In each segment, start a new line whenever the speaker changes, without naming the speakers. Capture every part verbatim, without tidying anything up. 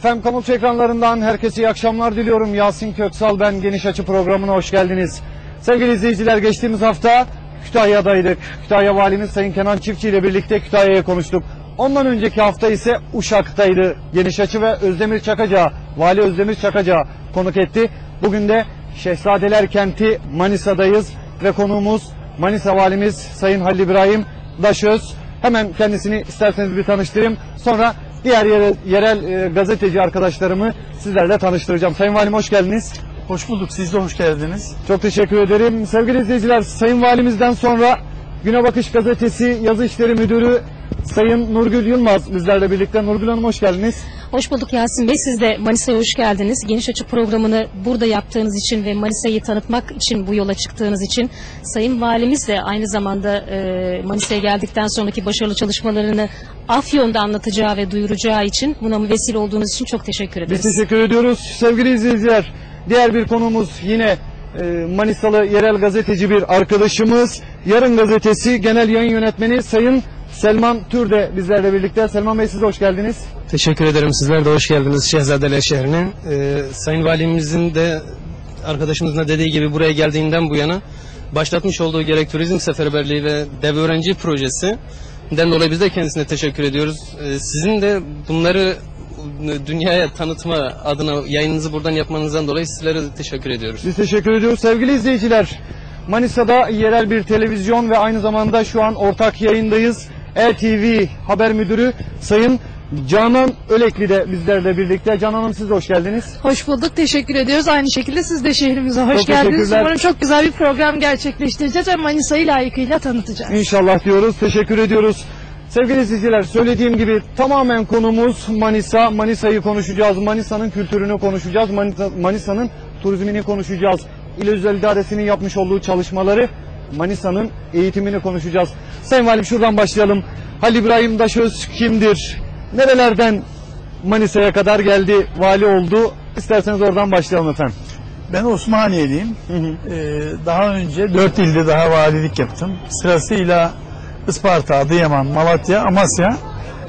Efendim Kamut ekranlarından herkese iyi akşamlar diliyorum. Yasin Köksal ben, Geniş Açı programına hoş geldiniz. Sevgili izleyiciler, geçtiğimiz hafta Kütahya'daydık. Kütahya Valimiz Sayın Kenan Çiftçi ile birlikte Kütahya'ya konuştuk. Ondan önceki hafta ise Uşak'taydı. Geniş Açı ve Özdemir Çakaca, Vali Özdemir Çakaca konuk etti. Bugün de Şehzadeler Kenti Manisa'dayız ve konuğumuz Manisa Valimiz Sayın Halil İbrahim Daşöz. Hemen kendisini isterseniz bir tanıştırayım. Sonra diğer yerel, yerel e, gazeteci arkadaşlarımı sizlerle tanıştıracağım. Sayın Valim hoş geldiniz.
Hoş bulduk. Siz de hoş geldiniz.
Çok teşekkür ederim. Sevgili izleyiciler, Sayın Valimizden sonra Güne Bakış Gazetesi Yazı İşleri Müdürü Sayın Nurgül Yılmaz bizlerle birlikte. Nurgül Hanım hoş geldiniz.
Hoş bulduk Yasin Bey. Siz de Manisa'ya hoş geldiniz. Geniş Açı programını burada yaptığınız için ve Manisa'yı tanıtmak için bu yola çıktığınız için Sayın Valimiz de aynı zamanda e, Manisa'ya geldikten sonraki başarılı çalışmalarını Afyon'da anlatacağı ve duyuracağı için buna vesile olduğunuz için çok teşekkür ederiz.
Biz teşekkür ediyoruz. Sevgili izleyiciler, diğer bir konumuz yine e, Manisalı yerel gazeteci bir arkadaşımız. Yarın Gazetesi Genel Yayın Yönetmeni Sayın Selman Tür de bizlerle birlikte. Selman Bey, siz de hoş geldiniz.
Teşekkür ederim. Sizler de hoş geldiniz Şehzadeler şehrine. Ee, Sayın Valimizin de arkadaşımızın da dediği gibi buraya geldiğinden bu yana başlatmış olduğu gerek turizm seferberliği ve dev öğrenci projesinden dolayı biz de kendisine teşekkür ediyoruz. Ee, sizin de bunları dünyaya tanıtma adına yayınınızı buradan yapmanızdan dolayı sizlere de teşekkür ediyoruz.
Biz teşekkür ediyoruz. Sevgili izleyiciler, Manisa'da yerel bir televizyon ve aynı zamanda şu an ortak yayındayız. E T V Haber Müdürü Sayın Canan Ölekli de bizlerle birlikte. Canan Hanım, siz de hoş geldiniz.
Hoş bulduk, teşekkür ediyoruz. Aynı şekilde siz de şehrimize hoş
çok
geldiniz. Umarım çok güzel bir program gerçekleştireceğiz ve Manisa'yı layıkıyla tanıtacağız.
İnşallah diyoruz, teşekkür ediyoruz. Sevgili izleyiciler, söylediğim gibi tamamen konumuz Manisa. Manisa'yı konuşacağız, Manisa'nın kültürünü konuşacağız, Manisa, Manisa'nın turizmini konuşacağız. İl Özel İdaresi'nin yapmış olduğu çalışmaları, Manisa'nın eğitimini konuşacağız. Sayın Valim, şuradan başlayalım. Halil İbrahim Daşöz kimdir? Nerelerden Manisa'ya kadar geldi, vali oldu? İsterseniz oradan başlayalım efendim.
Ben Osmaniyeliyim.
Hı hı.
Ee, daha önce dört ilde daha valilik yaptım. Sırasıyla Isparta, Adıyaman, Malatya, Amasya.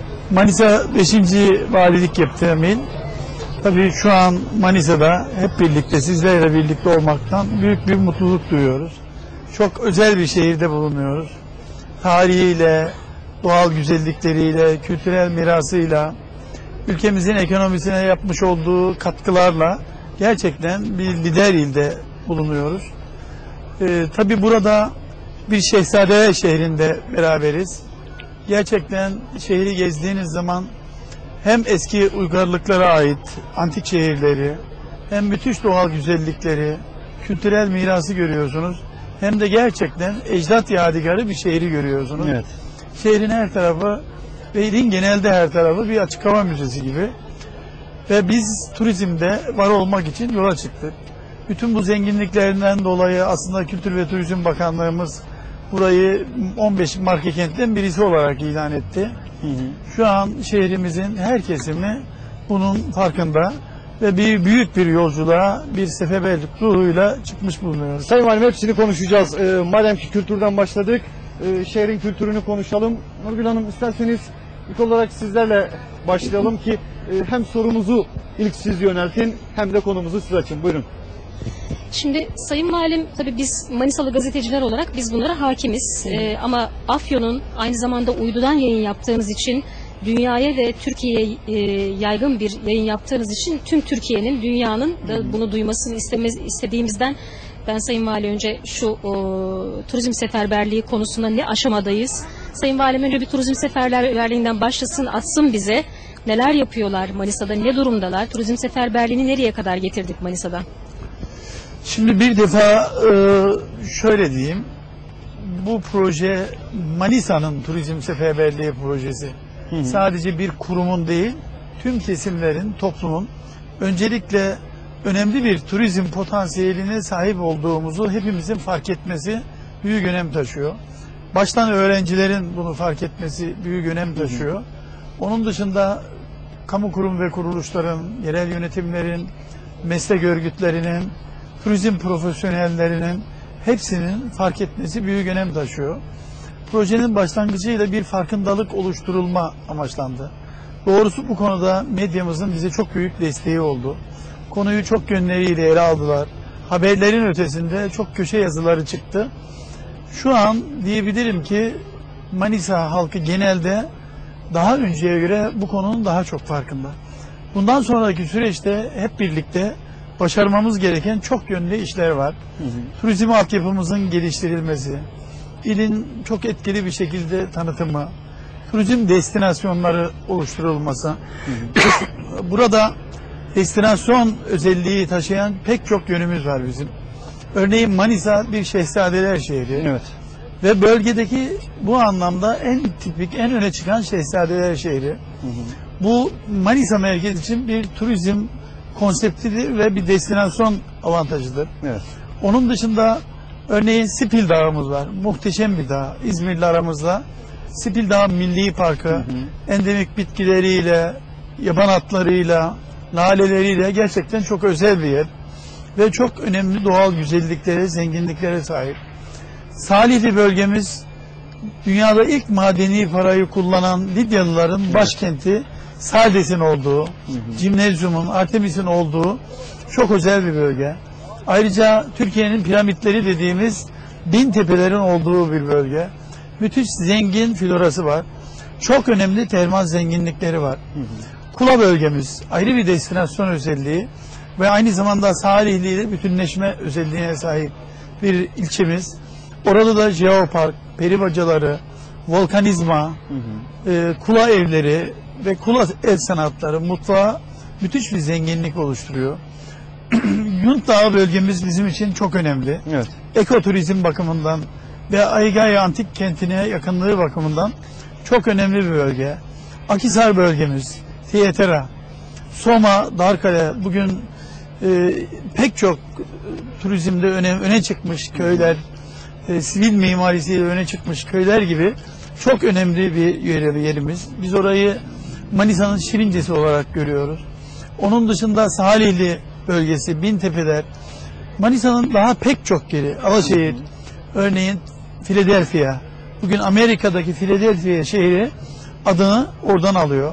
Manisa beşinci valilik yaptığım il. Tabii şu an Manisa'da hep birlikte sizlerle birlikte olmaktan büyük bir mutluluk duyuyoruz. Çok özel bir şehirde bulunuyoruz. Tarihiyle, doğal güzellikleriyle, kültürel mirasıyla, ülkemizin ekonomisine yapmış olduğu katkılarla gerçekten bir lider ilde bulunuyoruz. Ee, tabii burada bir Şehzadeler şehrinde beraberiz. Gerçekten şehri gezdiğiniz zaman hem eski uygarlıklara ait antik şehirleri, hem müthiş doğal güzellikleri, kültürel mirası görüyorsunuz. Hem de gerçekten ecdat yadigarı bir şehri görüyorsunuz.
Evet.
Şehrin her tarafı ve ilin genelde her tarafı bir açık hava müzesi gibi. Ve biz turizmde var olmak için yola çıktık. Bütün bu zenginliklerinden dolayı aslında Kültür ve Turizm Bakanlığımız burayı on beş marka kentten birisi olarak ilan etti.
Hı hı.
Şu an şehrimizin her kesimi bunun farkında ve bir büyük bir yolculuğa, bir seferberlik ruhuyla çıkmış bulunuyoruz.
Sayın Valim, hepsini konuşacağız. Ee, madem ki kültürden başladık, e, şehrin kültürünü konuşalım. Nurgül Hanım, isterseniz ilk olarak sizlerle başlayalım ki e, hem sorumuzu ilk siz yöneltin hem de konumuzu siz açın. Buyurun.
Şimdi Sayın Valim, tabii biz Manisalı gazeteciler olarak biz bunlara hakimiz. Ee, ama Afyon'un aynı zamanda uydudan yayın yaptığınız için, dünyaya ve Türkiye'ye e, yaygın bir yayın yaptığınız için tüm Türkiye'nin, dünyanın da bunu duymasını istemez, istediğimizden ben Sayın Vali önce şu o, turizm seferberliği konusunda ne aşamadayız? Sayın Valim önce bir turizm seferberliğinden başlasın, atsın bize. Neler yapıyorlar Manisa'da, ne durumdalar? Turizm seferberliğini nereye kadar getirdik Manisa'da?
Şimdi bir defa şöyle diyeyim, bu proje Manisa'nın turizm seferberliği projesi. Hı hı. Sadece bir kurumun değil, tüm kesimlerin, toplumun öncelikle önemli bir turizm potansiyeline sahip olduğumuzu hepimizin fark etmesi büyük önem taşıyor. Baştan öğrencilerin bunu fark etmesi büyük önem taşıyor. Hı hı. Onun dışında kamu kurum ve kuruluşların, yerel yönetimlerin, meslek örgütlerinin, turizm profesyonellerinin hepsinin fark etmesi büyük önem taşıyor. Projenin başlangıcıyla bir farkındalık oluşturulma amaçlandı. Doğrusu bu konuda medyamızın bize çok büyük desteği oldu. Konuyu çok yönleriyle ele aldılar. Haberlerin ötesinde çok köşe yazıları çıktı. Şu an diyebilirim ki Manisa halkı genelde daha önceye göre bu konunun daha çok farkında. Bundan sonraki süreçte hep birlikte başarmamız gereken çok yönlü işler var. Hı hı. Turizm altyapımızın geliştirilmesi, ilin çok etkili bir şekilde tanıtımı, turizm destinasyonları oluşturulması. Hı hı. Burada destinasyon özelliği taşıyan pek çok yönümüz var bizim. Örneğin Manisa bir şehzadeler şehri. Evet. Ve bölgedeki bu anlamda en tipik, en öne çıkan şehzadeler şehri. Hı hı. Bu Manisa merkez için bir turizm konseptidir ve bir destinasyon avantajıdır. Evet. Onun dışında örneğin Sipil Dağımız var. Muhteşem bir dağ. İzmir'le aramızda. Sipil Dağı Milli Parkı, hı hı, endemik bitkileriyle, yaban atlarıyla, laleleriyle gerçekten çok özel bir yer. Ve çok önemli doğal güzelliklere, zenginliklere sahip. Salihli bölgemiz, dünyada ilk madeni parayı kullanan Lidyalıların, evet, başkenti, Sardes'in olduğu, hı hı, Cimnezyum'un, Artemis'in olduğu çok özel bir bölge. Ayrıca Türkiye'nin piramitleri dediğimiz bin tepelerin olduğu bir bölge. Müthiş zengin florası var. Çok önemli termal zenginlikleri var. Hı hı. Kula bölgemiz ayrı bir destinasyon özelliği ve aynı zamanda Salihli ile bütünleşme özelliğine sahip bir ilçemiz. Orada da jeopark, peribacaları, volkanizma, hı hı, e, kula evleri ve kula el sanatları, mutfağı müthiş bir zenginlik oluşturuyor. Yunt Dağı bölgemiz bizim için çok önemli. Evet. Ekoturizm bakımından ve Aygay Antik Kenti'ne yakınlığı bakımından çok önemli bir bölge. Akhisar bölgemiz, Tiyetera, Soma, Darkale bugün e, pek çok turizmde öne, öne çıkmış köyler, e, sivil mimarisiyle öne çıkmış köyler gibi çok önemli bir yeri, yerimiz. Biz orayı Manisa'nın Şirincesi olarak görüyoruz. Onun dışında Salihli bölgesi, Bintepeler, Manisa'nın daha pek çok yeri, Alaşehir, örneğin Philadelphia. Bugün Amerika'daki Philadelphia şehri adını oradan alıyor.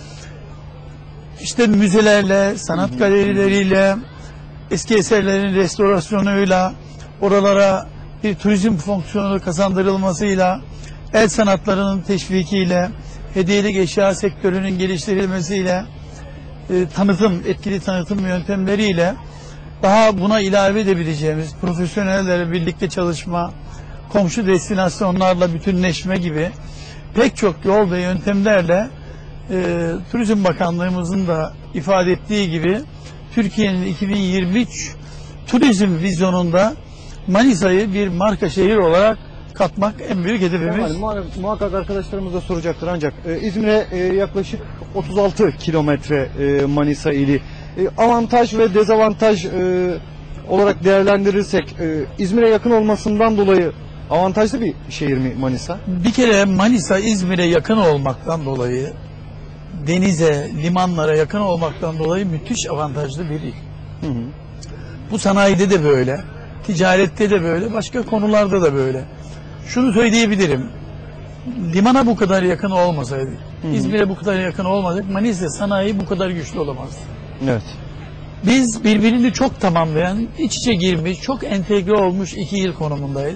İşte müzelerle, sanat galerileriyle, eski eserlerin restorasyonuyla, oralara bir turizm fonksiyonu kazandırılmasıyla, el sanatlarının teşvikiyle, hediyelik eşya sektörünün geliştirilmesiyle, e, tanıtım, etkili tanıtım yöntemleriyle daha buna ilave edebileceğimiz profesyonellerle birlikte çalışma, komşu destinasyonlarla bütünleşme gibi pek çok yol ve yöntemlerle e, Turizm Bakanlığımızın da ifade ettiği gibi Türkiye'nin iki bin yirmi üç turizm vizyonunda Manisa'yı bir marka şehir olarak katmak en büyük hedefimiz.
Yani, muhakkak arkadaşlarımız da soracaktır ancak e, İzmir'e e, yaklaşık otuz altı kilometre e, Manisa ili. E, avantaj ve dezavantaj e, olarak değerlendirirsek e, İzmir'e yakın olmasından dolayı avantajlı bir şehir mi Manisa?
Bir kere Manisa İzmir'e yakın olmaktan dolayı, denize, limanlara yakın olmaktan dolayı müthiş avantajlı bir il. Hı hı. Bu sanayide de böyle, ticarette de böyle, başka konularda da böyle. Şunu söyleyebilirim, limana bu kadar yakın olmasaydı, İzmir'e bu kadar yakın olmadık, Manisa sanayi bu kadar güçlü olamazdı. Evet. Biz birbirini çok tamamlayan, iç içe girmiş, çok entegre olmuş iki il konumundayız.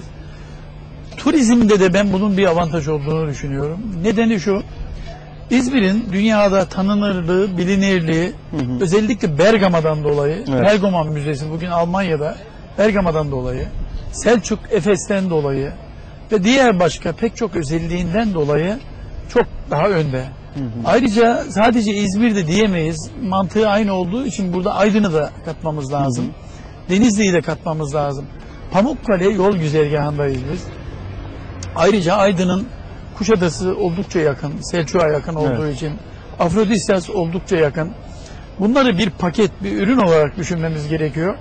Turizmde de ben bunun bir avantaj olduğunu düşünüyorum. Nedeni şu, İzmir'in dünyada tanınırlığı, bilinirliği, hı hı, özellikle Bergama'dan dolayı, evet, Pergamon Müzesi bugün Almanya'da, Bergama'dan dolayı, Selçuk Efes'ten dolayı ve diğer başka pek çok özelliğinden dolayı çok daha önde. Hı hı. Ayrıca sadece İzmir'de diyemeyiz, mantığı aynı olduğu için burada Aydın'ı da katmamız lazım, hı hı, Denizli'yi de katmamız lazım. Pamukkale yol güzergahındayız biz. Ayrıca Aydın'ın Kuşadası oldukça yakın, Selçuk'a yakın olduğu, evet, için Afrodisyas oldukça yakın. Bunları bir paket, bir ürün olarak düşünmemiz gerekiyor.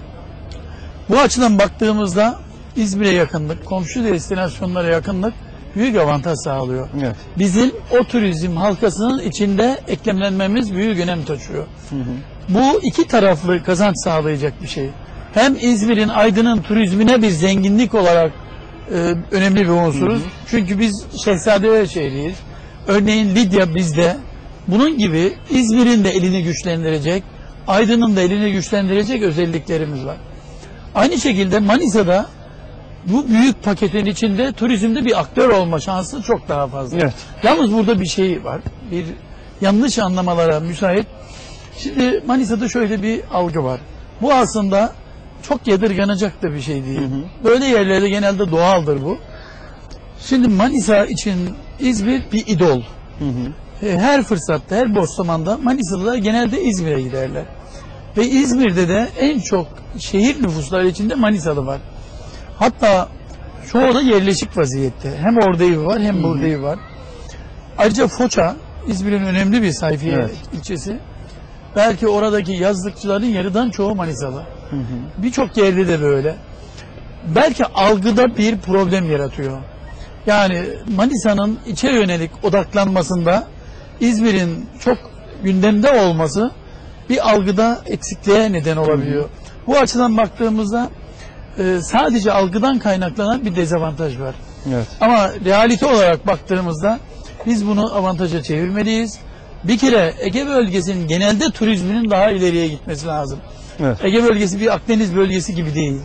Bu açıdan baktığımızda İzmir'e yakınlık, komşu destinasyonlara yakınlık büyük avantaj sağlıyor. Evet. Bizim o turizm halkasının içinde eklemlenmemiz büyük önem taşıyor. Hı hı. Bu iki taraflı kazanç sağlayacak bir şey. Hem İzmir'in, Aydın'ın turizmine bir zenginlik olarak e, önemli bir unsuruz. Hı hı. Çünkü biz şehzadeler şehriyiz. Örneğin Lidya bizde, Bunun gibi İzmir'in de elini güçlendirecek, Aydın'ın da elini güçlendirecek özelliklerimiz var. Aynı şekilde Manisa'da bu büyük paketin içinde turizmde bir aktör olma şansı çok daha fazla.
Evet.
Yalnız burada bir şey var. Bir yanlış anlamalara müsait. Şimdi Manisa'da şöyle bir algı var. Bu aslında çok yadırganacak da bir şey değil. Hı hı. Böyle yerlerde genelde doğaldır bu. Şimdi Manisa için İzmir bir idol. Hı hı. Her fırsatta, her boş zamanda Manisalılar genelde İzmir'e giderler. Ve İzmir'de de en çok şehir nüfusları içinde Manisalı var. Hatta çoğu da yerleşik vaziyette. Hem orada evi var hem burada evi var. Ayrıca Foça, İzmir'in önemli bir sayfiye evet. ilçesi. Belki oradaki yazlıkçıların yarıdan çoğu Manisalı. Birçok yerde de böyle. Belki algıda bir problem yaratıyor. Yani Manisa'nın içe yönelik odaklanmasında İzmir'in çok gündemde olması bir algıda eksikliğe neden olabiliyor. Hı hı. Bu açıdan baktığımızda e, sadece algıdan kaynaklanan bir dezavantaj var. Evet. Ama realite olarak baktığımızda biz bunu avantaja çevirmeliyiz. Bir kere Ege bölgesinin genelde turizminin daha ileriye gitmesi lazım. Evet. Ege bölgesi bir Akdeniz bölgesi gibi değil.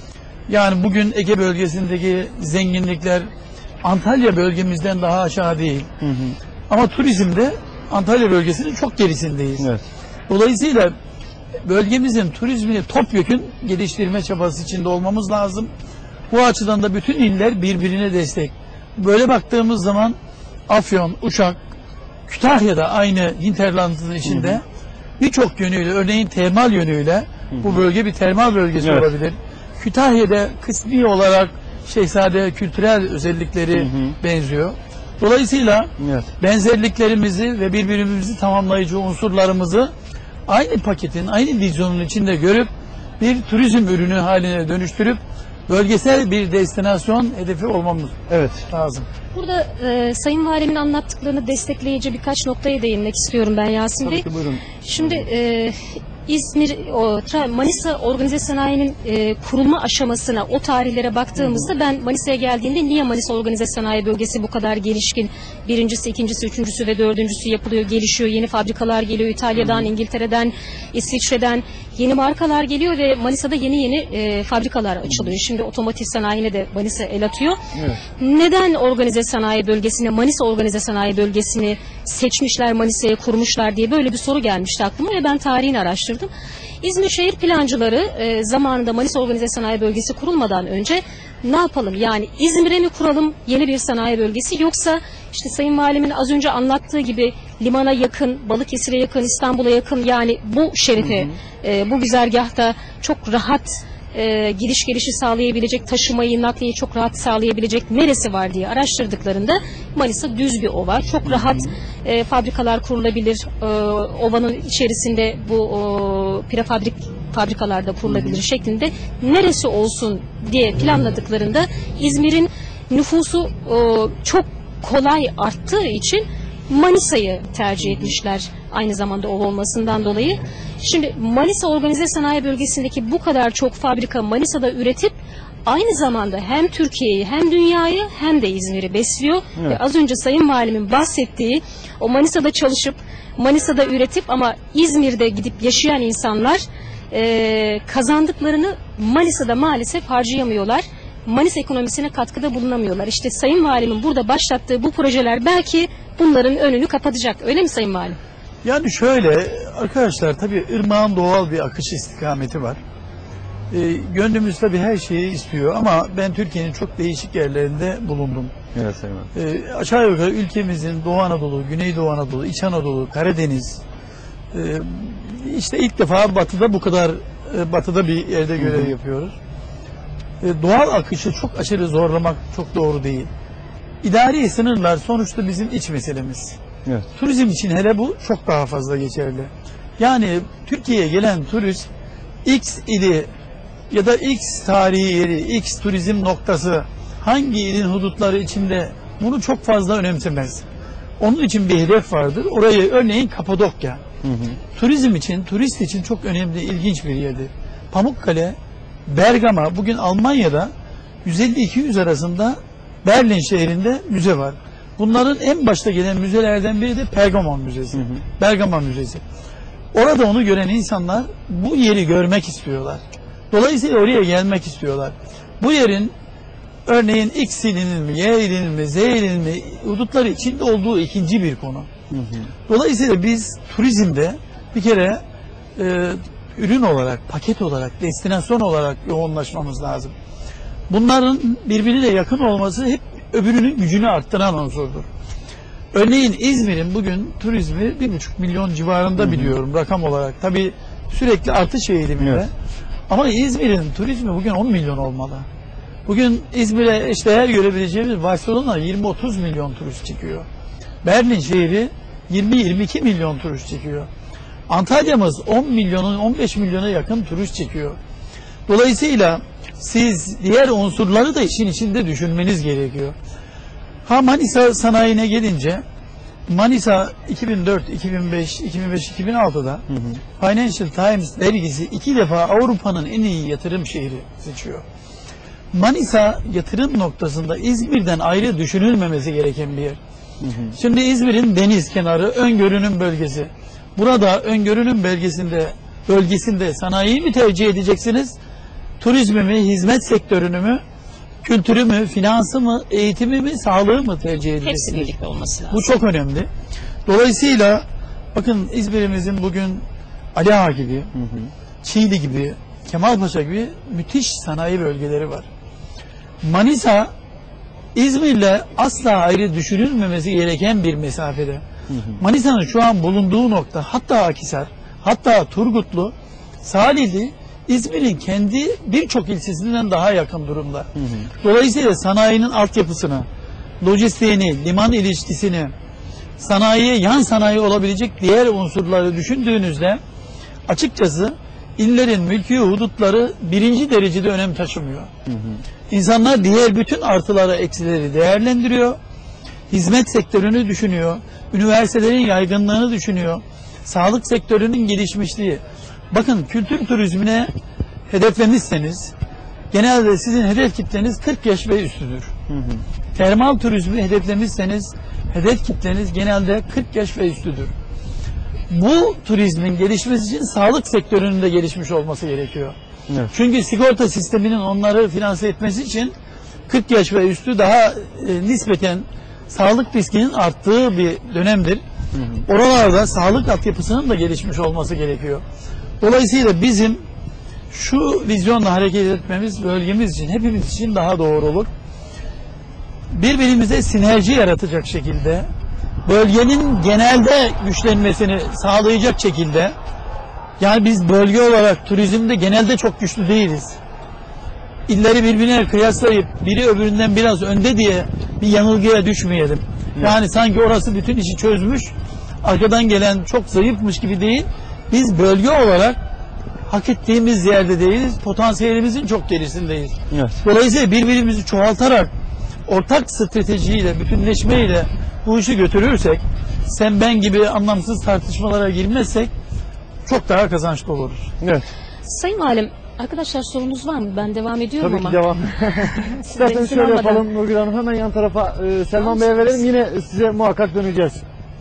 Yani bugün Ege bölgesindeki zenginlikler Antalya bölgemizden daha aşağı değil. Hı hı. Ama turizmde Antalya bölgesinin çok gerisindeyiz. Evet. Dolayısıyla bölgemizin turizmini topyekün geliştirme çabası içinde olmamız lazım. Bu açıdan da bütün iller birbirine destek. Böyle baktığımız zaman Afyon, Uşak, Kütahya'da aynı hinterlandın içinde birçok yönüyle, örneğin termal yönüyle, hı hı. bu bölge bir termal bölgesi evet. olabilir. Kütahya'da kısmi olarak şehzade kültürel özellikleri hı hı. benziyor. Dolayısıyla evet. benzerliklerimizi ve birbirimizi tamamlayıcı unsurlarımızı aynı paketin, aynı vizyonun içinde görüp bir turizm ürünü haline dönüştürüp bölgesel bir destinasyon hedefi olmamız evet. lazım.
Burada e, Sayın Valim'in anlattıklarını destekleyici birkaç noktaya değinmek istiyorum ben Yasin Bey.
Tabii ki, buyurun.
Şimdi e, İzmir, o, Manisa Organize Sanayi'nin e, kurulma aşamasına, o tarihlere baktığımızda ben Manisa'ya geldiğimde niye Manisa Organize Sanayi Bölgesi bu kadar gelişkin? Birincisi, ikincisi, üçüncüsü ve dördüncüsü yapılıyor, gelişiyor. Yeni fabrikalar geliyor İtalya'dan, İngiltere'den, İsviçre'den yeni markalar geliyor ve Manisa'da yeni yeni e, fabrikalar açılıyor. Şimdi otomotiv sanayine de Manisa el atıyor. Evet. Neden Organize Sanayi Bölgesi'ne, Manisa Organize Sanayi Bölgesi'ni seçmişler, Manisa'ya kurmuşlar diye böyle bir soru gelmişti aklıma ve ben tarihini araştırdım. İzmir şehir plancıları e, zamanında Manisa Organize Sanayi Bölgesi kurulmadan önce ne yapalım? Yani İzmir'e mi kuralım yeni bir sanayi bölgesi, yoksa işte Sayın Valim'in az önce anlattığı gibi limana yakın, Balıkesir'e yakın, İstanbul'a yakın, yani bu şerife, hı hı. E, bu güzergahta çok rahat e, gidiş gelişi sağlayabilecek, taşımayı, nakliyi çok rahat sağlayabilecek neresi var diye araştırdıklarında Manisa düz bir ova. Çok rahat e, fabrikalar kurulabilir. E, ovanın içerisinde bu e, prefabrik fabrikalarda kurulabilir şeklinde neresi olsun diye planladıklarında İzmir'in nüfusu e, çok kolay arttığı için Manisa'yı tercih etmişler, aynı zamanda ova olmasından dolayı. Şimdi Manisa Organize Sanayi Bölgesi'ndeki bu kadar çok fabrika Manisa'da üretip aynı zamanda hem Türkiye'yi hem dünyayı hem de İzmir'i besliyor. Evet. Ve az önce Sayın Valim'in bahsettiği o Manisa'da çalışıp Manisa'da üretip ama İzmir'de gidip yaşayan insanlar e, kazandıklarını Manisa'da maalesef harcayamıyorlar. Manisa ekonomisine katkıda bulunamıyorlar. İşte Sayın Valim'in burada başlattığı bu projeler belki bunların önünü kapatacak. Öyle mi Sayın Valim?
Yani şöyle arkadaşlar, tabii ırmağın doğal bir akış istikameti var. E, gönlümüz tabii her şeyi istiyor ama ben Türkiye'nin çok değişik yerlerinde bulundum.
Evet Sayın Valim.
E, aşağı yukarı ülkemizin Doğu Anadolu, Güneydoğu Anadolu, İç Anadolu, Karadeniz, e, işte ilk defa batıda bu kadar e, batıda bir yerde görev yapıyoruz. E, doğal akışı çok aşırı zorlamak çok doğru değil. İdari sınırlar sonuçta bizim iç meselemiz. Evet. Turizm için hele bu çok daha fazla geçerli. Yani Türkiye'ye gelen turist X ili ya da X tarihi yeri, X turizm noktası hangi ilin hudutları içinde, bunu çok fazla önemsemez. Onun için bir hedef vardır. Orayı örneğin Kapadokya. Hı hı. Turizm için, turist için çok önemli, ilginç bir yerdir. Pamukkale, Bergama, bugün Almanya'da yüz elli iki yüz arasında Berlin şehrinde müze var. Bunların en başta gelen müzelerden biri de Pergamon Müzesi. Hı hı. Bergama Müzesi. Orada onu gören insanlar bu yeri görmek istiyorlar. Dolayısıyla oraya gelmek istiyorlar. Bu yerin örneğin X ilinin mi, Y ilinin mi, Z ilinin mi hudutları içinde olduğu ikinci bir konu. Hı hı. Dolayısıyla biz turizmde bir kere e, ürün olarak, paket olarak, destinasyon olarak yoğunlaşmamız lazım. Bunların birbirine yakın olması hep öbürünün gücünü arttıran unsurdur. Örneğin İzmir'in bugün turizmi bir buçuk milyon civarında, hı hı, biliyorum rakam olarak. Tabii sürekli artış eğiliminde. Evet. Ama İzmir'in turizmi bugün on milyon olmalı. Bugün İzmir'e işte her görebileceğimiz Barcelona yirmi otuz milyon turist çekiyor. Berlin şehri yirmi yirmi iki milyon turist çekiyor. Antalya'mız on milyonun on beş milyona yakın turist çekiyor. Dolayısıyla siz diğer unsurları da işin içinde düşünmeniz gerekiyor. Ha Manisa sanayine gelince, Manisa iki bin dört, iki bin beş, iki bin beş, iki bin altıda hı hı. Financial Times dergisi iki defa Avrupa'nın en iyi yatırım şehri seçiyor. Manisa yatırım noktasında İzmir'den ayrı düşünülmemesi gereken bir yer. Hı hı. Şimdi İzmir'in deniz kenarı, ön görünüm bölgesi. Burada ön görünüm bölgesinde, bölgesinde sanayiyi mi tercih edeceksiniz? Turizmi mi, hizmet sektörünü mü, kültürü mü, finansı mı, eğitimi mi, sağlığı mı tercih edeceksiniz?
Hepsi birlikte olması lazım.
Bu çok önemli. Dolayısıyla bakın İzmir'imizin bugün Ali Ağa gibi, hı hı, Çiğli gibi, Kemalpaşa gibi müthiş sanayi bölgeleri var. Manisa, İzmir'le asla ayrı düşünülmemesi gereken bir mesafede. Hı hı. Manisa'nın şu an bulunduğu nokta, hatta Akhisar, hatta Turgutlu, Salihli, İzmir'in kendi birçok ilçesinden daha yakın durumda. Hı hı. Dolayısıyla sanayinin altyapısını, lojistiğini, liman ilişkisini, sanayiye yan sanayi olabilecek diğer unsurları düşündüğünüzde açıkçası illerin mülki hudutları birinci derecede önem taşımıyor. Hı hı. İnsanlar diğer bütün artıları, eksileri değerlendiriyor. Hizmet sektörünü düşünüyor. Üniversitelerin yaygınlığını düşünüyor. Sağlık sektörünün gelişmişliği. Bakın kültür turizmine hedeflemişseniz genelde sizin hedef kitleniz kırk yaş ve üstüdür. Hı hı. Termal turizmi hedeflemişseniz hedef kitleniz genelde kırk yaş ve üstüdür. Bu turizmin gelişmesi için sağlık sektörünün de gelişmiş olması gerekiyor. Evet. Çünkü sigorta sisteminin onları finanse etmesi için kırk yaş ve üstü daha e, nispeten sağlık riskinin arttığı bir dönemdir. Hı hı. Oralarda sağlık altyapısının da gelişmiş olması gerekiyor. Dolayısıyla bizim şu vizyonla hareket etmemiz bölgemiz için, hepimiz için daha doğru olur. Birbirimize sinerji yaratacak şekilde, bölgenin genelde güçlenmesini sağlayacak şekilde, yani biz bölge olarak turizmde genelde çok güçlü değiliz. İlleri birbirine kıyaslayıp biri öbüründen biraz önde diye bir yanılgıya düşmeyelim. Yani sanki orası bütün işi çözmüş, arkadan gelen çok zayıfmış gibi değil. Biz bölge olarak hak ettiğimiz yerde değiliz, potansiyelimizin çok gerisindeyiz. Evet. Dolayısıyla birbirimizi çoğaltarak, ortak stratejiyle, bütünleşmeyle bu işi götürürsek, sen ben gibi anlamsız tartışmalara girmezsek çok daha kazançlı oluruz.
Evet.
Sayın Valim, arkadaşlar sorunuz var mı? Ben devam ediyorum
Tabii
ama.
Tabii ki devam. İsterseniz şöyle olmadan yapalım Nurgül Hanım, hemen yan tarafa e, Selman Bey'e verelim, yine size muhakkak döneceğiz.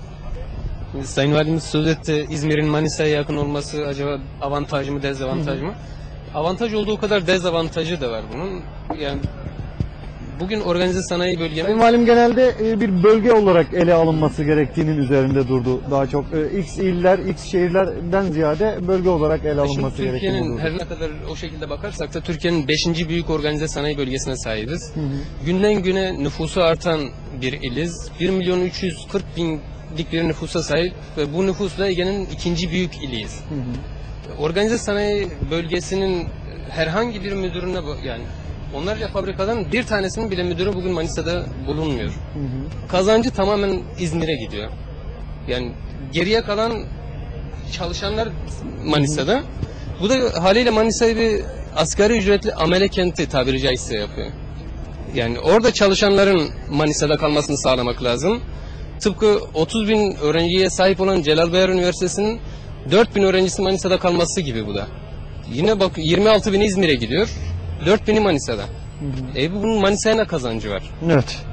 Sayın Valimiz söz etti, İzmir'in Manisa'ya yakın olması acaba avantaj mı, dezavantaj mı? Avantaj olduğu kadar dezavantajı da var bunun. Yani bugün organize sanayi bölgemiz...
Sayın Valim genelde e, bir bölge olarak ele alınması gerektiğinin üzerinde durdu. Daha çok e, X iller, X şehirlerden ziyade bölge olarak ele alınması
Şimdi
gerektiğini
Türkiye'nin
durdu.
her ne kadar o şekilde bakarsak da Türkiye'nin beşinci büyük organize sanayi bölgesine sahibiz. Hı hı. Günden güne nüfusu artan bir iliz. bir milyon üç yüz kırk binlik bir nüfusa sahip ve bu nüfusla Ege'nin ikinci büyük iliyiz. Hı hı. Organize sanayi bölgesinin herhangi bir müdürüne yani onlarca fabrikadan bir tanesinin bile müdürü bugün Manisa'da bulunmuyor. Hı hı. Kazancı tamamen İzmir'e gidiyor. Yani geriye kalan çalışanlar Manisa'da. Hı hı. Bu da haliyle Manisa'yı bir asgari ücretli amele kenti tabiri caizse yapıyor. Yani orada çalışanların Manisa'da kalmasını sağlamak lazım. Tıpkı otuz bin öğrenciye sahip olan Celal Bayar Üniversitesi'nin dört bin öğrencisi Manisa'da kalması gibi bu da. Yine bak yirmi altı bin İzmir'e gidiyor. dört bini Manisa'da. Hı hı. E bunun Manisa'ya ne kazancı var?
Evet.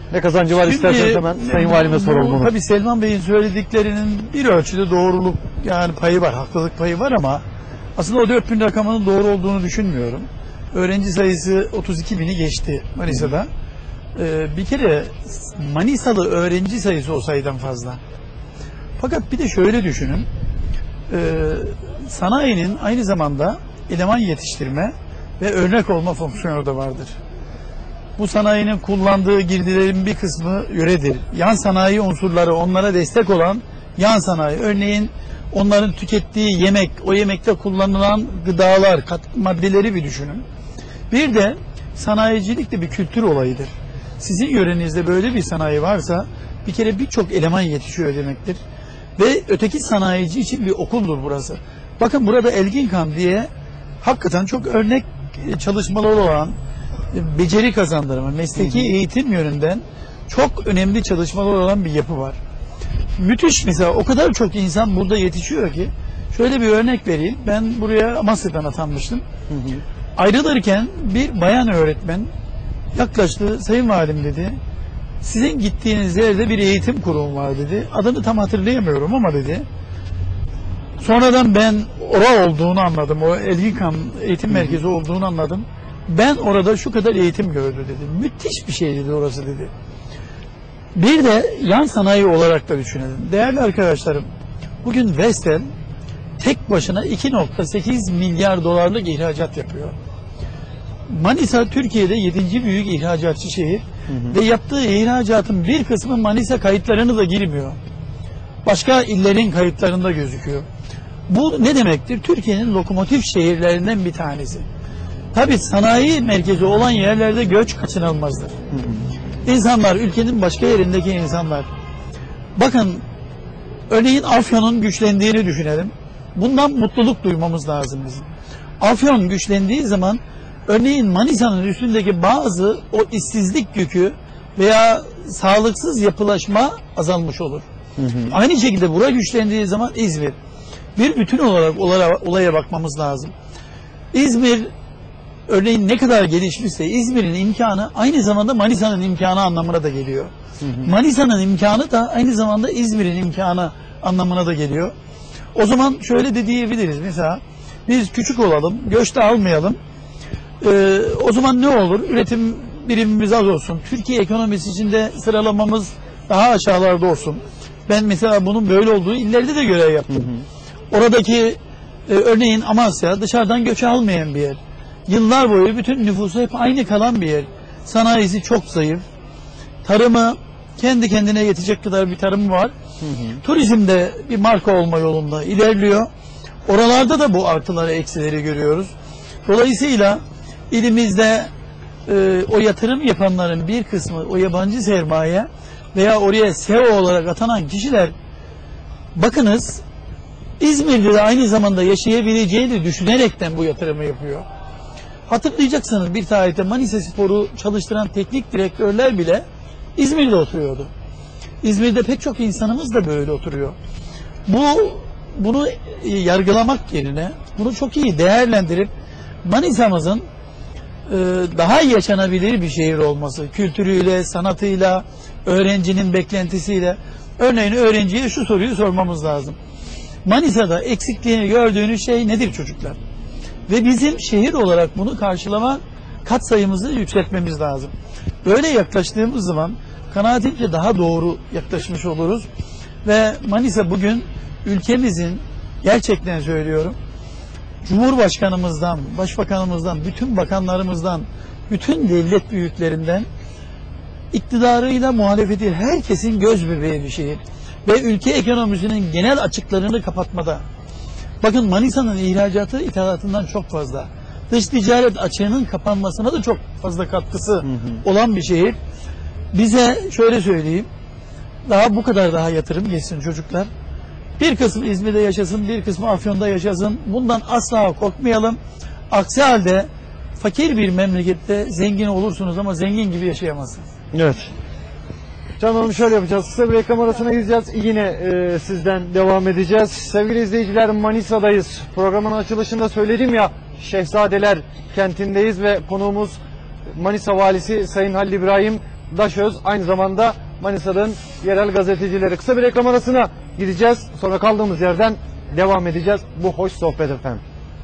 Ne kazancı var isterseniz hemen Sayın Valime soralım bunu.
Tabii Selman Bey'in söylediklerinin bir ölçüde doğruluk yani payı var, haklılık payı var ama aslında o dört bin rakamının doğru olduğunu düşünmüyorum. Öğrenci sayısı otuz iki bini geçti Manisa'da. Ee, bir kere Manisalı öğrenci sayısı o sayıdan fazla. Fakat bir de şöyle düşünün. Ee, sanayinin aynı zamanda eleman yetiştirme ve örnek olma fonksiyonu da vardır. Bu sanayinin kullandığı girdilerin bir kısmı yöredir. Yan sanayi unsurları, onlara destek olan yan sanayi. Örneğin onların tükettiği yemek, o yemekte kullanılan gıdalar, katkı maddeleri bir düşünün. Bir de sanayicilik de bir kültür olayıdır. Sizin yörenizde böyle bir sanayi varsa bir kere birçok eleman yetişiyor demektir. Ve öteki sanayici için bir okuldur burası. Bakın burada Elginkan diye hakikaten çok örnek çalışmaları olan, beceri kazandırma, mesleki eğitim yönünden çok önemli çalışmalar olan bir yapı var. Müthiş, mesela o kadar çok insan burada yetişiyor ki, şöyle bir örnek vereyim. Ben buraya Amasya'dan atanmıştım. Hı hı. Ayrılırken bir bayan öğretmen yaklaştı, Sayın Valim dedi, sizin gittiğiniz yerde bir eğitim kurumu var dedi. Adını tam hatırlayamıyorum ama dedi. Sonradan ben ora olduğunu anladım. O Elginkan eğitim merkezi olduğunu anladım. Ben orada şu kadar eğitim gördüm dedi. Müthiş bir şey dedi orası dedi. Bir de yan sanayi olarak da düşünelim. Değerli arkadaşlarım, bugün Vestel tek başına iki nokta sekiz milyar dolarlık ihracat yapıyor. Manisa Türkiye'de yedinci büyük ihracatçı şehir. Hı hı. Ve yaptığı ihracatın bir kısmı Manisa kayıtlarına da girmiyor. Başka illerin kayıtlarında gözüküyor. Bu ne demektir? Türkiye'nin lokomotif şehirlerinden bir tanesi. Tabii sanayi merkezi olan yerlerde göç kaçınılmazdır. Hı hı. İnsanlar, ülkenin başka yerindeki insanlar. Bakın, örneğin Afyon'un güçlendiğini düşünelim. Bundan mutluluk duymamız lazım bizim. Afyon güçlendiği zaman örneğin Manisa'nın üstündeki bazı o işsizlik yükü veya sağlıksız yapılaşma azalmış olur. Hı hı. Aynı şekilde bura güçlendiği zaman İzmir. Bir bütün olarak olaya, olaya bakmamız lazım. İzmir örneğin ne kadar gelişmişse İzmir'in imkanı aynı zamanda Manisa'nın imkanı anlamına da geliyor. Manisa'nın imkanı da aynı zamanda İzmir'in imkanı anlamına da geliyor. O zaman şöyle de diyebiliriz, mesela biz küçük olalım, göç de almayalım. Ee, o zaman ne olur? Üretim birimimiz az olsun. Türkiye ekonomisi içinde sıralamamız daha aşağılarda olsun. Ben mesela bunun böyle olduğu illerde de görev yaptım. Hı hı. Oradaki e, örneğin Amasya dışarıdan göç almayan bir yer. Yıllar boyu bütün nüfusu hep aynı kalan bir yer. Sanayisi çok zayıf. Tarımı kendi kendine yetecek kadar bir tarım var. Hı hı. Turizmde bir marka olma yolunda ilerliyor. Oralarda da bu artıları, eksileri görüyoruz. Dolayısıyla ilimizde e, o yatırım yapanların bir kısmı, o yabancı sermaye veya oraya S E O olarak atanan kişiler, bakınız İzmir'de de aynı zamanda yaşayabileceğini düşünerekten bu yatırımı yapıyor. Hatırlayacaksınız, bir tarihte Manisa Spor'u çalıştıran teknik direktörler bile İzmir'de oturuyordu. İzmir'de pek çok insanımız da böyle oturuyor. Bu bunu yargılamak yerine bunu çok iyi değerlendirip Manisa'mızın e, daha yaşanabilir bir şehir olması, kültürüyle, sanatıyla, öğrencinin beklentisiyle. Örneğin öğrenciye şu soruyu sormamız lazım. Manisa'da eksikliğini gördüğünüz şey nedir çocuklar? Ve bizim şehir olarak bunu karşılama katsayımızı yükseltmemiz lazım. Böyle yaklaştığımız zaman kanaatimce daha doğru yaklaşmış oluruz. Ve Manisa bugün ülkemizin, gerçekten söylüyorum, Cumhurbaşkanımızdan, Başbakanımızdan, bütün bakanlarımızdan, bütün devlet büyüklerinden, iktidarıyla muhalefeti herkesin göz bebeği bir şehir. Ve ülke ekonomisinin genel açıklarını kapatmada. Bakın Manisa'nın ihracatı ithalatından çok fazla. Dış ticaret açığının kapanmasına da çok fazla katkısı hı hı. olan bir şehir. Bize şöyle söyleyeyim, daha bu kadar daha yatırım geçsin çocuklar. Bir kısmı İzmir'de yaşasın, bir kısmı Afyon'da yaşasın. Bundan asla korkmayalım. Aksi halde fakir bir memlekette zengin olursunuz ama zengin gibi yaşayamazsınız.
Evet. Can Hanım, şöyle yapacağız. Kısa bir reklam arasına gideceğiz. Yine e, sizden devam edeceğiz. Sevgili izleyiciler, Manisa'dayız. Programın açılışında söyledim ya, Şehzadeler kentindeyiz ve konuğumuz Manisa Valisi Sayın Halil İbrahim Daşöz, aynı zamanda Manisa'nın yerel gazetecileri. Kısa bir reklam arasına gideceğiz. Sonra kaldığımız yerden devam edeceğiz bu hoş sohbet efendim.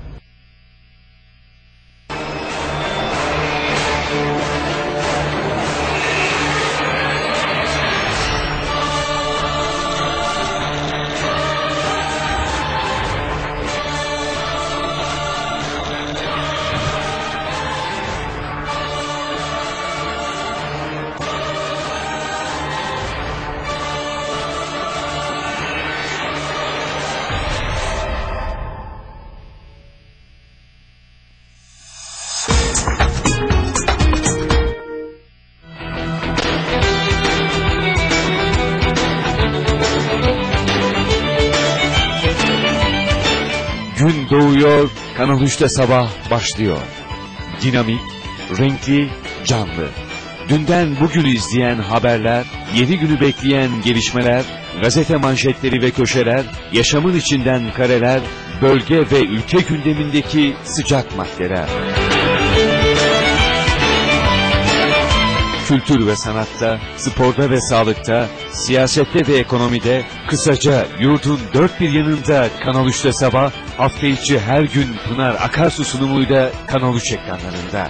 Gün doğuyor, Kanal üçte sabah başlıyor. Dinamik, renkli, canlı. Dünden bugünü izleyen haberler, yedi günü bekleyen gelişmeler, gazete manşetleri ve köşeler, yaşamın içinden kareler, bölge ve ülke gündemindeki sıcak maddeler. Kültür ve sanatta, sporda ve sağlıkta, siyasette ve ekonomide, kısaca yurdun dört bir yanında Kanal üçte sabah, hafta içi her gün Pınar Akarsu sunumuyla Kanal üç ekranlarında.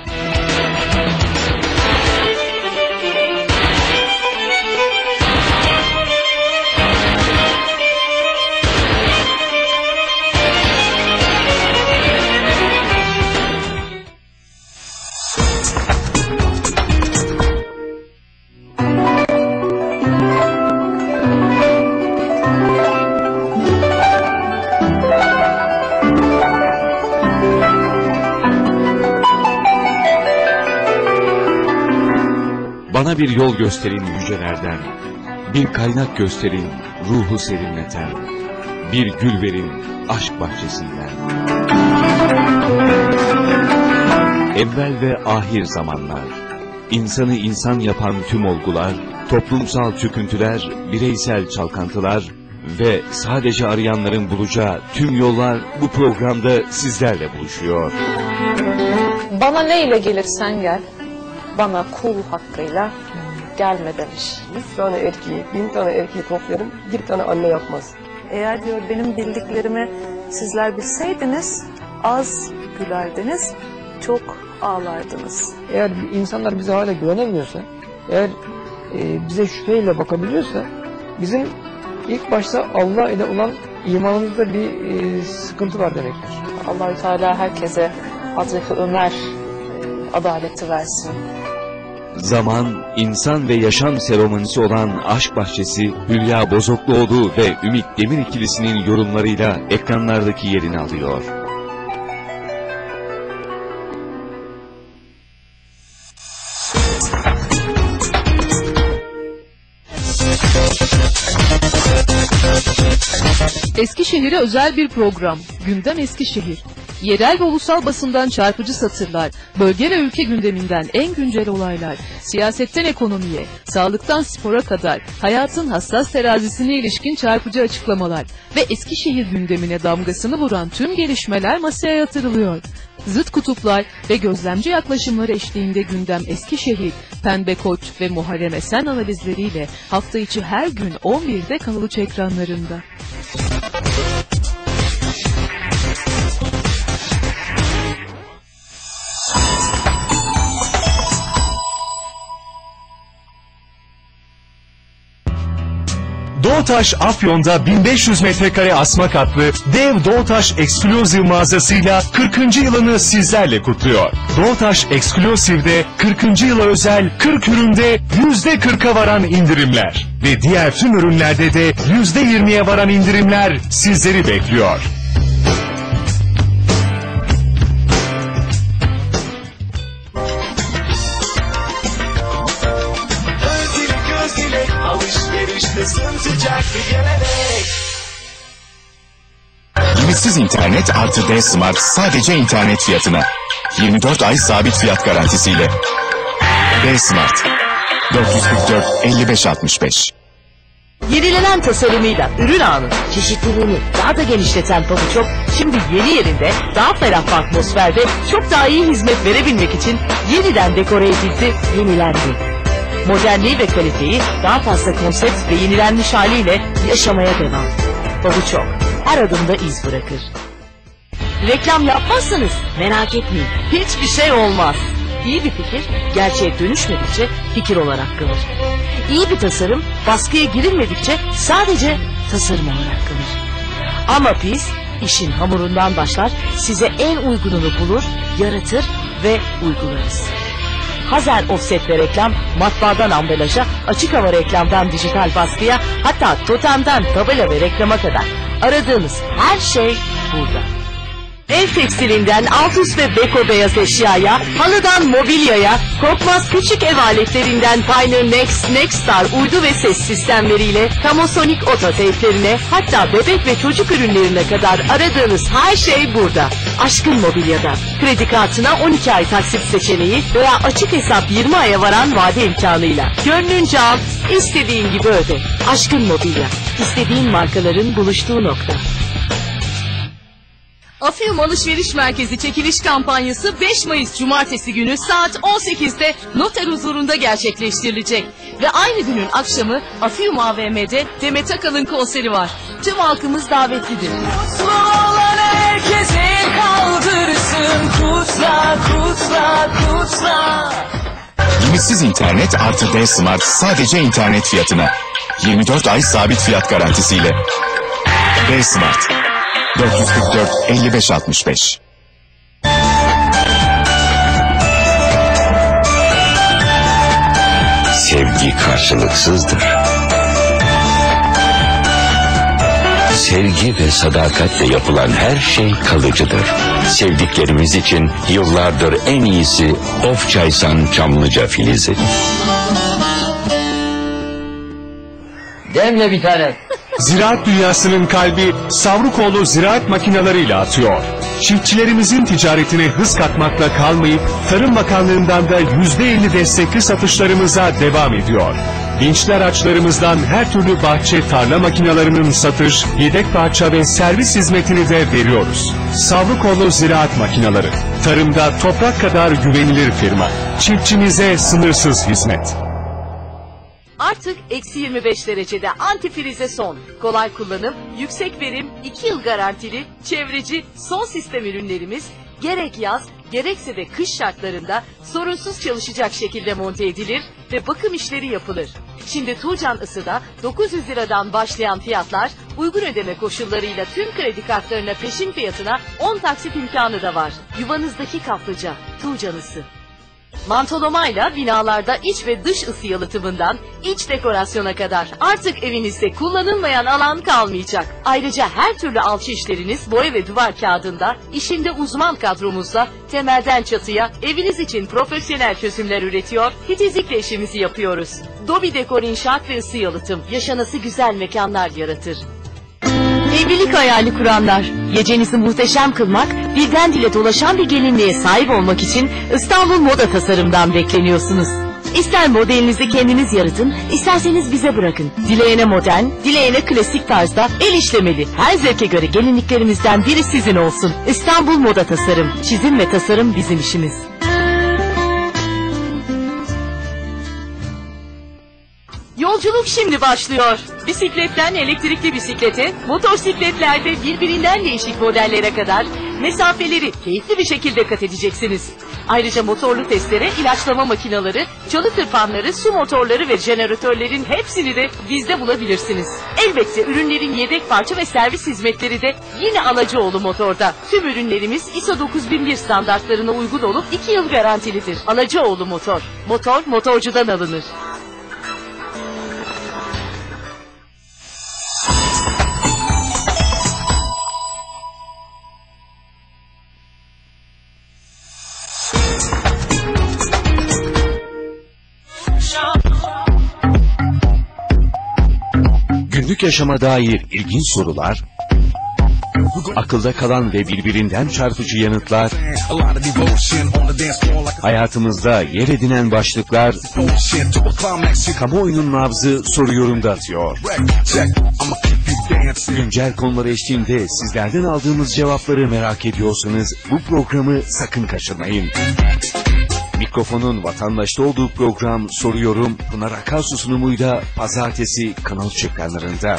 Bana bir yol gösterin yücelerden, bir kaynak gösterin ruhu serinleten, bir gül verin aşk bahçesinden. Evvel ve ahir zamanlar, insanı insan yapan tüm olgular, toplumsal çöküntüler, bireysel çalkantılar ve sadece arayanların bulacağı tüm yollar bu programda sizlerle buluşuyor.
Bana neyle gelirsen gel, bana kul hakkıyla gelme demiş.
Yüz tane erkeği, bin tane erkeği toplarım, bir tane anne yapmaz.
Eğer diyor benim bildiklerimi sizler bilseydiniz, az gülerdiniz, çok ağlardınız.
Eğer insanlar bize hala güvenemiyorsa, eğer e, bize şüpheyle bakabiliyorsa, bizim ilk başta Allah ile olan imanımızda bir e, sıkıntı var demektir.
Allah-u Teala herkese Hazreti Ömer adaleti versin.
Zaman, insan ve yaşam seremonisi olan Aşk Bahçesi, Hülya Bozokluoğlu ve Ümit Demir ikilisinin yorumlarıyla ekranlardaki yerini alıyor.
Eskişehir'e özel bir program. Gündem Eskişehir. Yerel ve ulusal basından çarpıcı satırlar, bölge ve ülke gündeminden en güncel olaylar, siyasetten ekonomiye, sağlıktan spora kadar hayatın hassas terazisine ilişkin çarpıcı açıklamalar ve Eskişehir gündemine damgasını vuran tüm gelişmeler masaya yatırılıyor. Zıt kutuplar ve gözlemci yaklaşımları eşliğinde gündem Eskişehir, Pembe Koç ve Muharrem Esen analizleriyle hafta içi her gün on birde Kanal üç ekranlarında.
Doğutaş Afyon'da bin beş yüz metrekare asma katlı dev Doğutaş Exclusive mağazasıyla kırkıncı yılını sizlerle kutluyor. Doğutaş Exclusive'de kırkıncı yıla özel kırk üründe yüzde kırka varan indirimler ve diğer tüm ürünlerde de yüzde yirmiye varan indirimler sizleri bekliyor.
Limitsiz internet artı D-Smart sadece internet fiyatına. yirmi dört ay sabit fiyat garantisiyle. D-Smart dört yüz kırk dört elli beş altmış beş.
Yenilenen tasarımıyla ürün ağının çeşitliliğini daha da genişleten Pabuçok, şimdi yeni yerinde daha ferah bir atmosferde çok daha iyi hizmet verebilmek için yeniden dekore edildi, yenilendi. modernliği ve kaliteyi daha fazla konsept ve yenilenmiş haliyle yaşamaya devam. Pabuçok her adımda iz bırakır. Reklam yapmazsanız merak etmeyin, hiçbir şey olmaz. İyi bir fikir gerçeğe dönüşmedikçe fikir olarak kalır. İyi bir tasarım baskıya girilmedikçe sadece tasarım olarak kalır. Ama biz işin hamurundan başlar, size en uygununu bulur, yaratır ve uygularız. Hazer offset ve reklam, matbaadan ambalaja, açık hava reklamdan dijital baskıya, hatta totemden tabela ve reklama kadar aradığınız her şey burada. Ev tekstilinden Altus ve Beko beyaz eşyaya, halıdan mobilyaya, kokmaz küçük ev aletlerinden Pioneer Next, Nexstar uydu ve ses sistemleriyle Camosonic ototeyplerine, hatta bebek ve çocuk ürünlerine kadar aradığınız her şey burada. Aşkın Mobilya'da. Kredi kartına on iki ay taksit seçeneği veya açık hesap yirmi aya varan vade imkanıyla. Gönlünce al, istediğin gibi öde. Aşkın Mobilya. İstediğin markaların buluştuğu nokta.
Afyum Alışveriş Merkezi çekiliş kampanyası beş Mayıs Cumartesi günü saat on sekizde noter huzurunda gerçekleştirilecek. Ve aynı günün akşamı Afyum A V M'de Demet Akalın konseri var. Tüm halkımız davetlidir. Mutlu olan herkese kaldırsın, kutla kutla kutla.
Limitsiz internet artı D-Smart sadece internet fiyatına. yirmi dört ay sabit fiyat garantisiyle. D-Smart dört yüz kırk dört elli beş altmış beş.
Sevgi karşılıksızdır. Sevgi ve sadakatle yapılan her şey kalıcıdır. Sevdiklerimiz için yıllardır en iyisi Ofçaysan Çamlıca Filizi.
Demle bir tane.
Ziraat dünyasının kalbi Savrukoğlu ziraat makinalarıyla atıyor. Çiftçilerimizin ticaretine hız katmakla kalmayıp Tarım Bakanlığı'ndan da yüzde elli destekli satışlarımıza devam ediyor. Vinçli araçlarımızdan her türlü bahçe tarla makinalarının satış, yedek parça ve servis hizmetini de veriyoruz. Savrukoğlu ziraat makinaları, tarımda toprak kadar güvenilir firma. Çiftçimize sınırsız hizmet.
Artık eksi yirmi beş derecede antifrize son. Kolay kullanım, yüksek verim, iki yıl garantili, çevreci, son sistem ürünlerimiz gerek yaz gerekse de kış şartlarında sorunsuz çalışacak şekilde monte edilir ve bakım işleri yapılır. Şimdi Tuğcan Isı'da dokuz yüz liradan başlayan fiyatlar uygun ödeme koşullarıyla tüm kredi kartlarına peşin fiyatına on taksit imkanı da var. Yuvanızdaki kaplıca Tuğcan Isı. Mantolomayla binalarda iç ve dış ısı yalıtımından iç dekorasyona kadar artık evinizde kullanılmayan alan kalmayacak. Ayrıca her türlü alçı işleriniz boya ve duvar kağıdında işinde uzman kadromuzla temelden çatıya eviniz için profesyonel çözümler üretiyor, titizlikle işimizi yapıyoruz. Dobi Dekor İnşaat ve Isı Yalıtım yaşanası güzel mekanlar yaratır. Evlilik hayali kuranlar, gecenizi muhteşem kılmak, dilden dile dolaşan bir gelinliğe sahip olmak için İstanbul Moda Tasarım'dan bekleniyorsunuz. İster modelinizi kendiniz yaratın, isterseniz bize bırakın. Dileyene modern, dileyene klasik tarzda el işlemeli, her zevke göre gelinliklerimizden biri sizin olsun. İstanbul Moda Tasarım, çizim ve tasarım bizim işimiz. Yolculuk şimdi başlıyor. Bisikletten elektrikli bisiklete, motosikletlerde birbirinden değişik modellere kadar mesafeleri keyifli bir şekilde kat edeceksiniz. Ayrıca motorlu testere, ilaçlama makineleri, çalı tırpanları, su motorları ve jeneratörlerin hepsini de bizde bulabilirsiniz. Elbette ürünlerin yedek parça ve servis hizmetleri de yine Alacaoğlu Motor'da. Tüm ürünlerimiz I S O dokuz bin bir standartlarına uygun olup iki yıl garantilidir. Alacaoğlu Motor. Motor motorcudan alınır.
Günlük yaşama dair ilginç sorular, akılda kalan ve birbirinden çarpıcı yanıtlar, hayatımızda yer edinen başlıklar, kamuoyunun nabzı soru yorumda atıyor. Güncel konular eşliğinde sizlerden aldığımız cevapları merak ediyorsanız bu programı sakın kaçırmayın. Mikrofonun vatandaşta olduğu program Soruyorum Pınar Akarsu sunumuyla pazartesi Kanal Ç ekranlarında.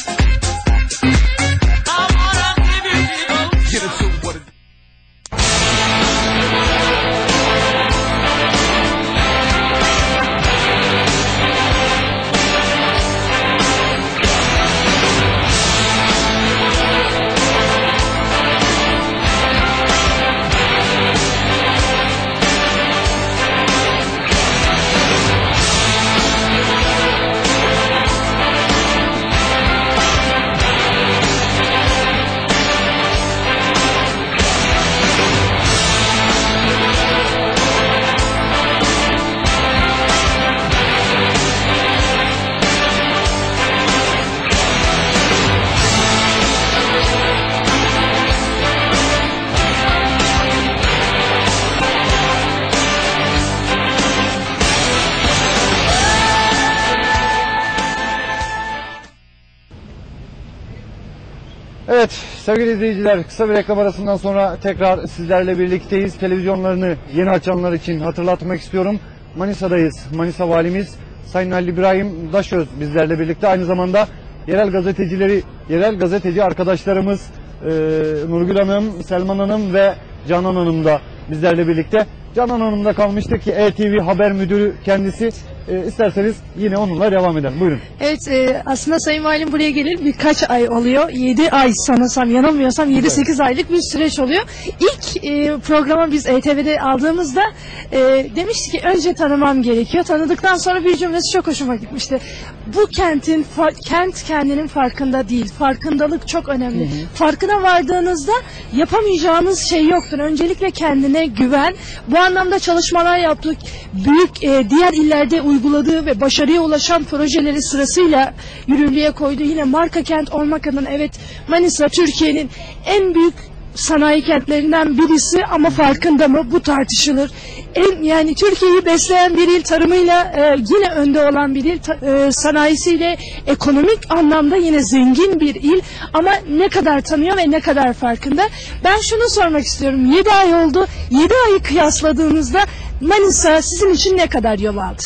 Evet sevgili izleyiciler, kısa bir reklam arasından sonra tekrar sizlerle birlikteyiz. Televizyonlarını yeni açanlar için hatırlatmak istiyorum. Manisa'dayız. Manisa Valimiz Sayın Halil İbrahim Daşöz bizlerle birlikte. Aynı zamanda yerel gazetecileri, yerel gazeteci arkadaşlarımız e, Nurgül Hanım, Selman Hanım ve Canan Hanım da bizlerle birlikte. Canan Hanım'da kalmıştık ki E T V Haber Müdürü kendisi. E, isterseniz yine onunla devam edelim. Buyurun.
Evet, e, aslında Sayın Valim buraya gelir birkaç ay oluyor. yedi ay sanırsam, yanılmıyorsam yedi sekiz aylık bir süreç oluyor. İlk e, programa biz E T V'de aldığımızda e, demişti ki önce tanımam gerekiyor. Tanıdıktan sonra bir cümlesi çok hoşuma gitmişti. Bu kentin, kent kendinin farkında değil. Farkındalık çok önemli. Hı hı. Farkına vardığınızda yapamayacağınız şey yoktur. Öncelikle kendine güven. Bu anlamda çalışmalar yaptık. Büyük e, diğer illerde uyguladığı ve başarıya ulaşan projeleri sırasıyla yürürlüğe koydu. Yine marka kent olmak adına evet Manisa Türkiye'nin en büyük sanayi kentlerinden birisi ama farkında mı? Bu tartışılır. En, yani Türkiye'yi besleyen bir il, tarımıyla e, yine önde olan bir il, ta, e, sanayisiyle ekonomik anlamda yine zengin bir il ama ne kadar tanıyor ve ne kadar farkında? Ben şunu sormak istiyorum. yedi ay oldu. yedi ayı kıyasladığınızda Manisa sizin için ne kadar yol aldı?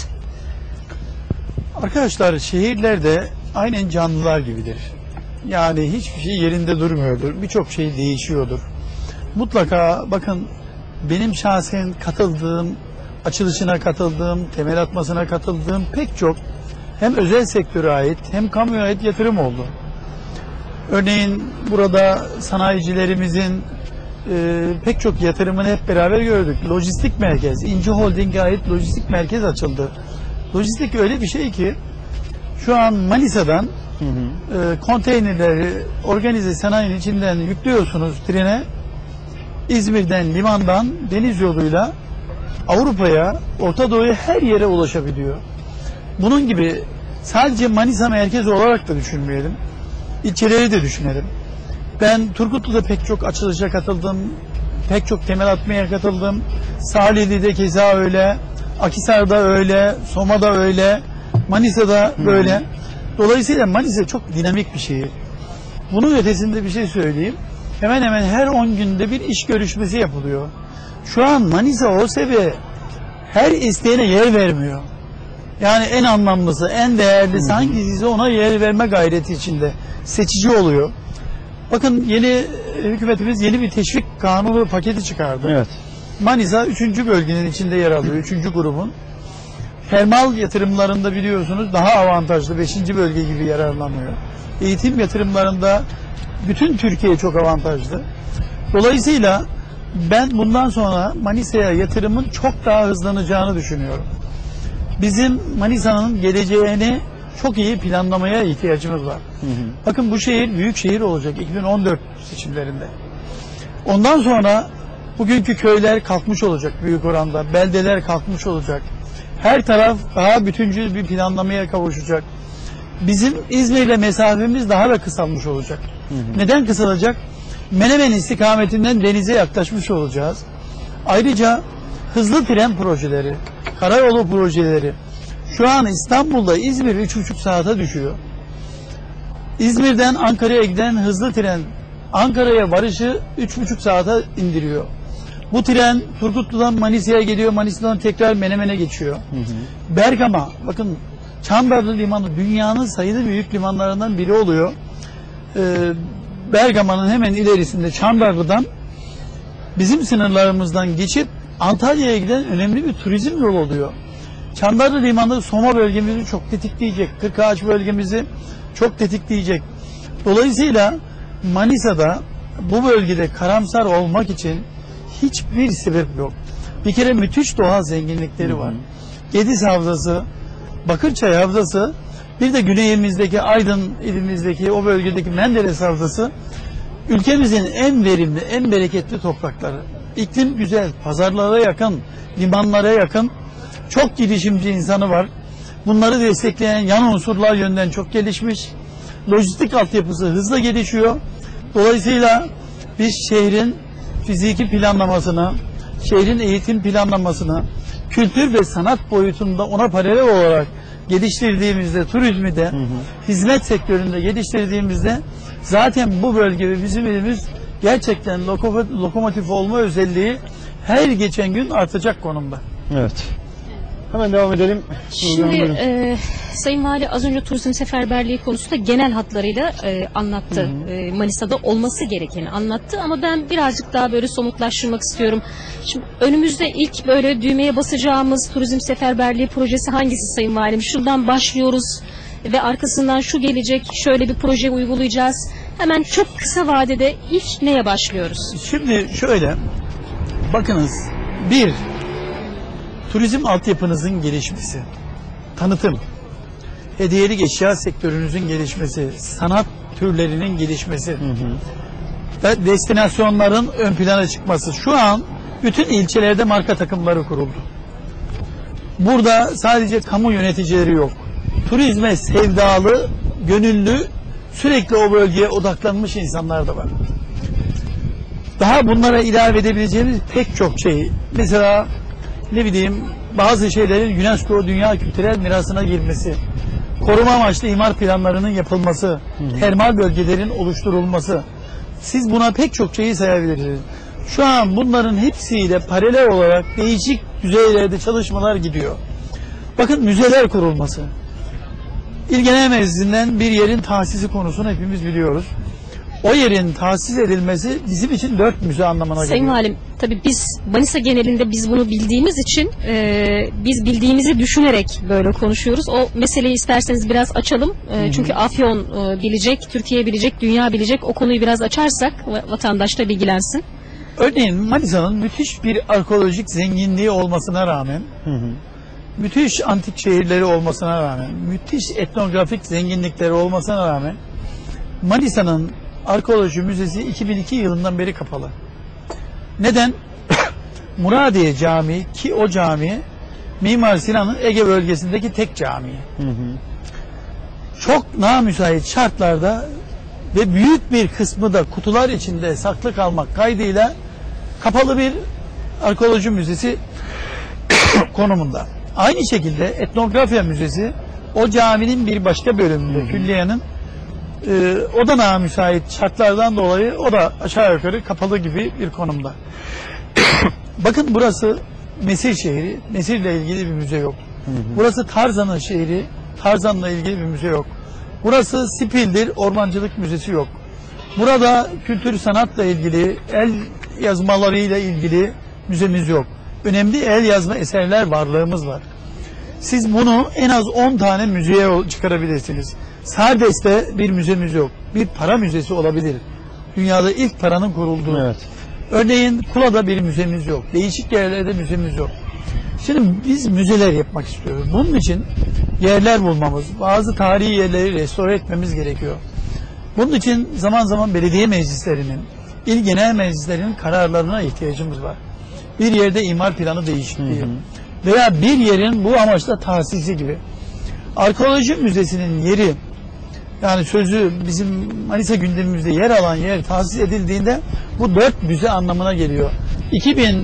Arkadaşlar şehirlerde aynen canlılar gibidir. Yani hiçbir şey yerinde durmuyordur. Birçok şey değişiyordur. Mutlaka bakın benim şahsen katıldığım, açılışına katıldığım, temel atmasına katıldığım pek çok hem özel sektöre ait hem kamuya ait yatırım oldu. Örneğin burada sanayicilerimizin e, pek çok yatırımını hep beraber gördük. Lojistik merkez, İnci Holding'e ait lojistik merkez açıldı. Lojistik öyle bir şey ki şu an Manisa'dan Hı hı. E, konteynerleri organize sanayinin içinden yüklüyorsunuz trene. İzmir'den, limandan, deniz yoluyla Avrupa'ya, Orta Doğu'ya her yere ulaşabiliyor. Bunun gibi sadece Manisa merkez olarak da düşünmeyelim. İlçeleri de düşünelim. Ben Turgutlu'da pek çok açılışa katıldım. Pek çok temel atmaya katıldım. Salihli'de keza öyle. Akhisar'da öyle. Soma'da öyle. Manisa'da böyle. Hı. Dolayısıyla Manisa çok dinamik bir şehir. Bunun ötesinde bir şey söyleyeyim. Hemen hemen her on günde bir iş görüşmesi yapılıyor. Şu an Manisa O S B her isteyene yer vermiyor. Yani en anlamlısı, en değerlisi hangisi ona yer verme gayreti içinde. Seçici oluyor. Bakın yeni hükümetimiz yeni bir teşvik kanunu paketi çıkardı.
Evet.
Manisa üçüncü bölgenin içinde yer alıyor. üçüncü grubun. Termal yatırımlarında biliyorsunuz daha avantajlı beşinci bölge gibi yararlanıyor. Eğitim yatırımlarında bütün Türkiye çok avantajlı. Dolayısıyla ben bundan sonra Manisa'ya yatırımın çok daha hızlanacağını düşünüyorum. Bizim Manisa'nın geleceğini çok iyi planlamaya ihtiyacımız var. Hı hı. Bakın bu şehir büyük şehir olacak iki bin on dört seçimlerinde. Ondan sonra bugünkü köyler kalkmış olacak büyük oranda. Beldeler kalkmış olacak. Her taraf daha bütüncül bir planlamaya kavuşacak. Bizim İzmir'le mesafemiz daha da kısalmış olacak. Hı hı. Neden kısalacak? Menemen istikametinden denize yaklaşmış olacağız. Ayrıca hızlı tren projeleri, karayolu projeleri. Şu an İstanbul'da İzmir üç buçuk saate düşüyor. İzmir'den Ankara'ya giden hızlı tren Ankara'ya varışı üç buçuk saate indiriyor. Bu tren Turgutlu'dan Manisa'ya geliyor, Manisa'dan tekrar Menemen'e geçiyor. Hı hı. Bergama, bakın Çandarlı Limanı dünyanın sayılı büyük limanlarından biri oluyor. Ee, Bergama'nın hemen ilerisinde Çandarlı'dan bizim sınırlarımızdan geçip Antalya'ya giden önemli bir turizm yolu oluyor. Çandarlı Limanı Soma bölgemizi çok tetikleyecek, Kırkağaç bölgemizi çok tetikleyecek. Dolayısıyla Manisa'da bu bölgede karamsar olmak için hiçbir sebep yok. Bir kere müthiş doğal zenginlikleri var. Gediz Havzası, Bakırçay Havzası, bir de güneyimizdeki Aydın ilimizdeki o bölgedeki Menderes Havzası ülkemizin en verimli, en bereketli toprakları. İklim güzel, pazarlara yakın, limanlara yakın, çok girişimci insanı var. Bunları destekleyen yan unsurlar yönden çok gelişmiş. Lojistik altyapısı hızla gelişiyor. Dolayısıyla biz şehrin fiziki planlamasını, şehrin eğitim planlamasını, kültür ve sanat boyutunda ona paralel olarak geliştirdiğimizde, turizmi de, hı hı. hizmet sektöründe geliştirdiğimizde zaten bu bölge ve bizim ilimiz gerçekten lokomotif olma özelliği her geçen gün artacak konumda.
Evet. Hemen devam edelim.
Şimdi e, Sayın Vali az önce turizm seferberliği konusunda genel hatlarıyla e, anlattı. Hı hı. E, Manisa'da olması gerekeni anlattı ama ben birazcık daha böyle somutlaştırmak istiyorum. Şimdi önümüzde ilk böyle düğmeye basacağımız turizm seferberliği projesi hangisi Sayın Valim? Şuradan başlıyoruz ve arkasından şu gelecek, şöyle bir proje uygulayacağız. Hemen çok kısa vadede ilk neye başlıyoruz?
Şimdi şöyle, bakınız, bir, turizm altyapınızın gelişmesi, tanıtım, hediyelik eşya sektörünüzün gelişmesi, sanat türlerinin gelişmesi, hı hı. ve destinasyonların ön plana çıkması. Şu an bütün ilçelerde marka takımları kuruldu. Burada sadece kamu yöneticileri yok. Turizme sevdalı, gönüllü, sürekli o bölgeye odaklanmış insanlar da var. Daha bunlara ilave edebileceğimiz pek çok şey. Mesela ne bileyim bazı şeylerin UNESCO Dünya Kültürel Mirası'na girmesi, koruma amaçlı imar planlarının yapılması, hı hı. termal bölgelerin oluşturulması. Siz buna pek çok şeyi sayabilirsiniz. Şu an bunların hepsiyle paralel olarak değişik düzeylerde çalışmalar gidiyor. Bakın müzeler kurulması. İl Genel Meclisi'nden bir yerin tahsisi konusunu hepimiz biliyoruz. O yerin tahsis edilmesi bizim için dört müze anlamına geliyor.
Sayın Valim, tabii biz Manisa genelinde biz bunu bildiğimiz için e, biz bildiğimizi düşünerek böyle konuşuyoruz. O meseleyi isterseniz biraz açalım. E, çünkü Afyon e, bilecek, Türkiye bilecek, dünya bilecek. O konuyu biraz açarsak vatandaş da bilgilensin.
Örneğin Manisa'nın müthiş bir arkeolojik zenginliği olmasına rağmen, hı hı. müthiş antik şehirleri olmasına rağmen, müthiş etnografik zenginlikleri olmasına rağmen Manisa'nın Arkeoloji Müzesi iki bin iki yılından beri kapalı. Neden? Muradiye Camii, ki o cami Mimar Sinan'ın Ege bölgesindeki tek cami. Hı hı. Çok namüsait şartlarda ve büyük bir kısmı da kutular içinde saklı kalmak kaydıyla kapalı bir arkeoloji müzesi konumunda. Aynı şekilde Etnografya Müzesi o caminin bir başka bölümünde, külliyenin Ee, o da namüsait şartlardan dolayı o da aşağı yukarı kapalı gibi bir konumda. Bakın burası Mesir şehri, Mesir'le ilgili bir müze yok. Hı hı. Burası Tarzan'ın şehri, Tarzan'la ilgili bir müze yok. Burası Spil'dir, Ormancılık Müzesi yok. Burada kültür sanatla ilgili, el yazmalarıyla ilgili müzemiz yok. Önemli el yazma eserler varlığımız var. Siz bunu en az on tane müzeye çıkarabilirsiniz. Sardes'te bir müzemiz yok. Bir para müzesi olabilir. Dünyada ilk paranın kurulduğu. Evet. Örneğin Kula'da bir müzemiz yok. Değişik yerlerde müzemiz yok. Şimdi biz müzeler yapmak istiyoruz. Bunun için yerler bulmamız, bazı tarihi yerleri restore etmemiz gerekiyor. Bunun için zaman zaman belediye meclislerinin, il genel meclislerinin kararlarına ihtiyacımız var. Bir yerde imar planı değişikliği, hı hı. veya bir yerin bu amaçla tahsisi gibi. Arkeoloji Müzesi'nin yeri, yani sözü bizim Manisa gündemimizde yer alan yer tahsis edildiğinde bu dört müze anlamına geliyor. iki bin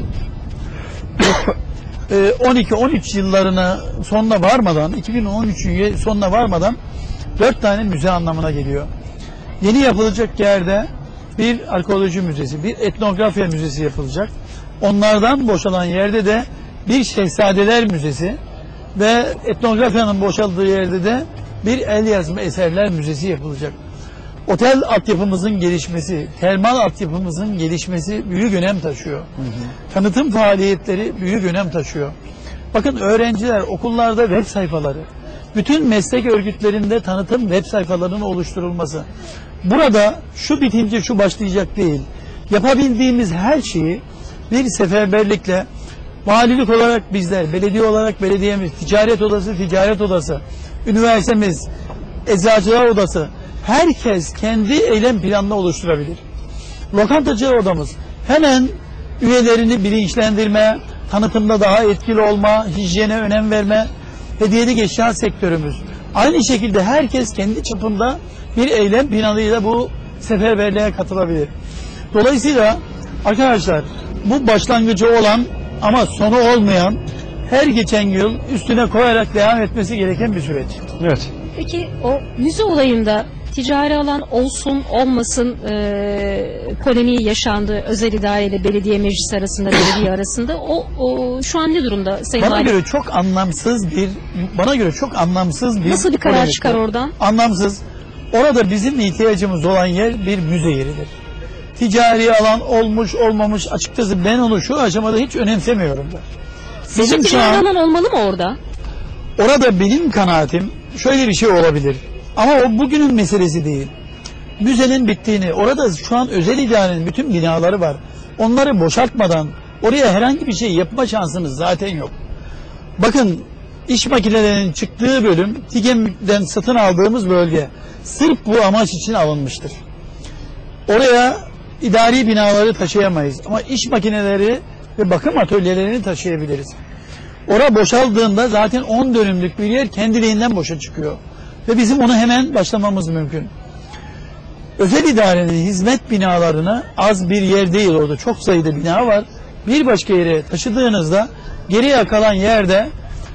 on iki on üç yıllarına sonuna varmadan, iki bin on üçün sonuna varmadan dört tane müze anlamına geliyor. Yeni yapılacak yerde bir arkeoloji müzesi, bir etnografya müzesi yapılacak. Onlardan boşalan yerde de bir Şehzadeler Müzesi ve etnografyanın boşaldığı yerde de bir el yazma eserler müzesi yapılacak. Otel altyapımızın gelişmesi, termal altyapımızın gelişmesi büyük önem taşıyor. Hı hı. Tanıtım faaliyetleri büyük önem taşıyor. Bakın öğrenciler okullarda web sayfaları, bütün meslek örgütlerinde tanıtım web sayfalarının oluşturulması. Burada şu bitince şu başlayacak değil. Yapabildiğimiz her şeyi bir seferberlikle valilik olarak bizler, belediye olarak belediyemiz, ticaret odası, ticaret odası, üniversitemiz, eczacılar odası, herkes kendi eylem planını oluşturabilir. Lokantacı odamız hemen üyelerini bilinçlendirme, tanıtımda daha etkili olma, hijyene önem verme, hediyelik eşya sektörümüz. Aynı şekilde herkes kendi çapında bir eylem planıyla bu seferberliğe katılabilir. Dolayısıyla arkadaşlar bu başlangıcı olan ama sonu olmayan, her geçen yıl üstüne koyarak devam etmesi gereken bir süreç.
Evet.
Peki o müze olayında ticari alan olsun olmasın e, polemiği yaşandı özel idare ile belediye meclisi arasında, belediye arasında. O, o şu an ne durumda Sayın
Bana
Valim?
göre çok anlamsız bir, bana göre çok anlamsız bir.
Nasıl bir karar
polemik
çıkar
var.
oradan?
Anlamsız. Orada bizim ihtiyacımız olan yer bir müze yeridir. Ticari alan olmuş olmamış açıkçası ben onu şu aşamada hiç önemsemiyorum da.
Sizce ticari alan olmalı mı orada?
Orada benim kanaatim şöyle bir şey olabilir. Ama o bugünün meselesi değil. Müzenin bittiğini, orada şu an özel idarenin bütün binaları var. Onları boşaltmadan oraya herhangi bir şey yapma şansınız zaten yok. Bakın iş makinelerinin çıktığı bölüm TİGEM'den satın aldığımız bölge. Sırf bu amaç için alınmıştır. Oraya idari binaları taşıyamayız ama iş makineleri ve bakım atölyelerini taşıyabiliriz. Orada boşaldığında zaten on dönümlük bir yer kendiliğinden boşa çıkıyor. Ve bizim onu hemen başlamamız mümkün. Özel idarenin hizmet binalarına az bir yer değil orada. Çok sayıda bina var. Bir başka yere taşıdığınızda geriye kalan yerde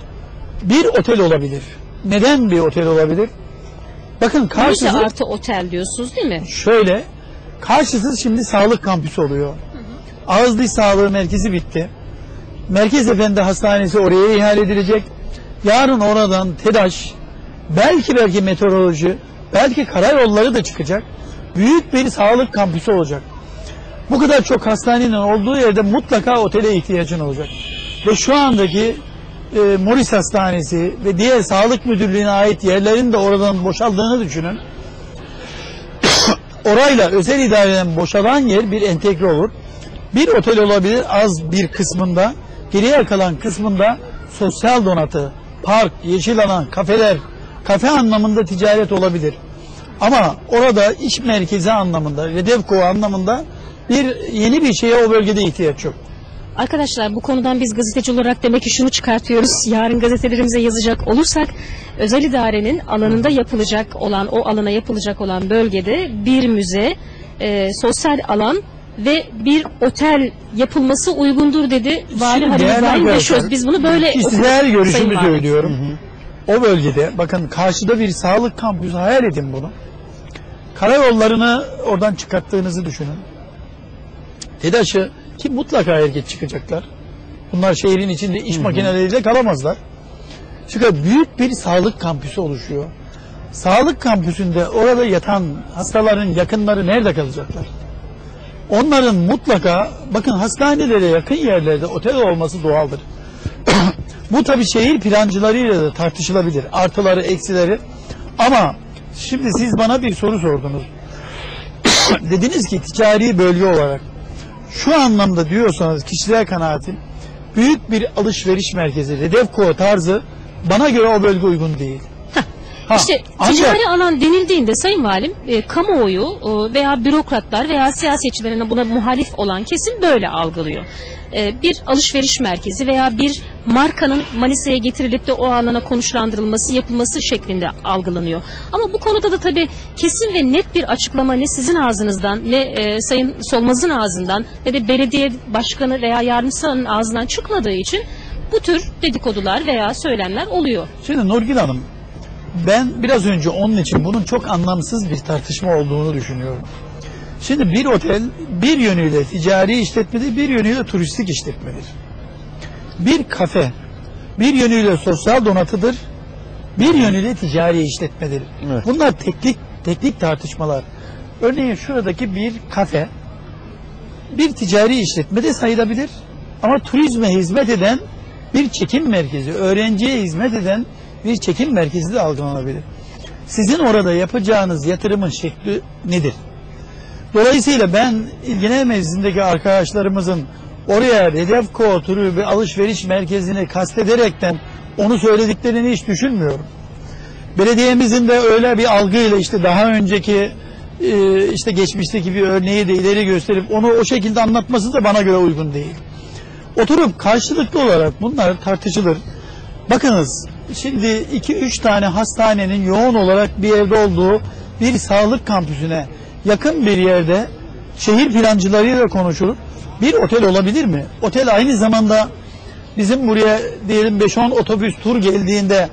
bir otel olabilir. Neden bir otel olabilir? Bakın karşısı...
Müze artı otel diyorsunuz değil mi?
Şöyle, karşısı şimdi sağlık kampüsü oluyor. Hı hı. Ağız diş sağlığı merkezi bitti. Merkez Efendi Hastanesi oraya ihale edilecek. Yarın oradan TEDAŞ, belki belki meteoroloji, belki karayolları da çıkacak. Büyük bir sağlık kampüsü olacak. Bu kadar çok hastanenin olduğu yerde mutlaka otele ihtiyacın olacak. Ve şu andaki e, Morris Hastanesi ve diğer sağlık müdürlüğüne ait yerlerin de oradan boşaldığını düşünün. Orayla özel idareden boşalan yer bir entegre olur. Bir otel olabilir az bir kısmında, geriye kalan kısmında sosyal donatı, park, yeşil alan, kafeler, kafe anlamında ticaret olabilir. Ama orada iş merkezi anlamında, Redevko anlamında bir yeni bir şeye o bölgede ihtiyaç yok.
Arkadaşlar bu konudan biz gazeteci olarak demek ki şunu çıkartıyoruz. Yarın gazetelerimize yazacak olursak özel idarenin alanında yapılacak olan, o alana yapılacak olan bölgede bir müze, e, sosyal alan ve bir otel yapılması uygundur dedi Vali Halil İbrahim Beşöz. Biz bunu böyle
kişisel görüşümü söylüyorum. Hı hı. O bölgede bakın karşıda bir sağlık kampüsü, hayal edin bunu. Karayollarını oradan çıkarttığınızı düşünün. TEDAŞ'ı ki mutlaka erkek çıkacaklar. Bunlar şehrin içinde iş hı hı. makineleriyle kalamazlar. Çünkü büyük bir sağlık kampüsü oluşuyor. Sağlık kampüsünde orada yatan hastaların yakınları nerede kalacaklar? Onların mutlaka, bakın hastanelere yakın yerlerde otel olması doğaldır. Bu tabii şehir plancılarıyla da tartışılabilir. Artıları, eksileri. Ama şimdi siz bana bir soru sordunuz. Dediniz ki ticari bölge olarak şu anlamda diyorsanız kişisel kanaatim büyük bir alışveriş merkezi, Redevko tarzı bana göre o bölge uygun değil.
Ha, işte ticari ancak, alan denildiğinde Sayın Valim, e, kamuoyu e, veya bürokratlar veya siyasetçilerin buna muhalif olan kesim böyle algılıyor. E, bir alışveriş merkezi veya bir markanın Manisa'ya getirilip de o alana konuşlandırılması, yapılması şeklinde algılanıyor. Ama bu konuda da tabii kesin ve net bir açıklama ne sizin ağzınızdan, ne e, Sayın Solmaz'ın ağzından ne de belediye başkanı veya yardımcısının ağzından çıkmadığı için bu tür dedikodular veya söylemler oluyor.
Şimdi Nurgül Hanım, ben biraz önce onun için bunun çok anlamsız bir tartışma olduğunu düşünüyorum. Şimdi bir otel bir yönüyle ticari işletmedir, bir yönüyle turistik işletmedir. Bir kafe bir yönüyle sosyal donatıdır, bir yönüyle ticari işletmedir. Evet. Bunlar teknik teknik tartışmalar. Örneğin şuradaki bir kafe bir ticari işletme de sayılabilir ama turizme hizmet eden bir çekim merkezi, öğrenciye hizmet eden bir çekim merkezi de algılanabilir. Sizin orada yapacağınız yatırımın şekli nedir? Dolayısıyla ben genel meclisindeki arkadaşlarımızın oraya Redefko türü bir alışveriş merkezini kastederekten onu söylediklerini hiç düşünmüyorum. Belediyemizin de öyle bir algıyla işte daha önceki e, işte geçmişteki bir örneği de ileri gösterip onu o şekilde anlatması da bana göre uygun değil. Oturup karşılıklı olarak bunlar tartışılır. Bakınız şimdi iki üç tane hastanenin yoğun olarak bir yerde olduğu bir sağlık kampüsüne yakın bir yerde şehir plancılarıyla konuşulur. Bir otel olabilir mi? Otel aynı zamanda bizim buraya diyelim beş on otobüs tur geldiğinde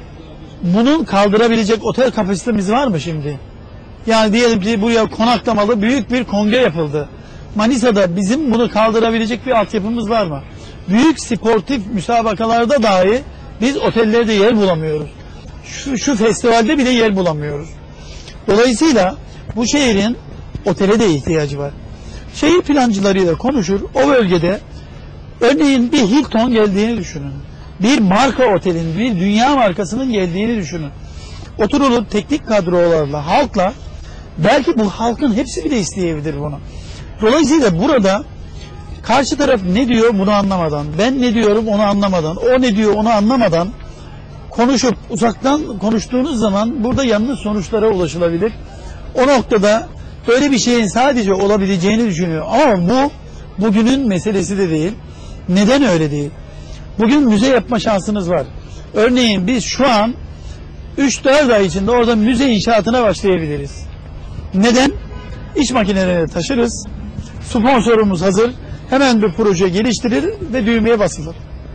bunun kaldırabilecek otel kapasitemiz var mı şimdi? Yani diyelim ki buraya konaklamalı büyük bir kongre yapıldı. Manisa'da bizim bunu kaldırabilecek bir altyapımız var mı? Büyük sportif müsabakalarda dahi biz otellerde yer bulamıyoruz. Şu, şu festivalde bile yer bulamıyoruz. Dolayısıyla bu şehrin otele de ihtiyacı var. Şehir plancılarıyla konuşur. O bölgede örneğin bir Hilton geldiğini düşünün. Bir marka otelin, bir dünya markasının geldiğini düşünün. Oturulur teknik kadrolarla, halkla, belki bu halkın hepsi bile isteyebilir bunu. Dolayısıyla burada karşı taraf ne diyor bunu anlamadan, ben ne diyorum onu anlamadan, o ne diyor onu anlamadan konuşup uzaktan konuştuğunuz zaman burada yanlış sonuçlara ulaşılabilir. O noktada böyle bir şeyin sadece olabileceğini düşünüyor. Ama bu bugünün meselesi de değil. Neden öyle değil? Bugün müze yapma şansınız var. Örneğin biz şu an üç dört ay içinde orada müze inşaatına başlayabiliriz. Neden? İş makineleri taşırız. Sponsorumuz hazır. Hemen bir proje geliştirir ve düğmeye basılır.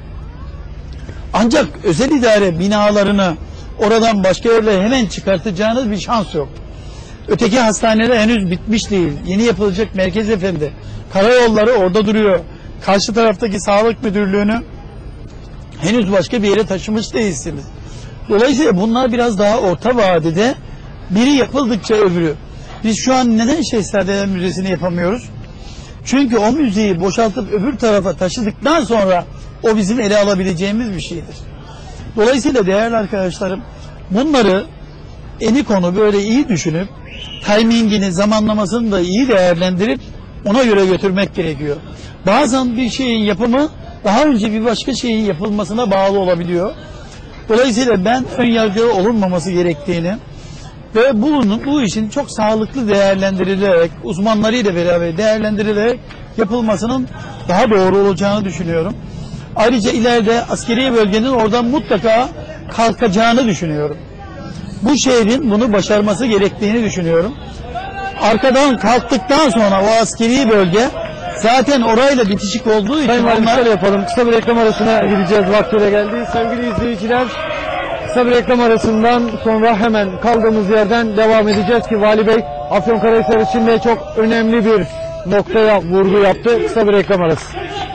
Ancak özel idare binalarını oradan başka yerlere hemen çıkartacağınız bir şans yok. Öteki hastaneler henüz bitmiş değil. Yeni yapılacak Merkez Efendi. Karayolları orada duruyor. Karşı taraftaki sağlık müdürlüğünü henüz başka bir yere taşımış değilsiniz. Dolayısıyla bunlar biraz daha orta vadede, biri yapıldıkça öbürü. Biz şu an neden Şehzadeler Müzesi'ni yapamıyoruz? Çünkü o müzeyi boşaltıp öbür tarafa taşıdıktan sonra o bizim ele alabileceğimiz bir şeydir. Dolayısıyla değerli arkadaşlarım, bunları eni konu böyle iyi düşünüp timingini, zamanlamasını da iyi değerlendirip ona göre götürmek gerekiyor. Bazen bir şeyin yapımı daha önce bir başka şeyin yapılmasına bağlı olabiliyor. Dolayısıyla ben ön yargılı olunmaması gerektiğini ve bunun, bu işin çok sağlıklı değerlendirilerek, uzmanlarıyla beraber değerlendirilerek yapılmasının daha doğru olacağını düşünüyorum. Ayrıca ileride askeri bölgenin oradan mutlaka kalkacağını düşünüyorum. Bu şehrin bunu başarması gerektiğini düşünüyorum. Arkadan kalktıktan sonra o askeri bölge zaten orayla bitişik olduğu için
Sayın Valim,
onlar...
şöyle yapalım. Kısa bir reklam arasına gideceğiz. Vakti de geldi. Sevgili izleyiciler, kısa bir reklam arasından sonra hemen kaldığımız yerden devam edeceğiz ki Vali Bey Afyonkarahisar için de çok önemli bir noktaya vurgu yaptı. Kısa bir reklam arası.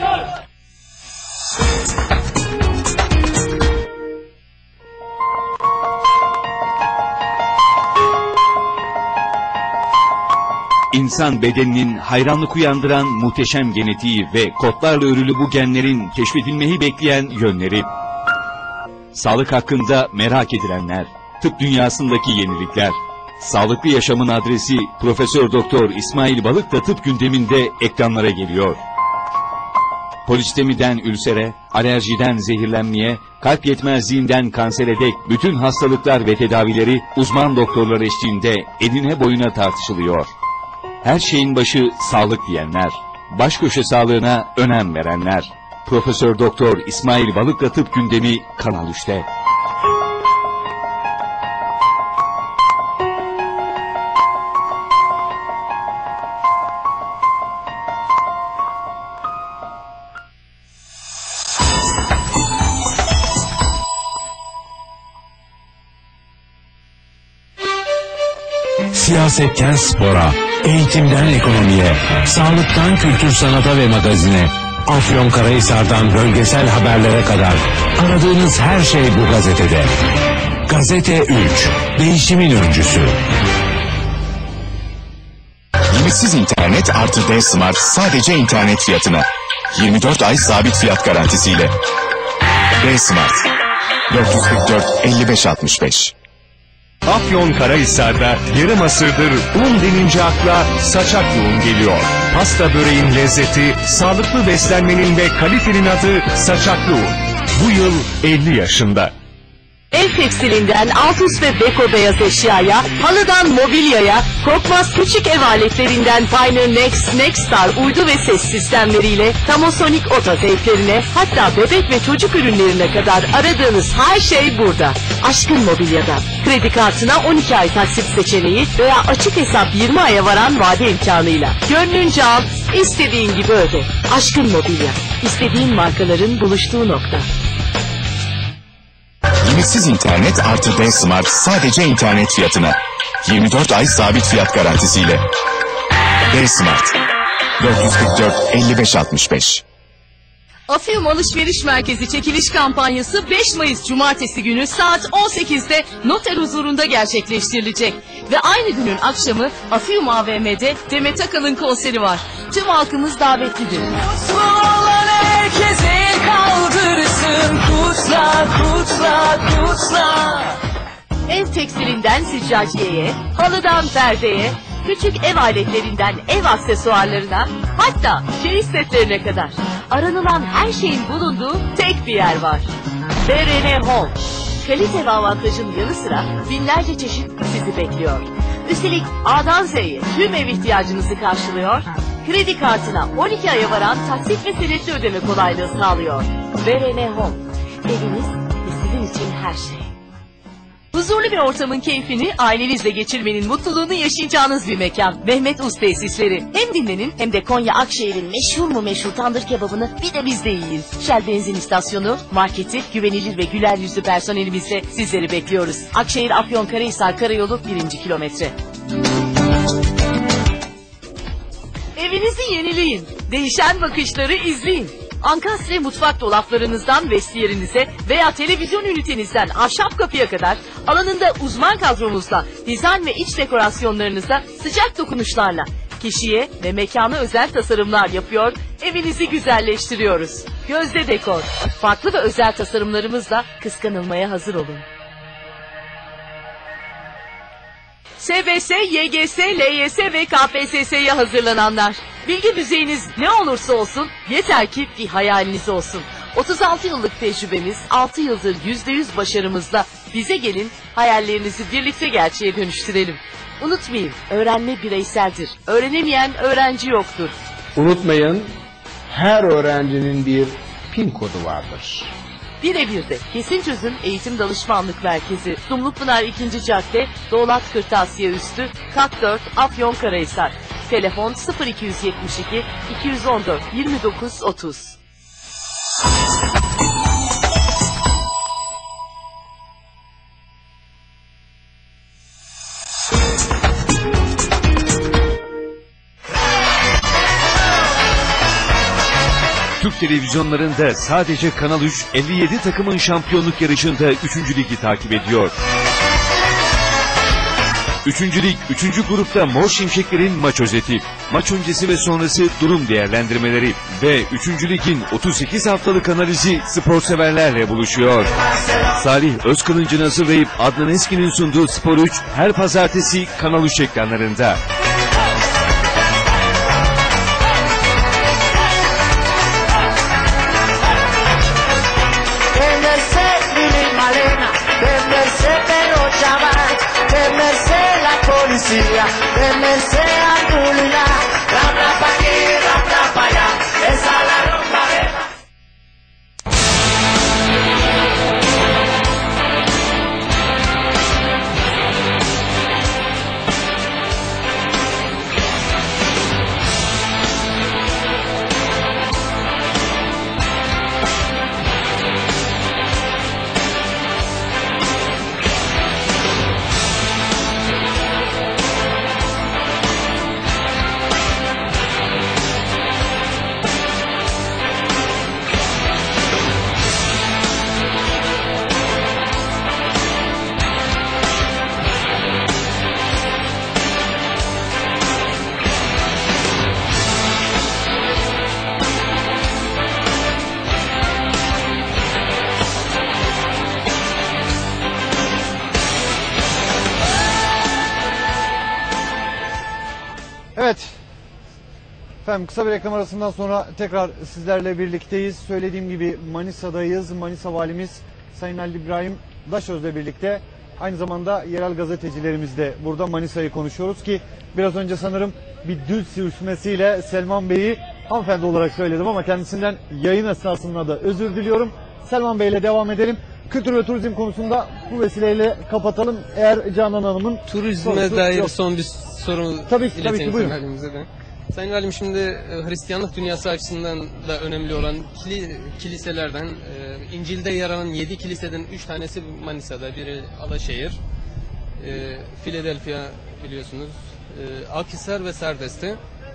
İnsan bedeninin hayranlık uyandıran muhteşem genetiği ve kodlarla örülü bu genlerin keşfedilmeyi bekleyen yönleri. Sağlık hakkında merak edilenler, tıp dünyasındaki yenilikler. Sağlıklı yaşamın adresi Profesör Doktor İsmail Balık da tıp gündeminde ekranlara geliyor. Polistemiden ülsere, alerjiden zehirlenmeye, kalp yetmezliğinden kansere dek bütün hastalıklar ve tedavileri uzman doktorlar eşliğinde enine boyuna tartışılıyor. Her şeyin başı sağlık diyenler, baş köşe sağlığına önem verenler. Profesör Doktor İsmail Balık'la tıp gündemi Kanal üçte.
Siyasetten spora,
Eğitimden ekonomiye, sağlıktan kültür sanata ve magazine, Afyonkarahisar'dan bölgesel haberlere kadar aradığınız her şey bu gazetede. Gazete üç, değişimin öncüsü.
Limitsiz internet artı D-Smart sadece internet fiyatına. yirmi dört ay sabit fiyat garantisiyle. D-Smart dört yüz kırk dört elli beş altmış beş.
Afyonkarahisar'da yarım asırdır un denince akla saçak yoğun geliyor. Pasta böreğin lezzeti, sağlıklı beslenmenin ve kalitenin adı Saçaklı Un. Bu yıl elli yaşında.
Ev tekstilinden Altus ve Beko beyaz eşyaya, halıdan mobilyaya, kokmaz küçük ev aletlerinden Pioneer Next, Nexstar uydu ve ses sistemleriyle Tamosonic ototeyplerine, hatta bebek ve çocuk ürünlerine kadar aradığınız her şey burada. Aşkın Mobilya'da. Kredi kartına on iki ay taksit seçeneği veya açık hesap yirmi aya varan vade imkanıyla. Gönlünce al, istediğin gibi öde. Aşkın Mobilya. İstediğin markaların buluştuğu nokta.
Limitsiz internet artı D-Smart sadece internet fiyatına. yirmi dört ay sabit fiyat garantisiyle. D-Smart dört yüz kırk dört elli beş altmış beş.
Afyon Alışveriş Merkezi çekiliş kampanyası beş Mayıs Cumartesi günü saat on sekizde noter huzurunda gerçekleştirilecek. Ve aynı günün akşamı Afyon A V M'de Demet Akalın konseri var. Tüm halkımız davetlidir. Mutlu olan herkese kaldırsın, kutla kutla kutla. Ev tekstilinden siccaciyeye, halıdan perdeye, küçük ev aletlerinden ev aksesuarlarına, hatta çeyiz setlerine kadar aranılan her şeyin bulunduğu tek bir yer var. B R N Home. Kalite ve avantajın yanı sıra binlerce çeşit sizi bekliyor. Üstelik A'dan Z'ye tüm ev ihtiyacınızı karşılıyor, kredi kartına on iki aya varan taksit ve senetli ödeme kolaylığı sağlıyor. B R N Home. Eviniz ve sizin için her şey. Huzurlu bir ortamın keyfini ailenizle geçirmenin mutluluğunu yaşayacağınız bir mekan. Mehmet Uz Tesisleri. Hem dinlenin hem de Konya Akşehir'in meşhur mu meşhur tandır kebabını bir de bizde yiyin. Shell benzin istasyonu, marketi, güvenilir ve güler yüzlü personelimizle sizleri bekliyoruz. Akşehir Afyonkarahisar Karayolu birinci kilometre. Evinizi yenileyin. Değişen bakışları izleyin. Ankastre mutfak dolaplarınızdan vestiyerinize veya televizyon ünitenizden ahşap kapıya kadar alanında uzman kadromuzla dizayn ve iç dekorasyonlarınızda sıcak dokunuşlarla kişiye ve mekana özel tasarımlar yapıyor, evinizi güzelleştiriyoruz. Gözde Dekor. Farklı ve özel tasarımlarımızla kıskanılmaya hazır olun. S B S, Y G S, L Y S ve K P S S'ye hazırlananlar. Bilgi düzeyiniz ne olursa olsun yeter ki bir hayaliniz olsun. otuz altı yıllık tecrübemiz, altı yıldır yüzde yüz başarımızla bize gelin, hayallerinizi birlikte gerçeğe dönüştürelim. Unutmayın, öğrenme bireyseldir. Öğrenemeyen öğrenci yoktur.
Unutmayın, her öğrencinin bir pin kodu vardır.
Birebir de Kesin Çözüm Eğitim Danışmanlık Merkezi, Dumlupınar ikinci Cadde, Doğulat Kırtasiye Üstü, Kat dört, Afyonkarahisar. Telefon sıfır iki yüz yetmiş iki iki yüz on dört yirmi dokuz otuz.
Türk televizyonlarında sadece Kanal üç elli yedi takımın şampiyonluk yarışında üçüncü ligi takip ediyor. üçüncü lig üçüncü grupta Mor Şimşekler'in maç özeti, maç öncesi ve sonrası durum değerlendirmeleri ve üçüncü ligin otuz sekiz haftalık analizi spor severlerle buluşuyor. Salih Özkılıncı'nın hazırlayıp Adnan Eski'nin sunduğu Spor üç her pazartesi Kanal üç ekranlarında.
Temerse Abdullah, rabla pa aquí, rabla pa allá, esa la romperemos.
Efendim kısa bir reklam arasından sonra tekrar sizlerle birlikteyiz. Söylediğim gibi Manisa'dayız. Manisa Valimiz Sayın Halil İbrahim Daşöz'le birlikte aynı zamanda yerel gazetecilerimiz de burada Manisa'yı konuşuyoruz ki biraz önce sanırım bir dil sürüşmesiyle Selman Bey'i hanımefendi olarak söyledim ama kendisinden yayın esnasında da özür diliyorum. Selman Bey'le devam edelim. Kültür ve turizm konusunda bu vesileyle kapatalım. Eğer Canan Hanım'ın
turizme dair yok. Son bir soru
tabii ki, tabii ki buyurun.
De. Sayın Valim, şimdi Hristiyanlık dünyası açısından da önemli olan kili, kiliselerden, e, İncil'de yer alan yedi kiliseden üç tanesi Manisa'da, biri Alaşehir, e, Philadelphia biliyorsunuz, e, Akhisar ve Sardes'te.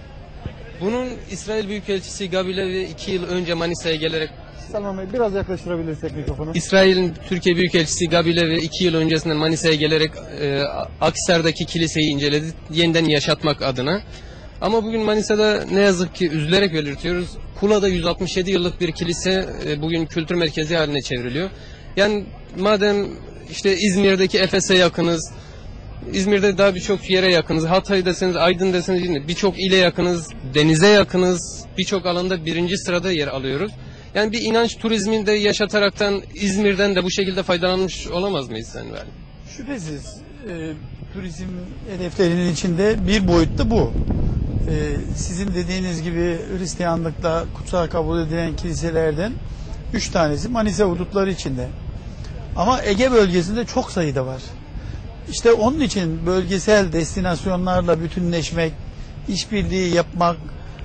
Bunun İsrail Büyükelçisi Gabilevi iki yıl önce Manisa'ya gelerek
Selman Bey biraz yaklaştırabilirsek mikrofonu.
İsrail'in Türkiye Büyükelçisi Gabilevi iki yıl öncesinden Manisa'ya gelerek e, Akhisar'daki kiliseyi inceledi, yeniden yaşatmak adına. Ama bugün Manisa'da ne yazık ki üzülerek belirtiyoruz. Kula'da yüz altmış yedi yıllık bir kilise e, bugün kültür merkezi haline çevriliyor. Yani madem işte İzmir'deki Efes'e yakınız, İzmir'de daha birçok yere yakınız, Hatay deseniz, Aydın deseniz birçok ile yakınız, denize yakınız, birçok alanda birinci sırada yer alıyoruz. Yani bir inanç turizmini de yaşataraktan İzmir'den de bu şekilde faydalanmış olamaz mıyız Sayın Valim?
Şüphesiz e, turizm hedeflerinin içinde bir boyutta bu. E, sizin dediğiniz gibi Hristiyanlıkta kutsal kabul edilen kiliselerden üç tanesi Manisa hudutları içinde. Ama Ege bölgesinde çok sayıda var. İşte onun için bölgesel destinasyonlarla bütünleşmek, işbirliği yapmak,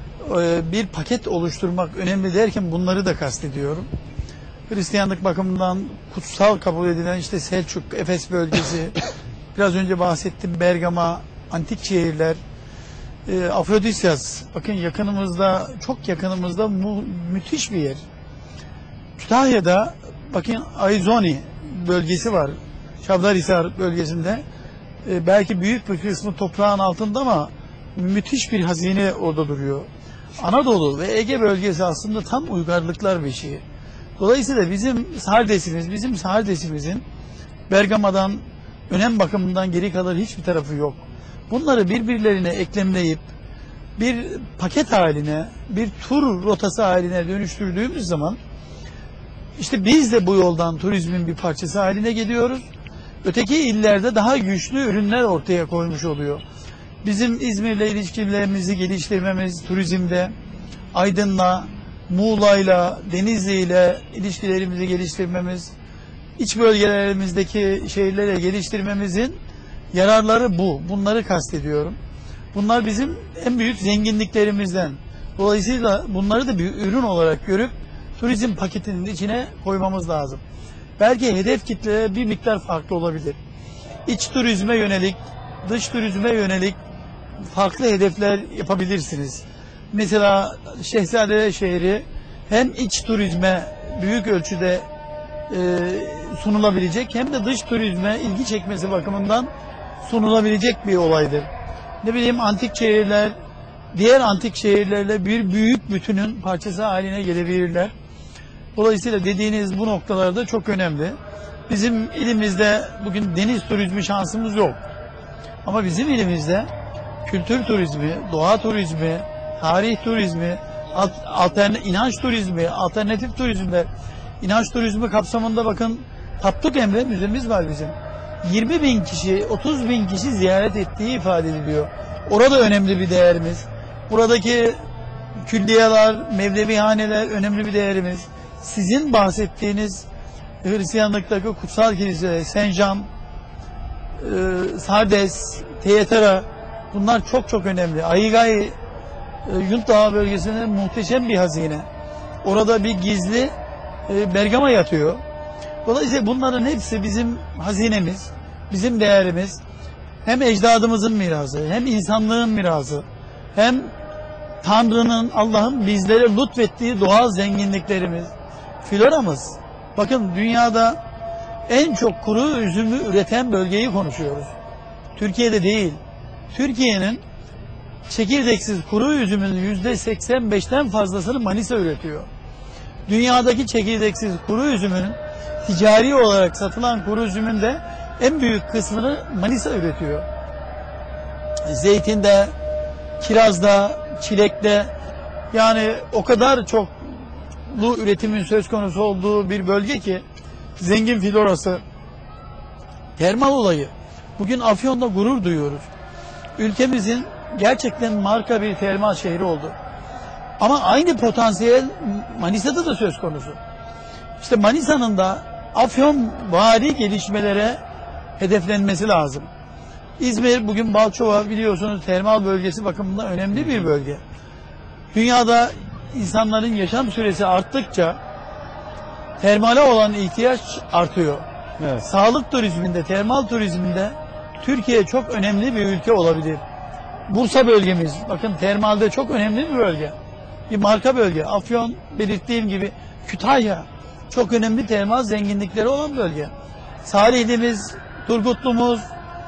bir paket oluşturmak önemli derken bunları da kastediyorum. Hristiyanlık bakımından kutsal kabul edilen işte Selçuk, Efes bölgesi, biraz önce bahsettim Bergama, antik şehirler, e, Afrodisyas, bakın yakınımızda, çok yakınımızda mu, müthiş bir yer. Kütahya'da bakın Aizoni bölgesi var, Çavdarhisar bölgesinde. E, belki büyük bir kısmı toprağın altında ama müthiş bir hazine orada duruyor. Anadolu ve Ege bölgesi aslında tam uygarlıklar beşiği. Dolayısıyla bizim Sardes'imiz, bizim Sardes'imizin Bergama'dan önem bakımından geri kalır hiçbir tarafı yok. Bunları birbirlerine eklemleyip bir paket haline, bir tur rotası haline dönüştürdüğümüz zaman işte biz de bu yoldan turizmin bir parçası haline geliyoruz. Öteki illerde daha güçlü ürünler ortaya koymuş oluyor. Bizim İzmir'le ilişkilerimizi geliştirmemiz, turizmde, Aydın'la, Muğla'yla, Denizli'yle ilişkilerimizi geliştirmemiz, iç bölgelerimizdeki şehirlere geliştirmemizin yararları bu. Bunları kastediyorum. Bunlar bizim en büyük zenginliklerimizden. Dolayısıyla bunları da bir ürün olarak görüp turizm paketinin içine koymamız lazım. Belki hedef kitle bir miktar farklı olabilir. İç turizme yönelik, dış turizme yönelik farklı hedefler yapabilirsiniz. Mesela Şehzade şehri hem iç turizme büyük ölçüde e, sunulabilecek hem de dış turizme ilgi çekmesi bakımından sunulabilecek bir olaydır. Ne bileyim antik şehirler diğer antik şehirlerle bir büyük bütünün parçası haline gelebilirler. Dolayısıyla dediğiniz bu noktalarda çok önemli. Bizim ilimizde bugün deniz turizmi şansımız yok. Ama bizim ilimizde kültür turizmi, doğa turizmi, tarih turizmi, alternatif inanç turizmi, alternatif turizmler, inanç turizmi kapsamında bakın Tapduk Emre müzemiz var bizim. yirmi bin kişi, otuz bin kişi ziyaret ettiği ifade ediliyor. Orada önemli bir değerimiz. Buradaki külliyeler, mevlevihaneler önemli bir değerimiz. Sizin bahsettiğiniz Hristiyanlıktaki kutsal kilise, Saint Jean, e, Sardes, Teyatara, bunlar çok çok önemli. Aigai, e, Yunt Dağı bölgesinde muhteşem bir hazine. Orada bir gizli e, Bergama yatıyor. Dolayısıyla bunların hepsi bizim hazinemiz, bizim değerimiz. Hem ecdadımızın mirası, hem insanlığın mirası, hem Tanrı'nın, Allah'ın bizlere lütfettiği doğal zenginliklerimiz, floramız. Bakın dünyada en çok kuru üzümü üreten bölgeyi konuşuyoruz. Türkiye'de değil. Türkiye'nin çekirdeksiz kuru üzümünün yüzde seksen beşten fazlasını Manisa üretiyor. Dünyadaki çekirdeksiz kuru üzümünün ticari olarak satılan kuru üzümün de en büyük kısmını Manisa üretiyor. Zeytinde, kirazda, çilekte Yani o kadar çok bu üretimin söz konusu olduğu bir bölge ki zengin florası, termal olayı. Bugün Afyon'da gurur duyuyoruz. Ülkemizin gerçekten marka bir termal şehri oldu. Ama aynı potansiyel Manisa'da da söz konusu. İşte Manisa'nın da Afyonvari gelişmelere hedeflenmesi lazım. İzmir bugün Balçova biliyorsunuz termal bölgesi bakımından önemli bir bölge. Dünyada insanların yaşam süresi arttıkça termale olan ihtiyaç artıyor.
Evet.
Sağlık turizminde, termal turizminde Türkiye çok önemli bir ülke olabilir. Bursa bölgemiz, bakın termalde çok önemli bir bölge. Bir marka bölge. Afyon belirttiğim gibi, Kütahya çok önemli termal zenginlikleri olan bölge. Salihli'miz, Turgutlu'muz,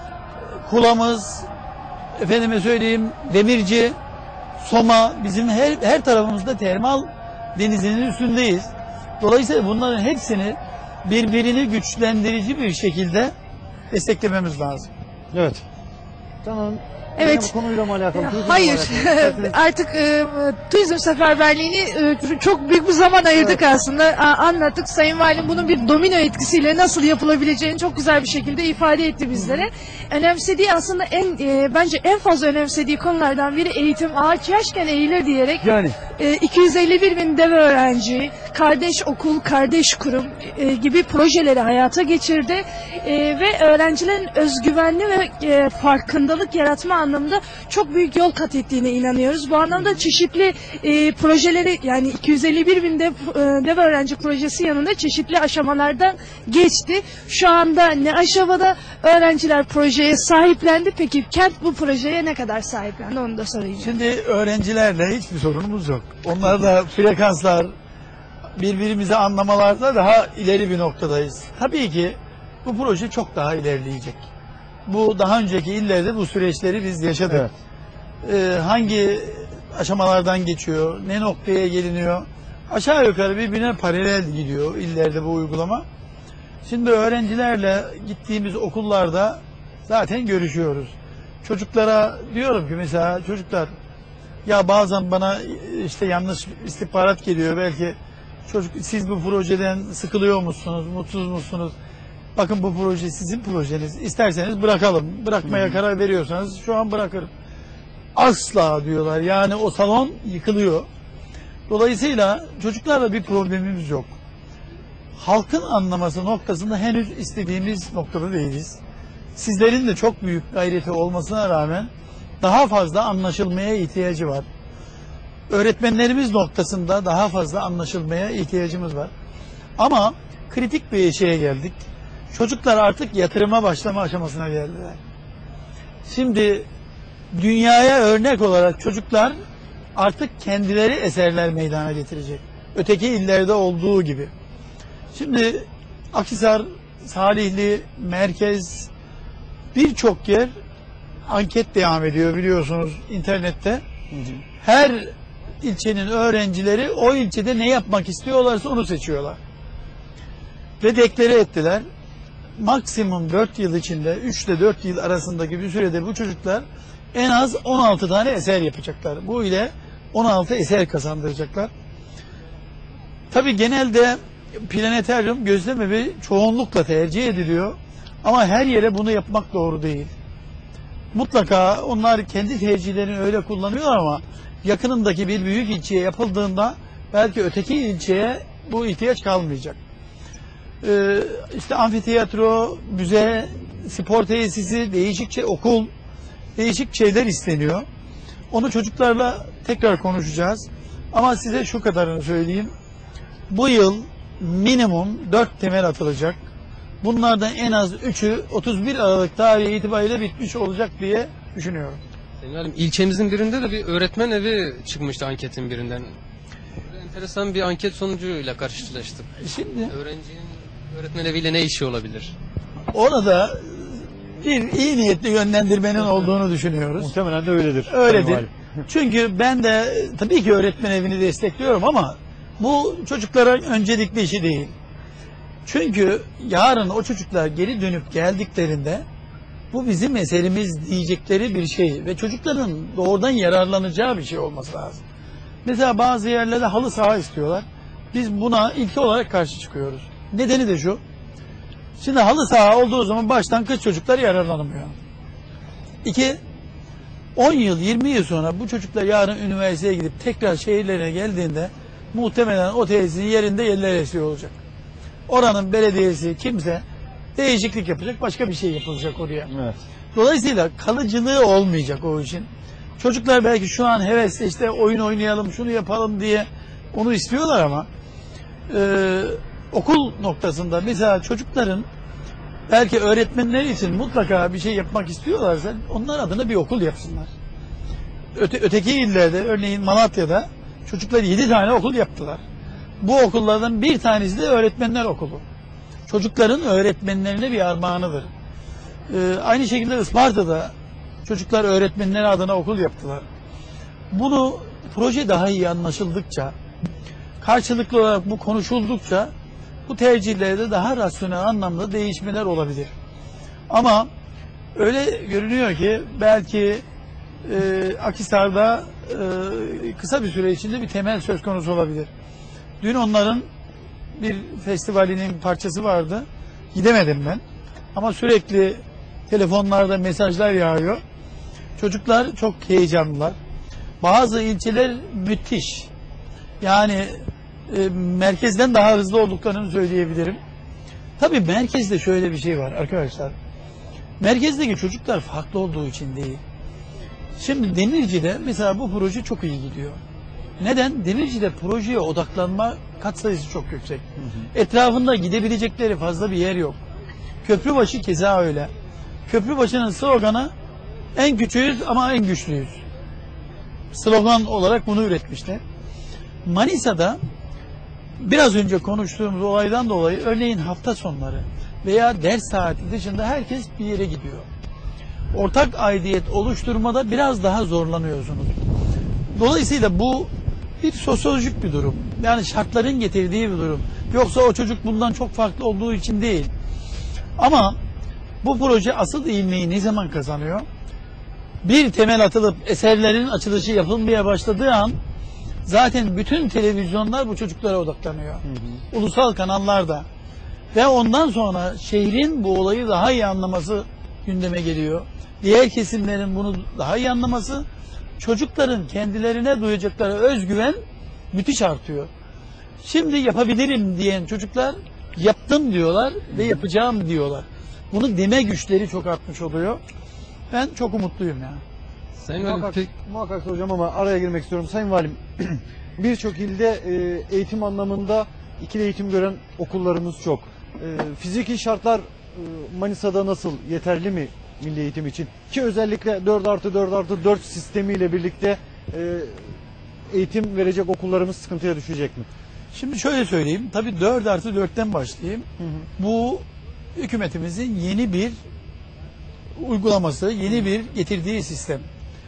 Kula'mız, efendime söyleyeyim Demirci, Soma, bizim her, her tarafımızda termal denizinin üstündeyiz. Dolayısıyla bunların hepsini birbirini güçlendirici bir şekilde desteklememiz lazım.
Evet. Tamam.
Evet.
Bu konuyla mı alakalı?
Hayır. Artık e, turizm seferberliğini e, çok büyük bir zaman ayırdık evet. aslında. A, anlattık. Sayın Valim bunun bir domino etkisiyle nasıl yapılabileceğini çok güzel bir şekilde ifade etti bizlere. Önemsediği aslında en e, bence en fazla önemsediği konulardan biri eğitim. Ağaç yaşken eğilir diyerek
yani
e, iki yüz elli bir bin dev öğrenci, kardeş okul, kardeş kurum e, gibi projeleri hayata geçirdi. E, ve öğrencilerin özgüvenli ve e, farkındalık yaratma anlamda çok büyük yol kat ettiğine inanıyoruz. Bu anlamda çeşitli e, projeleri yani iki yüz elli bir bin dev, e, dev öğrenci projesi yanında çeşitli aşamalardan geçti. Şu anda ne aşamada öğrenciler projeye sahiplendi? Peki kent bu projeye ne kadar sahiplendi? Onu da sorayım.
Şimdi öğrencilerle hiçbir sorunumuz yok. Onlar da frekanslar birbirimizi anlamalarda daha ileri bir noktadayız. Tabii ki bu proje çok daha ilerleyecek. Bu daha önceki illerde bu süreçleri biz yaşadık. Evet. Ee, hangi aşamalardan geçiyor, ne noktaya geliniyor, aşağı yukarı birbirine paralel gidiyor illerde bu uygulama. Şimdi öğrencilerle gittiğimiz okullarda zaten görüşüyoruz. Çocuklara diyorum ki mesela çocuklar ya bazen bana işte yanlış istihbarat geliyor belki çocuk siz bu projeden sıkılıyor musunuz, mutsuz musunuz? Bakın bu proje sizin projeniz. İsterseniz bırakalım. Bırakmaya hmm. karar veriyorsanız şu an bırakırım. Asla diyorlar. Yani o salon yıkılıyor. Dolayısıyla çocuklarla bir problemimiz yok. Halkın anlaması noktasında henüz istediğimiz noktada değiliz. Sizlerin de çok büyük gayreti olmasına rağmen daha fazla anlaşılmaya ihtiyacı var. Öğretmenlerimiz noktasında daha fazla anlaşılmaya ihtiyacımız var. Ama kritik bir şeye geldik. Çocuklar artık yatırıma başlama aşamasına geldiler. Şimdi dünyaya örnek olarak çocuklar artık kendileri eserler meydana getirecek. Öteki illerde olduğu gibi. Şimdi Akhisar, Salihli, Merkez birçok yer anket devam ediyor biliyorsunuz internette. Her ilçenin öğrencileri o ilçede ne yapmak istiyorlarsa onu seçiyorlar. Ve deklare ettiler. Maksimum dört yıl içinde, üç ile dört yıl arasındaki bir sürede bu çocuklar en az on altı tane eser yapacaklar. Bu ile on altı eser kazandıracaklar. Tabii genelde planetaryum gözlemevi çoğunlukla tercih ediliyor. Ama her yere bunu yapmak doğru değil. Mutlaka onlar kendi tercihlerini öyle kullanıyorlar ama yakınındaki bir büyük ilçeye yapıldığında belki öteki ilçeye bu ihtiyaç kalmayacak. Ee, işte amfiteyatro, müze, spor tesisi, değişik şey, okul, değişik şeyler isteniyor. Onu çocuklarla tekrar konuşacağız. Ama size şu kadarını söyleyeyim. Bu yıl minimum dört temel atılacak. Bunlardan en az üçü otuz bir Aralık tarihi itibariyle bitmiş olacak diye düşünüyorum.
Yani ilçemizin birinde de bir öğretmen evi çıkmıştı anketin birinden. Burada enteresan bir anket sonucuyla karşılaştık.
Şimdi
öğrencinin öğretmen eviyle ne işi olabilir?
Orada bir iyi niyetli yönlendirmenin olduğunu düşünüyoruz.
Muhtemelen de öyledir.
Öyledir. Çünkü ben de tabii ki öğretmen evini destekliyorum ama bu çocuklara öncelikli işi değil. Çünkü yarın o çocuklar geri dönüp geldiklerinde bu bizim eserimiz diyecekleri bir şey ve çocukların doğrudan yararlanacağı bir şey olması lazım. Mesela bazı yerlerde halı saha istiyorlar. Biz buna ilki olarak karşı çıkıyoruz. Nedeni de şu. Şimdi halı saha olduğu zaman baştan kız çocuklar yararlanamıyor. İki, on yıl, yirmi yıl sonra bu çocuklar yarın üniversiteye gidip tekrar şehirlerine geldiğinde muhtemelen o tesisin yerinde yerler esiyor olacak. Oranın belediyesi kimse değişiklik yapacak, başka bir şey yapılacak oraya.
Evet.
Dolayısıyla kalıcılığı olmayacak o işin. Çocuklar belki şu an hevesle işte oyun oynayalım, şunu yapalım diye onu istiyorlar ama e, okul noktasında mesela çocukların belki öğretmenler için mutlaka bir şey yapmak istiyorlarsa onlar adına bir okul yapsınlar. Öte, öteki illerde örneğin Malatya'da çocuklar yedi tane okul yaptılar. Bu okullardan bir tanesi de öğretmenler okulu. Çocukların öğretmenlerine bir armağanıdır. Ee, aynı şekilde Isparta'da çocuklar öğretmenleri adına okul yaptılar. Bunu proje daha iyi anlaşıldıkça, karşılıklı olarak bu konuşuldukça bu tercihlerde daha rasyonel anlamda değişmeler olabilir. Ama öyle görünüyor ki belki e, Akhisar'da e, kısa bir süre içinde bir temel söz konusu olabilir. Dün onların bir festivalinin parçası vardı. Gidemedim ben. Ama sürekli telefonlarda mesajlar yağıyor. Çocuklar çok heyecanlılar. Bazı ilçeler müthiş. Yani e, merkezden daha hızlı olduklarını söyleyebilirim. Tabii merkezde şöyle bir şey var arkadaşlar. Merkezdeki çocuklar farklı olduğu için değil. Şimdi Demirci'de mesela bu proje çok iyi gidiyor. Neden? Demirci'de projeye odaklanma katsayısı çok yüksek. Hı hı. Etrafında gidebilecekleri fazla bir yer yok. Köprübaşı keza öyle. Köprübaşı'nın sloganı en küçüğüz ama en güçlüyüz. Slogan olarak bunu üretmişler. Manisa'da biraz önce konuştuğumuz olaydan dolayı örneğin hafta sonları veya ders saati dışında herkes bir yere gidiyor. Ortak aidiyet oluşturmada biraz daha zorlanıyorsunuz. Dolayısıyla bu bir sosyolojik bir durum. Yani şartların getirdiği bir durum. Yoksa o çocuk bundan çok farklı olduğu için değil. Ama bu proje asıl ivmeyi ne zaman kazanıyor? Bir temel atılıp eserlerin açılışı yapılmaya başladığı an zaten bütün televizyonlar bu çocuklara odaklanıyor. Hı hı. Ulusal kanallar da. Ve ondan sonra şehrin bu olayı daha iyi anlaması gündeme geliyor. Diğer kesimlerin bunu daha iyi anlaması, çocukların kendilerine duyacakları özgüven müthiş artıyor. Şimdi yapabilirim diyen çocuklar yaptım diyorlar ve yapacağım diyorlar. Bunu deme güçleri çok artmış oluyor. Ben çok umutluyum ya.
Sayın muhakkak, Valim, muhakkak hocam ama araya girmek istiyorum. Sayın Valim, birçok ilde e, eğitim anlamında ikili eğitim gören okullarımız çok. E, fiziki şartlar e, Manisa'da nasıl? Yeterli mi milli eğitim için? Ki özellikle dört artı dört artı dört sistemiyle birlikte e, eğitim verecek okullarımız sıkıntıya düşecek mi?
Şimdi şöyle söyleyeyim. Tabii dört artı dörtten başlayayım. Hı hı. Bu hükümetimizin yeni bir uygulaması, yeni bir getirdiği sistem.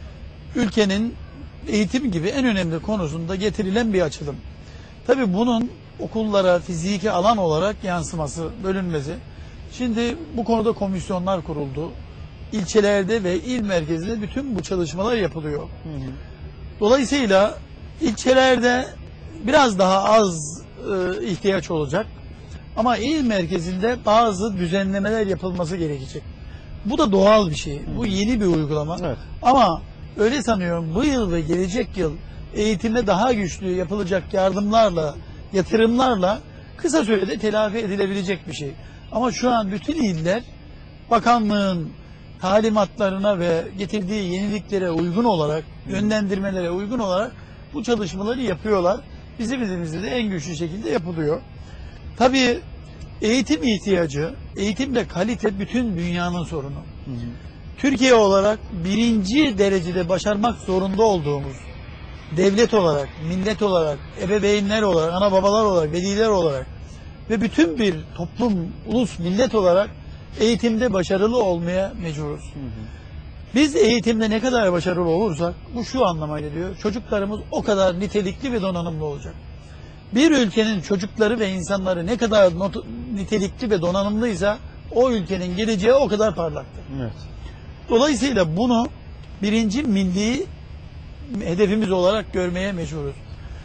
Ülkenin eğitim gibi en önemli konusunda getirilen bir açılım. Tabii bunun okullara fiziki alan olarak yansıması, bölünmesi. Şimdi bu konuda komisyonlar kuruldu. İlçelerde ve il merkezinde bütün bu çalışmalar yapılıyor. Hı hı. Dolayısıyla ilçelerde biraz daha az e, ihtiyaç olacak. Ama il merkezinde bazı düzenlemeler yapılması gerekecek. Bu da doğal bir şey. Bu yeni bir uygulama. Evet. Ama öyle sanıyorum bu yıl ve gelecek yıl eğitime daha güçlü yapılacak yardımlarla, yatırımlarla kısa sürede telafi edilebilecek bir şey. Ama şu an bütün iller bakanlığın talimatlarına ve getirdiği yeniliklere uygun olarak, yönlendirmelere uygun olarak bu çalışmaları yapıyorlar. Bizim ilimizde de en güçlü şekilde yapılıyor. Tabii eğitim ihtiyacı, eğitimde kalite bütün dünyanın sorunu. Hı hı. Türkiye olarak birinci derecede başarmak zorunda olduğumuz, devlet olarak, millet olarak, ebeveynler olarak, ana babalar olarak, veliler olarak ve bütün bir toplum, ulus, millet olarak eğitimde başarılı olmaya mecburuz. Hı hı. Biz eğitimde ne kadar başarılı olursak bu şu anlama geliyor. Çocuklarımız o kadar nitelikli ve donanımlı olacak. Bir ülkenin çocukları ve insanları ne kadar not- nitelikli ve donanımlıysa o ülkenin geleceği o kadar parlaktır. Evet. Dolayısıyla bunu birinci milli hedefimiz olarak görmeye mecburuz.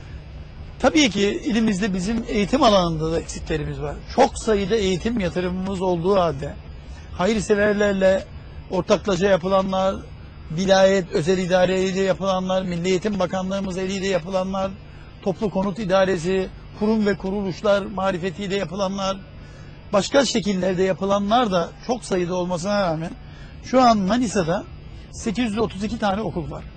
Tabii ki ilimizde bizim eğitim alanında da eksiklerimiz var. Çok sayıda eğitim yatırımımız olduğu halde hayırseverlerle ortaklaşa yapılanlar, vilayet özel idareyle yapılanlar, Milli Eğitim Bakanlığımız eliyle yapılanlar, toplu konut idaresi, kurum ve kuruluşlar marifetiyle yapılanlar, başka şekillerde yapılanlar da çok sayıda olmasına rağmen şu an Manisa'da sekiz yüz otuz iki tane okul var.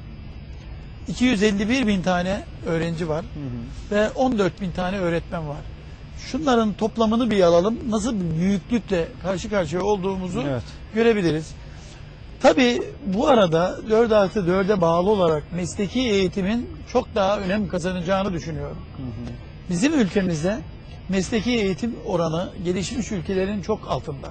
iki yüz elli bir bin tane öğrenci var. Hı hı. Ve on dört bin tane öğretmen var. Şunların toplamını bir alalım. Nasıl bir büyüklükle karşı karşıya olduğumuzu evet. görebiliriz. Tabii bu arada dört artı dörde bağlı olarak mesleki eğitimin çok daha önem kazanacağını düşünüyorum. Hı hı. Bizim ülkemizde mesleki eğitim oranı gelişmiş ülkelerin çok altında.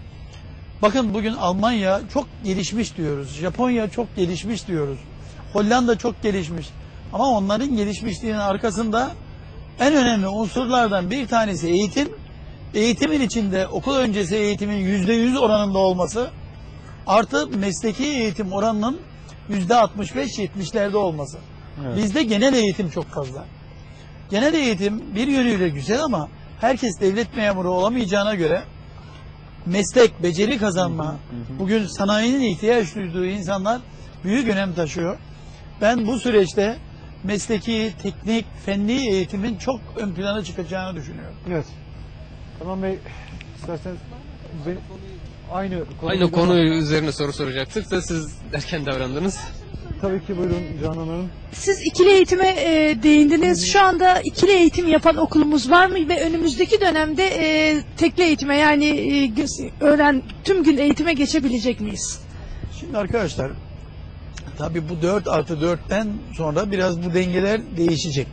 Bakın bugün Almanya çok gelişmiş diyoruz. Japonya çok gelişmiş diyoruz. Hollanda çok gelişmiş. Ama onların gelişmişliğinin arkasında en önemli unsurlardan bir tanesi eğitim. Eğitimin içinde okul öncesi eğitimin yüzde yüz oranında olması artı mesleki eğitim oranının yüzde altmış beş yetmişlerde olması. Evet. Bizde genel eğitim çok fazla. Genel eğitim bir yönüyle güzel ama herkes devlet memuru olamayacağına göre meslek, beceri kazanma, hı hı hı. bugün sanayinin ihtiyaç duyduğu insanlar büyük önem taşıyor. Ben bu süreçte mesleki, teknik, fenli eğitimin çok ön plana çıkacağını düşünüyorum.
Evet. Tamam Bey, isterseniz ben, aynı konu
aynı konu üzerine soru soracaktık da siz erken davrandınız.
Tabii ki, buyurun Canan Hanım.
Siz ikili eğitime e, değindiniz. Şu anda ikili eğitim yapan okulumuz var mı ve önümüzdeki dönemde e, tekli eğitime yani e, öğren tüm gün eğitime geçebilecek miyiz?
Şimdi arkadaşlar, tabii bu dört artı dörtten sonra biraz bu dengeler değişecek.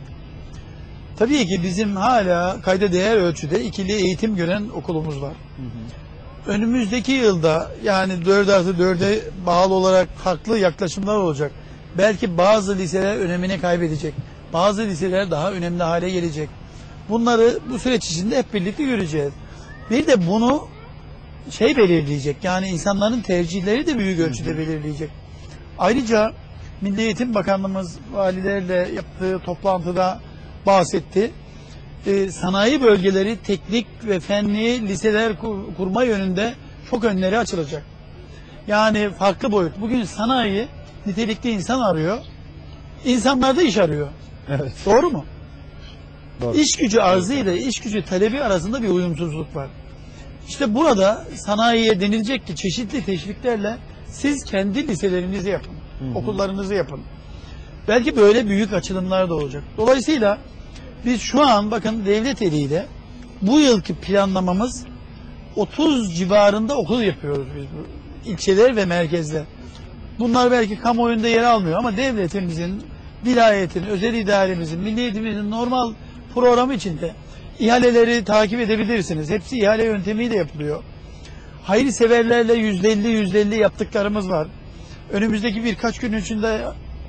Tabii ki bizim hala kayda değer ölçüde ikili eğitim gören okulumuz var. Hı hı. Önümüzdeki yılda yani dört artı dörde bağlı olarak farklı yaklaşımlar olacak. Belki bazı liseler önemini kaybedecek. Bazı liseler daha önemli hale gelecek. Bunları bu süreç içinde hep birlikte göreceğiz. Bir de bunu şey belirleyecek. Yani insanların tercihleri de büyük ölçüde belirleyecek. Ayrıca Milli Eğitim Bakanlığımız valilerle yaptığı toplantıda bahsetti. Ee, sanayi bölgeleri teknik ve fenli liseler kur, kurma yönünde çok önleri açılacak. Yani farklı boyut. Bugün sanayi nitelikli insan arıyor. İnsanlar da iş arıyor. Evet. Doğru mu? Doğru. İş gücü arzı ile iş gücü talebi arasında bir uyumsuzluk var. İşte burada sanayiye denilecek ki çeşitli teşviklerle siz kendi liselerinizi yapın. Hı hı. Okullarınızı yapın. Belki böyle büyük açılımlar da olacak. Dolayısıyla biz şu an bakın devlet eliyle bu yılki planlamamız otuz civarında okul yapıyoruz biz ilçeler ve merkezler. Bunlar belki kamuoyunda yer almıyor ama devletimizin, vilayetin, özel idaremizin, milli eğitimimizin normal programı içinde ihaleleri takip edebilirsiniz. Hepsi ihale yöntemiyle yapılıyor. Hayırseverlerle yüzde elli yüzde elli yaptıklarımız var. Önümüzdeki birkaç gün içinde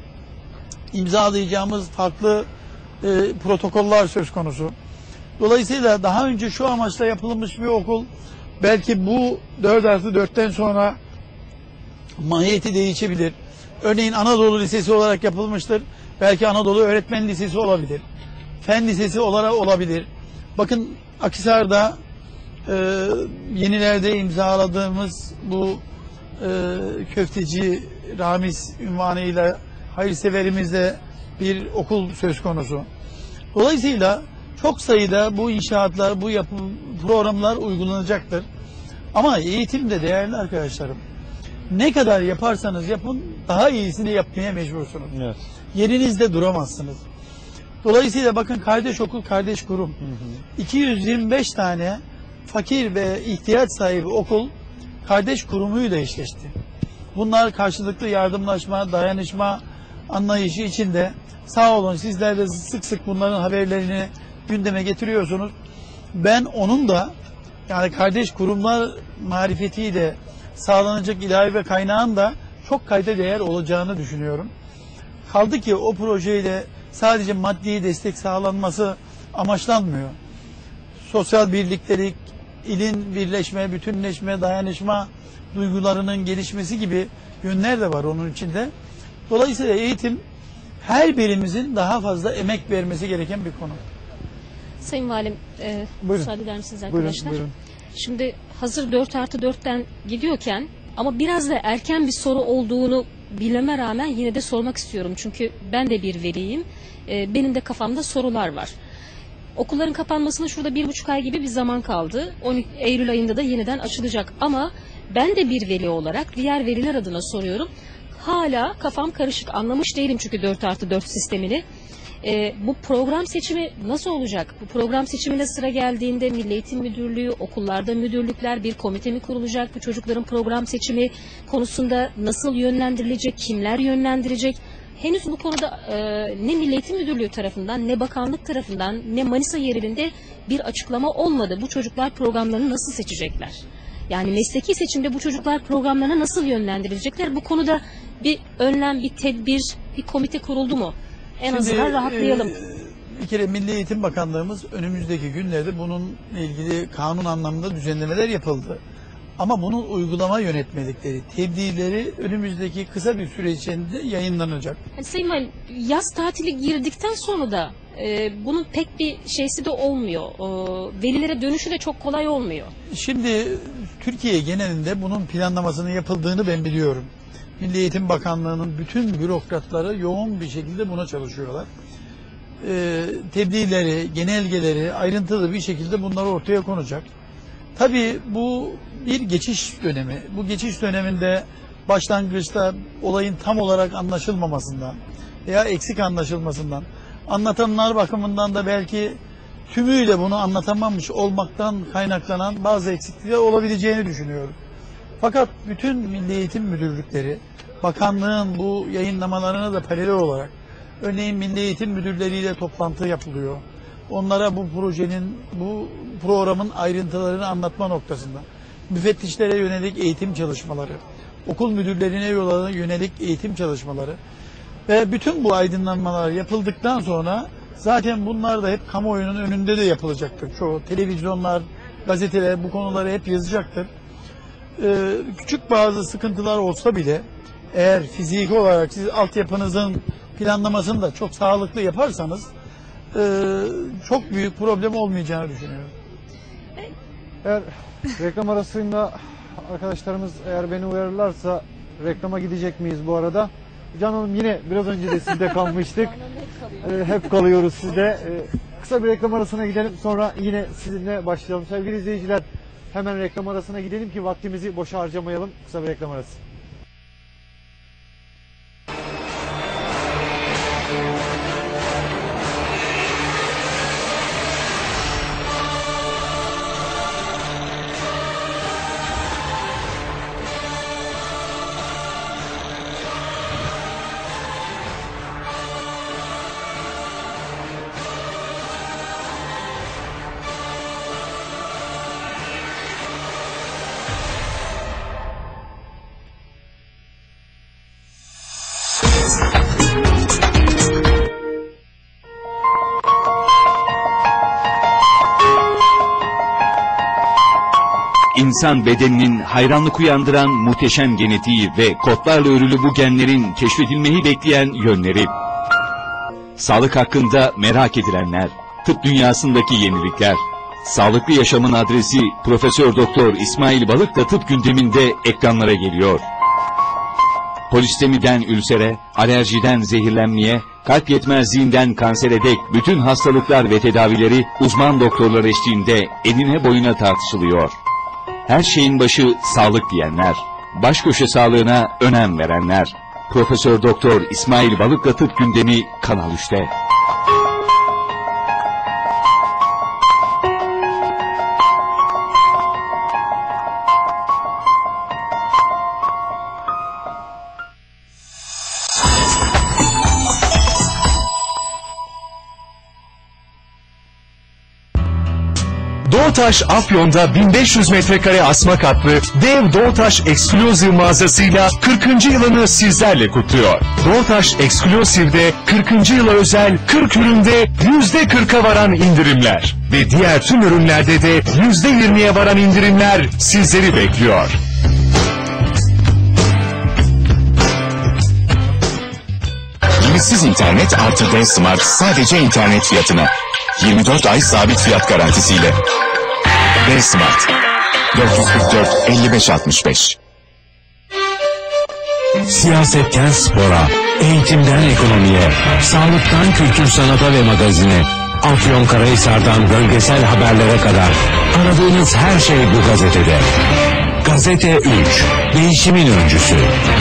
imzalayacağımız farklı e, protokoller söz konusu. Dolayısıyla daha önce şu amaçla yapılmış bir okul belki bu dört artı dörtten sonra mahiyeti değişebilir. Örneğin Anadolu Lisesi olarak yapılmıştır. Belki Anadolu Öğretmen Lisesi olabilir. Fen Lisesi olarak olabilir. Bakın Akhisar'da e, yenilerde imzaladığımız bu e, köfteci Ramiz ünvanıyla hayırseverimizde bir okul söz konusu. Dolayısıyla çok sayıda bu inşaatlar, bu yapım programlar uygulanacaktır. Ama eğitimde değerli arkadaşlarım, ne kadar yaparsanız yapın daha iyisini yapmaya mecbursunuz. Evet. Yerinizde duramazsınız. Dolayısıyla bakın kardeş okul, kardeş kurum. Hı hı. iki yüz yirmi beş tane fakir ve ihtiyaç sahibi okul kardeş kurumuyla eşleşti. Bunlar karşılıklı yardımlaşma, dayanışma anlayışı içinde. Sağ olun, sizler de sık sık bunların haberlerini gündeme getiriyorsunuz. Ben onun da yani kardeş kurumlar marifetiyle sağlanacak ilave ve kaynağın da çok kayda değer olacağını düşünüyorum. Kaldı ki o projeyle sadece maddi destek sağlanması amaçlanmıyor. Sosyal birliktelik, ilin birleşme, bütünleşme, dayanışma duygularının gelişmesi gibi yönler de var onun içinde. Dolayısıyla eğitim her birimizin daha fazla emek vermesi gereken bir konu.
Sayın Valim, e, müsaade eder misiniz arkadaşlar?
Buyurun, buyurun.
Şimdi hazır dört artı dörtten gidiyorken ama biraz da erken bir soru olduğunu bilmeme rağmen yine de sormak istiyorum. Çünkü ben de bir veliyim. E, benim de kafamda sorular var. Okulların kapanmasına şurada bir buçuk ay gibi bir zaman kaldı. on iki Eylül ayında da yeniden açılacak. Ama ben de bir veli olarak diğer veliler adına soruyorum. Hala kafam karışık. Anlamış değilim çünkü dört artı dört sistemini. Ee, bu program seçimi nasıl olacak? Bu program seçimine sıra geldiğinde Milli Eğitim Müdürlüğü, okullarda müdürlükler, bir komite mi kurulacak? Bu çocukların program seçimi konusunda nasıl yönlendirilecek? Kimler yönlendirecek? Henüz bu konuda e, ne Milli Eğitim Müdürlüğü tarafından, ne bakanlık tarafından, ne Manisa yerinde bir açıklama olmadı. Bu çocuklar programlarını nasıl seçecekler? Yani mesleki seçimde bu çocuklar programlarına nasıl yönlendirilecekler? Bu konuda bir önlem, bir tedbir, bir komite kuruldu mu? En
Şimdi,
azından rahatlayalım.
E, bir kere Milli Eğitim Bakanlığımız önümüzdeki günlerde bununla ilgili kanun anlamında düzenlemeler yapıldı. Ama bunun uygulama yönetmelikleri, tebliğleri önümüzdeki kısa bir süre içinde yayınlanacak.
Yani Sayın Valim, yaz tatili girdikten sonra da e, bunun pek bir şeysi de olmuyor. E, velilere dönüşü de çok kolay olmuyor.
Şimdi Türkiye genelinde bunun planlamasının yapıldığını ben biliyorum. Milli Eğitim Bakanlığı'nın bütün bürokratları yoğun bir şekilde buna çalışıyorlar. Ee, tebliğleri, genelgeleri ayrıntılı bir şekilde bunlar ortaya konacak. Tabii bu bir geçiş dönemi. Bu geçiş döneminde başlangıçta olayın tam olarak anlaşılmamasından veya eksik anlaşılmasından, anlatanlar bakımından da belki tümüyle bunu anlatamamış olmaktan kaynaklanan bazı eksiklikler olabileceğini düşünüyorum. Fakat bütün Milli Eğitim Müdürlükleri, bakanlığın bu yayınlamalarına da paralel olarak, örneğin Milli Eğitim Müdürleriyle toplantı yapılıyor. Onlara bu projenin, bu programın ayrıntılarını anlatma noktasında, müfettişlere yönelik eğitim çalışmaları, okul müdürlerine yönelik eğitim çalışmaları ve bütün bu aydınlanmalar yapıldıktan sonra zaten bunlar da hep kamuoyunun önünde de yapılacaktır. Çoğu televizyonlar, gazeteler bu konuları hep yazacaktır. Ee, küçük bazı sıkıntılar olsa bile eğer fiziki olarak siz altyapınızın planlamasını da çok sağlıklı yaparsanız e, çok büyük problem olmayacağını düşünüyorum.
Eğer reklam arasında arkadaşlarımız eğer beni uyarırlarsa reklama gidecek miyiz bu arada? Can Hanım yine biraz önce de sizde kalmıştık. Ee, hep kalıyoruz sizde. Ee, kısa bir reklam arasına gidelim, sonra yine sizinle başlayalım. Sevgili izleyiciler, hemen reklam arasına gidelim ki vaktimizi boşa harcamayalım. Kısa bir reklam arası.
İnsan bedeninin hayranlık uyandıran muhteşem genetiği ve kodlarla örülü bu genlerin keşfedilmeyi bekleyen yönleri. Sağlık hakkında merak edilenler, tıp dünyasındaki yenilikler. Sağlıklı yaşamın adresi Profesör Doktor İsmail Balık'ta tıp gündeminde ekranlara geliyor. Polistemiden ülsere, alerjiden zehirlenmeye, kalp yetmezliğinden kansere dek bütün hastalıklar ve tedavileri uzman doktorlar eşliğinde enine boyuna tartışılıyor. Her şeyin başı sağlık diyenler, baş köşe sağlığına önem verenler. Profesör Doktor İsmail Balık'la tıp gündemi Kanal üçte.
Doğutaş Afyon'da bin beş yüz metrekare asma katlı dev Doğutaş Exclusive mağazasıyla kırkıncı yılını sizlerle kutluyor. Doğutaş Exclusive'de kırkıncı yıla özel kırk üründe yüzde kırka varan indirimler ve diğer tüm ürünlerde de yüzde yirmiye varan indirimler sizleri bekliyor.
Limitsiz internet artı D-Smart sadece internet fiyatına. yirmi dört ay sabit fiyat garantisiyle. D-Smart dört yüz kırk dört elli beş altmış beş.
Siyasetten spora, eğitimden ekonomiye, sağlıktan kültür sanata ve magazine, Afyonkarahisar'dan bölgesel haberlere kadar aradığınız her şey bu gazetede. Gazete üç, değişimin öncüsü.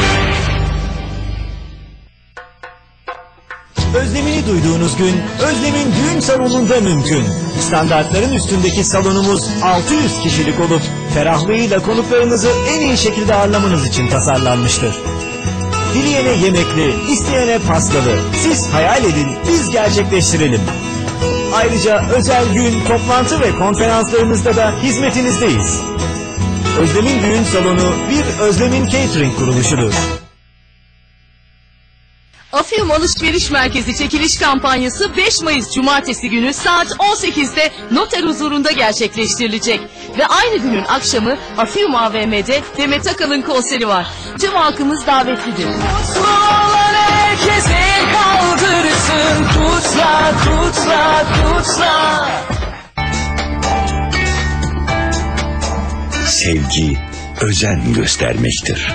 Özlemini duyduğunuz gün Özlem'in düğün salonunda mümkün. Standartların üstündeki salonumuz altı yüz kişilik olup ferahlığıyla konuklarınızı en iyi şekilde ağırlamanız için tasarlanmıştır. Dileyene yemekli, isteyene pastalı. Siz hayal edin, biz gerçekleştirelim. Ayrıca özel gün, toplantı ve konferanslarımızda da hizmetinizdeyiz. Özlem'in düğün salonu bir Özlem'in catering kuruluşudur.
Afyum Alışveriş Merkezi çekiliş kampanyası beş Mayıs Cumartesi günü saat on sekizde noter huzurunda gerçekleştirilecek. Ve aynı günün akşamı Afyum A V M'de Demet Akalın konseri var. Tüm halkımız davetlidir.
Mutlu olan herkese kaldırsın. Kutla, kutla, kutla.
Sevgi, özen göstermektir.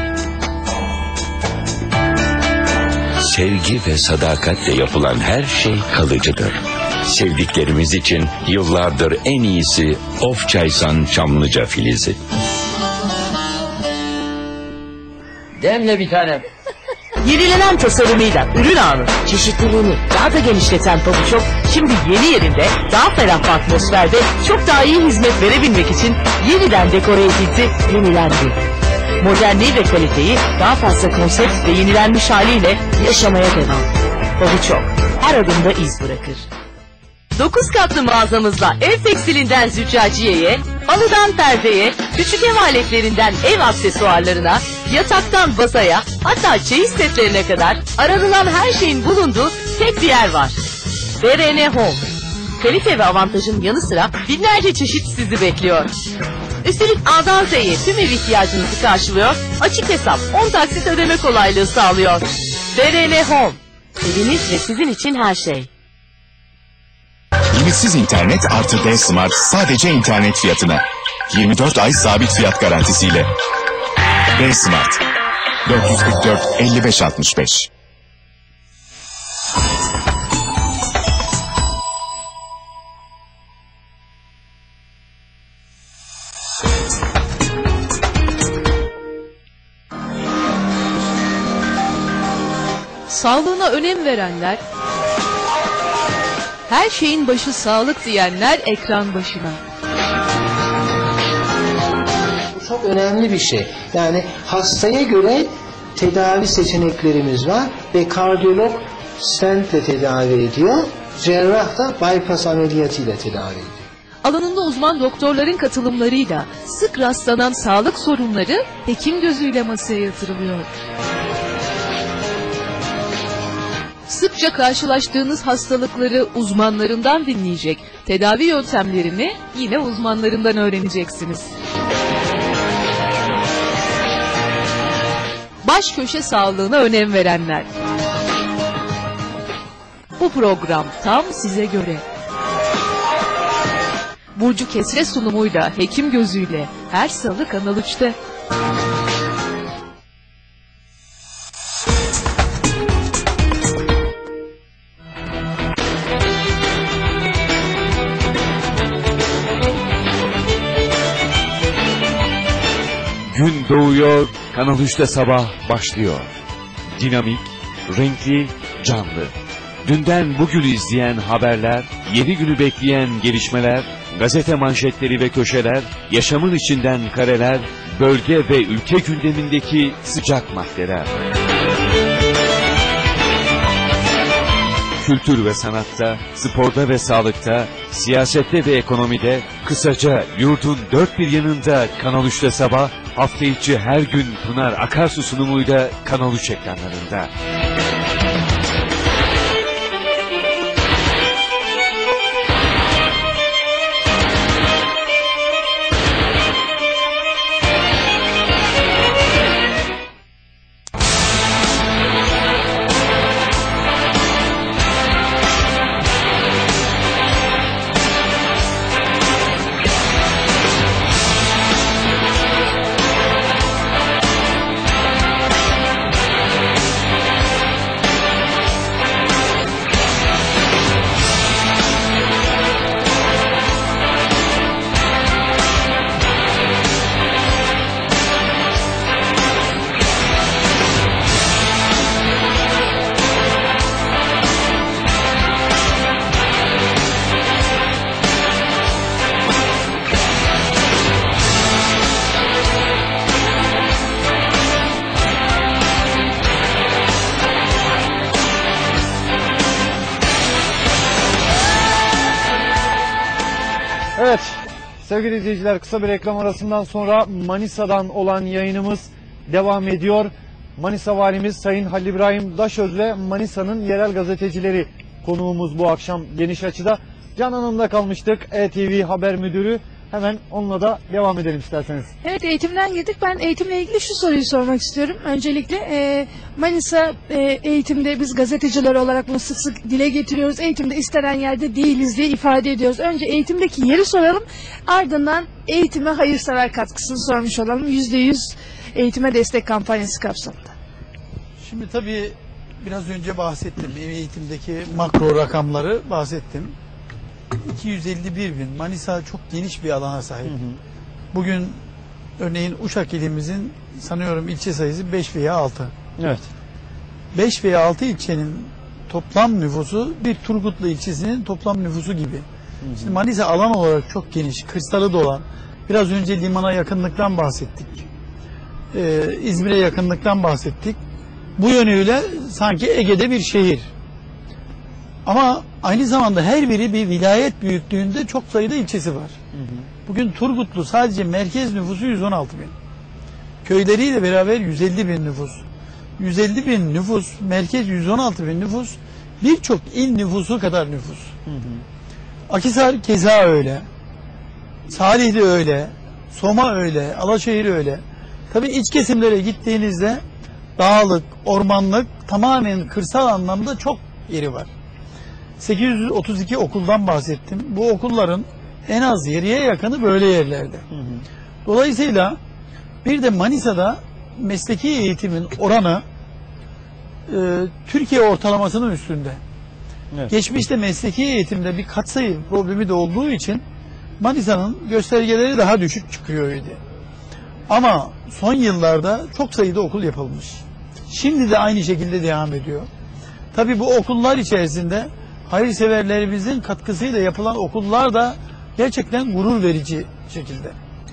Sevgi ve sadakatle yapılan her şey kalıcıdır. Sevdiklerimiz için yıllardır en iyisi Ofçaysan Çamlıca Filizi.
Demle bir tanem. Yenilenen tasarımıyla ürün ağını, çeşitliliğini daha da genişleten Pabuçok, şimdi yeni yerinde daha ferah bir atmosferde çok daha iyi hizmet verebilmek için yeniden dekore edildi, yenilendi. Modernliği ve kaliteyi daha fazla konsept ve yenilenmiş haliyle yaşamaya devam. Pabuçok her adımda iz bırakır. dokuz katlı mağazamızla ev tekstilinden züccaciyeye, halıdan perdeye, küçük ev aletlerinden ev aksesuarlarına, yataktan basaya, hatta çeyiz setlerine kadar aranılan her şeyin bulunduğu tek bir yer var. B R N Home. Kalite ve avantajın yanı sıra binlerce çeşit sizi bekliyor. Üstelik A'dan Z'ye tüm ev ihtiyacınızı karşılıyor, açık hesap on taksit ödeme kolaylığı sağlıyor. B R N Home. Eviniz ve sizin için her şey.
Limitsiz internet artı D-Smart sadece internet fiyatına. yirmi dört ay sabit fiyat garantisiyle. D-Smart dört yüz kırk dört elli beş altmış beş.
Sağlığına önem verenler, her şeyin başı sağlık diyenler ekran başına.
Bu çok önemli bir şey. Yani hastaya göre tedavi seçeneklerimiz var ve kardiyolog stentle tedavi ediyor, cerrah da bypass ameliyatıyla tedavi ediyor.
Alanında uzman doktorların katılımlarıyla sık rastlanan sağlık sorunları hekim gözüyle masaya yatırılıyor. Sıkça karşılaştığınız hastalıkları uzmanlarından dinleyecek, tedavi yöntemlerini yine uzmanlarından öğreneceksiniz. Baş köşe sağlığına önem verenler. Bu program tam size göre. Burcu Kesre sunumuyla hekim gözüyle her salı Kanal üçte.
Gün doğuyor, Kanal üçte sabah başlıyor. Dinamik, renkli, canlı. Dünden bugünü izleyen haberler, yeni günü bekleyen gelişmeler, gazete manşetleri ve köşeler, yaşamın içinden kareler, bölge ve ülke gündemindeki sıcak maddeler. Kültür ve sanatta, sporda ve sağlıkta, siyasette ve ekonomide, kısaca yurdun dört bir yanında Kanal üçte sabah, hafta içi her gün Pınar Akarsu sunumuyla Kanal üç ekranlarında.
Evet sevgili izleyiciler, kısa bir reklam arasından sonra Manisa'dan olan yayınımız devam ediyor. Manisa Valimiz Sayın Halil İbrahim Daşöz'le Manisa'nın yerel gazetecileri konuğumuz bu akşam Geniş Açı'da. Can Hanım'da kalmıştık, E T V Haber Müdürü. Hemen onunla da devam edelim isterseniz.
Evet, eğitimden girdik. Ben eğitimle ilgili şu soruyu sormak istiyorum. Öncelikle e, Manisa e, eğitimde biz gazeteciler olarak bunu sık sık dile getiriyoruz. Eğitimde istenen yerde değiliz diye ifade ediyoruz. Önce eğitimdeki yeri soralım. Ardından eğitime hayırsever katkısını sormuş olalım. yüzde yüz eğitime destek kampanyası kapsamında.
Şimdi tabii biraz önce bahsettim. Eğitimdeki makro rakamları bahsettim. iki yüz elli bir bin. Manisa çok geniş bir alana sahip. Hı hı. Bugün örneğin Uşak ilimizin sanıyorum ilçe sayısı beş veya altı.
Evet.
beş veya altı ilçenin toplam nüfusu bir Turgutlu ilçesinin toplam nüfusu gibi. Hı hı. Şimdi Manisa alan olarak çok geniş, kırsalı dolan. Biraz önce limana yakınlıktan bahsettik. Ee, İzmir'e yakınlıktan bahsettik. Bu yönüyle sanki Ege'de bir şehir. Ama aynı zamanda her biri bir vilayet büyüklüğünde çok sayıda ilçesi var. Hı hı. Bugün Turgutlu sadece merkez nüfusu yüz on altı bin. Köyleriyle beraber yüz elli bin nüfus. yüz elli bin nüfus, merkez yüz on altı bin nüfus, birçok il nüfusu kadar nüfus. Hı hı. Akhisar keza öyle. Salihli öyle. Soma öyle. Alaşehir öyle. Tabii iç kesimlere gittiğinizde dağlık, ormanlık, tamamen kırsal anlamda çok yeri var. sekiz yüz otuz iki okuldan bahsettim. Bu okulların en az yarıya yakını böyle yerlerde. Hı hı. Dolayısıyla bir de Manisa'da mesleki eğitimin oranı e, Türkiye ortalamasının üstünde. Evet. Geçmişte mesleki eğitimde bir katsayı problemi de olduğu için Manisa'nın göstergeleri daha düşük çıkıyordu. Ama son yıllarda çok sayıda okul yapılmış. Şimdi de aynı şekilde devam ediyor. Tabii bu okullar içerisinde hayırseverlerimizin katkısıyla yapılan okullar da gerçekten gurur verici şekilde.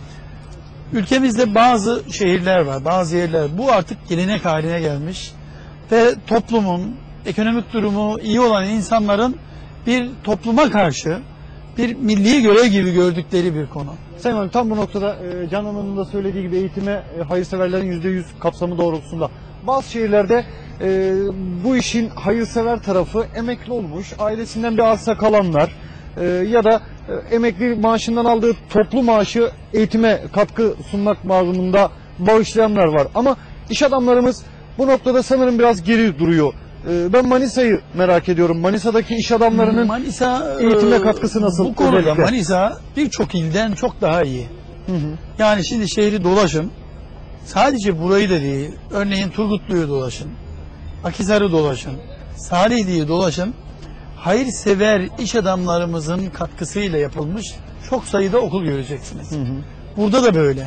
Ülkemizde bazı şehirler var, bazı yerler. Bu artık gelenek haline gelmiş ve toplumun, ekonomik durumu iyi olan insanların bir topluma karşı bir milli görev gibi gördükleri bir konu.
Sayın Valim, tam bu noktada e, Can Hanım'ın da söylediği gibi eğitime e, hayırseverlerin yüzde yüz kapsamı doğrultusunda bazı şehirlerde e, bu işin hayırsever tarafı emekli olmuş, ailesinden bir arsa kalanlar e, ya da e, emekli maaşından aldığı toplu maaşı eğitime katkı sunmak bağlamında bağışlayanlar var. Ama iş adamlarımız bu noktada sanırım biraz geri duruyor. E, ben Manisa'yı merak ediyorum. Manisa'daki iş adamlarının
Manisa
eğitime katkısı nasıl?
Bu konuda
özellikle?
Manisa birçok ilden çok daha iyi. Hı hı. Yani şimdi şehri dolaşın. Sadece burayı da değil. Örneğin Turgutlu'yu dolaşın. Akhisar'ı dolaşın. Salihli'yi dolaşın. Hayırsever iş adamlarımızın katkısıyla yapılmış çok sayıda okul göreceksiniz. Hı hı. Burada da böyle.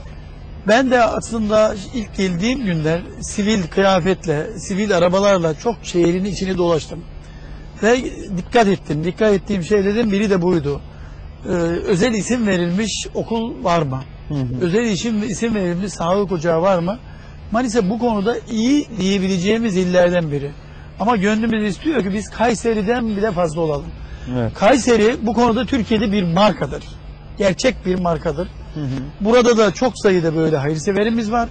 Ben de aslında ilk geldiğim günler sivil kıyafetle, sivil arabalarla çok şehrin içini dolaştım. Ve dikkat ettim. Dikkat ettiğim şeylerden biri de buydu. Ee, özel isim verilmiş okul var mı? Hı hı. Özel isim, isim verilmiş sağlık ocağı var mı? Manisa bu konuda iyi diyebileceğimiz illerden biri. Ama gönlümüz istiyor ki biz Kayseri'den bile fazla olalım. Evet. Kayseri bu konuda Türkiye'de bir markadır. Gerçek bir markadır. Hı hı. Burada da çok sayıda böyle hayırseverimiz var.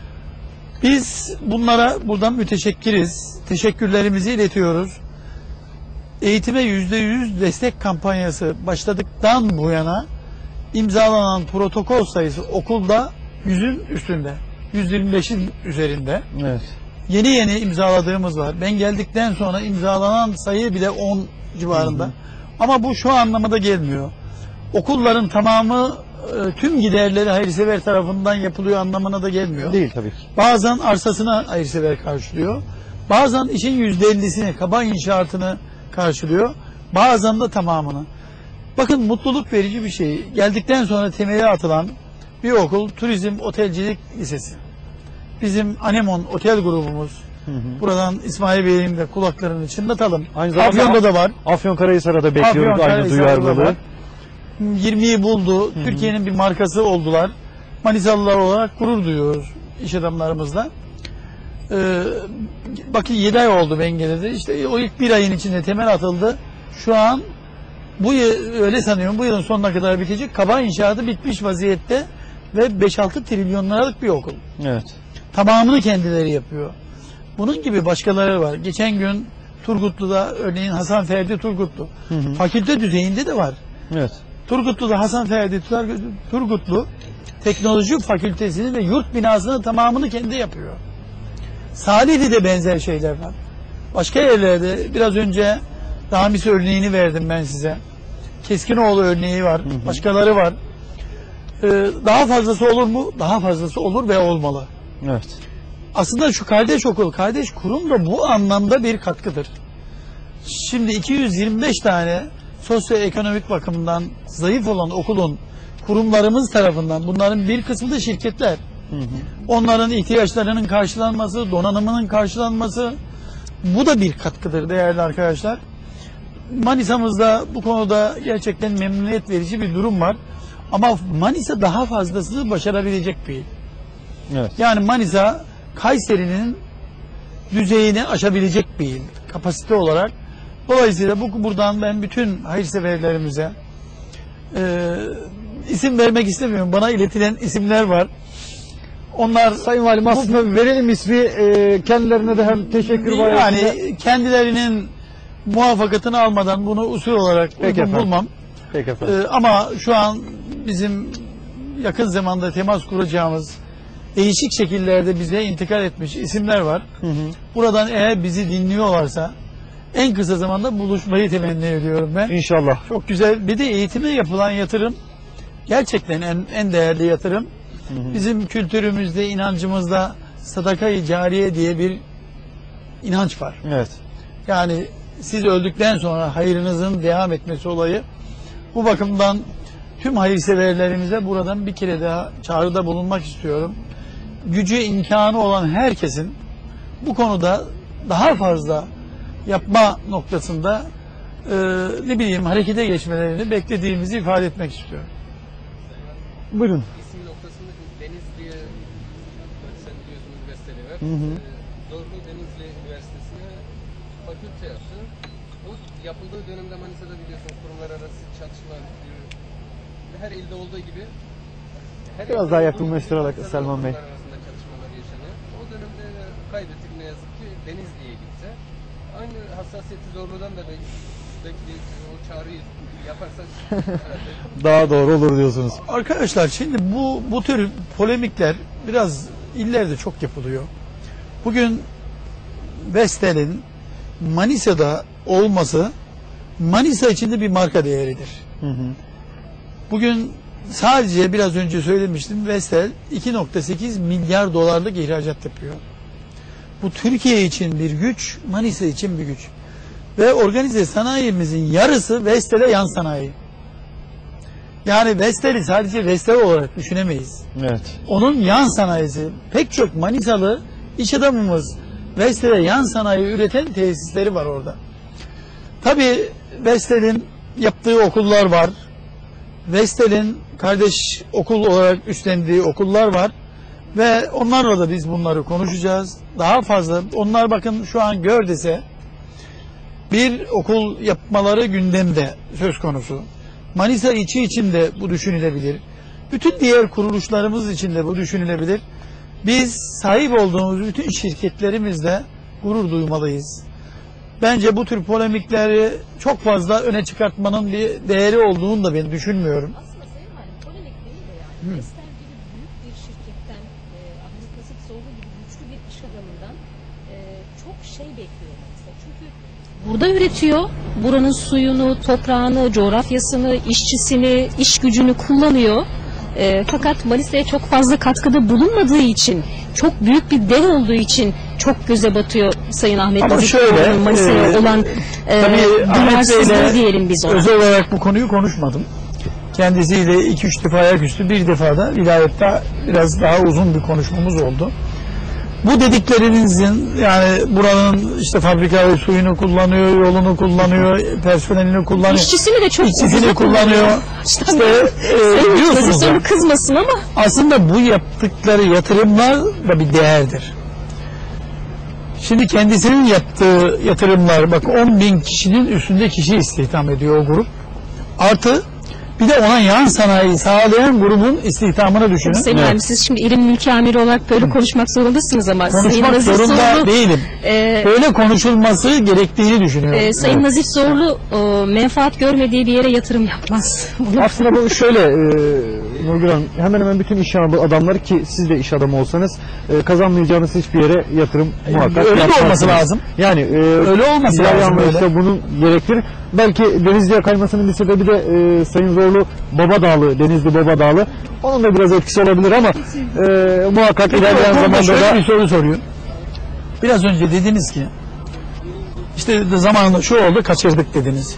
Biz bunlara buradan müteşekkiriz. Teşekkürlerimizi iletiyoruz. Eğitime yüzde yüz destek kampanyası başladıktan bu yana imzalanan protokol sayısı okulda yüzün üstünde. yüz yirmi beşin üzerinde. Evet. Yeni yeni imzaladığımız var. Ben geldikten sonra imzalanan sayı bile on civarında. Hı hı. Ama bu şu anlamada gelmiyor. Okulların tamamı tüm giderleri hayırsever tarafından yapılıyor anlamına da gelmiyor.
Değil tabii ki.
Bazen arsasına hayırsever karşılıyor. Bazen işin yüzde ellisini, kaba inşaatını karşılıyor. Bazen de tamamını. Bakın mutluluk verici bir şey. Geldikten sonra temeli atılan bir okul Turizm Otelcilik Lisesi. Bizim Anemon Otel grubumuz. Hı hı. Buradan İsmail Bey'in de kulaklarını çınlatalım.
Aynı zamanda
Afyon'da da var.
Afyonkarahisar'da da bekliyoruz
Afyon,
aynı duyarlılığı.
yirmiyi buldu. Türkiye'nin bir markası oldular. Manisalılar olarak gurur duyuyoruz iş adamlarımızla. Ee, bakın yedi ay oldu Benge'de. İşte o ilk bir ayın içinde temel atıldı. Şu an Bu yıl, öyle sanıyorum, bu yılın sonuna kadar bitecek. Kaba inşaatı bitmiş vaziyette ve beş altı trilyon liralık bir okul.
Evet.
Tamamını kendileri yapıyor. Bunun gibi başkaları var. Geçen gün Turgutlu'da örneğin Hasan Ferdi Turgutlu.
Hı hı.
Fakülte düzeyinde de var.
Evet.
Turgutlu'da Hasan Ferdi Turgutlu Teknoloji Fakültesini ve yurt binasının tamamını kendi yapıyor. Salihli'de benzer şeyler var. Başka yerlerde biraz önce Ramis örneğini verdim ben size. Keskinoğlu örneği var. Hı hı. Başkaları var. Ee, daha fazlası olur mu? Daha fazlası olur ve olmalı.
Evet.
Aslında şu kardeş okul, kardeş kurum da bu anlamda bir katkıdır. Şimdi iki yüz yirmi beş tane sosyoekonomik bakımdan zayıf olan okulun kurumlarımız tarafından, bunların bir kısmı da şirketler. Hı hı. Onların ihtiyaçlarının karşılanması, donanımının karşılanması, bu da bir katkıdır değerli arkadaşlar. Manisa'mızda bu konuda gerçekten memnuniyet verici bir durum var. Ama Manisa daha fazlasını başarabilecek bir il.
Evet.
Yani Manisa Kayseri'nin düzeyini aşabilecek bir il kapasite olarak. Dolayısıyla bu buradan ben bütün hayırseverlerimize e, isim vermek istemiyorum. Bana iletilen isimler var. Onlar
Sayın Valim aslında verelim ismi, e, kendilerine de hem teşekkür var.
Yani kendilerinin muvaffakatını almadan bunu usul olarak
Peki
uygun bulmam.
Peki efendim.
Ee, ama şu an bizim yakın zamanda temas kuracağımız değişik şekillerde bize intikal etmiş isimler var.
Hı hı.
Buradan eğer bizi dinliyorlarsa en kısa zamanda buluşmayı temenni ediyorum ben.
İnşallah.
Çok güzel. Bir de eğitime yapılan yatırım gerçekten en, en değerli yatırım. Hı hı. Bizim kültürümüzde, inancımızda sadaka-i cariye diye bir inanç var.
Evet.
Yani siz öldükten sonra hayırınızın devam etmesi olayı. Bu bakımdan tüm hayırseverlerimize buradan bir kere daha çağrıda bulunmak istiyorum. Gücü, imkanı olan herkesin bu konuda daha fazla yapma noktasında e, ne bileyim harekete geçmelerini beklediğimizi ifade etmek istiyorum.
Buyurun.
İsim noktasında Denizli'ye sen biliyorsun üniversiteleri var.
Hı hı.
Zorlu Denizli Üniversitesi'ne fakülte yaptı. O yapıldığı dönemde Manisa'da biliyorsun kurumlar arası çatışmalar, her ilde olduğu gibi her
biraz daha yakınlaştırarak Selman Bey.
Arasında çatışmalar yaşanıyor. O dönemde kaybettik ne yazık ki, Denizli'ye gitti. Aynı hassasiyeti Zorlu'dan da belki o çağrıyı yaparsak
daha doğru olur diyorsunuz.
Arkadaşlar şimdi bu bu tür polemikler biraz illerde çok yapılıyor. Bugün Vestel'in Manisa'da olması Manisa içinde bir marka değeridir.
Hı hı.
Bugün sadece biraz önce söylemiştim, Vestel iki nokta sekiz milyar dolarlık ihracat yapıyor. Bu Türkiye için bir güç, Manisa için bir güç. Ve organize sanayimizin yarısı Vestel'e yan sanayi. Yani Vestel'i sadece Vestel olarak düşünemeyiz.
Evet.
Onun yan sanayisi, pek çok Manisalı iş adamımız Vestel'e yan sanayi üreten tesisleri var orada. Tabii Vestel'in yaptığı okullar var. Vestel'in kardeş okul olarak üstlendiği okullar var. Ve onlarla da biz bunları konuşacağız. Daha fazla, onlar bakın şu an Gördes'e bir okul yapmaları gündemde söz konusu. Manisa içi için de bu düşünülebilir. Bütün diğer kuruluşlarımız için de bu düşünülebilir. Biz sahip olduğumuz bütün şirketlerimizle gurur duymalıyız. Bence bu tür polemikleri çok fazla öne çıkartmanın bir değeri olduğunu da ben düşünmüyorum.
Aslında Sayın Valim, polemik değil de yani. Vestel gibi büyük bir şirketten, e, Ahmet Nasip Zorlu gibi güçlü bir iş adamından e, çok şey bekliyor mesela. Çünkü burada üretiyor, buranın suyunu, toprağını, coğrafyasını, işçisini, iş gücünü kullanıyor. E, fakat Manisa'ya çok fazla katkıda bulunmadığı için, çok büyük bir dev olduğu için çok göze batıyor Sayın Ahmet
Ama
Nazif
şöyle,
Zorlu'nun Manisa'ya
e,
olan e,
tabii Ahmet
duyarsızlığı
Bey'le
diyelim biz ona.
özel olarak bu konuyu konuşmadım. Kendisiyle iki üç defa ayaküstü, bir defa da vilayette biraz daha uzun bir konuşmamız oldu. Bu dediklerinizin, yani buranın işte fabrika suyunu kullanıyor, yolunu kullanıyor, personelini kullanıyor.
İşçisini de çok
İşçisini kullanıyor.
İşte,
işte e, biliyorsunuz ya,
kızmasın ama
aslında bu yaptıkları yatırımlar da bir değerdir. Şimdi kendisinin yaptığı yatırımlar, bak on bin kişinin üstünde kişi istihdam ediyor o grup. Artı bir de ona yan sanayi sağlayan grubun istihdamını düşünün.
Sayın
Evet.
Valim, siz şimdi İlim Mülki Amiri olarak böyle konuşmak zorundasınız ama Sayın
Konuşmak
Nazif
zorunda
Zorlu,
değilim.
e,
Böyle konuşulması gerektiğini düşünüyorum.
e, Sayın
Evet.
Nazif Zorlu e, menfaat görmediği bir yere yatırım yapmaz. Bunu-
Aslında bu şöyle e, Nurgül Hanım, hemen hemen bütün iş adamları, ki siz de iş adamı olsanız e, kazanmayacağınız hiçbir yere yatırım muhakkak
öyle de
yapmazsınız.
olması lazım.
Yani e,
Öyle olması lazım,
işte
öyle.
bunun gerekir. Belki Denizli'ye kaymasının bir sebebi de e, Sayın Zorlu Baba Dağlı, Denizli Baba Dağlı. Onun da biraz etkisi olabilir ama e, muhakkak ilerleyen zamanda
şöyle
da
bir soru soruyor. Biraz önce dediniz ki işte zamanında şu oldu, kaçırdık dediniz.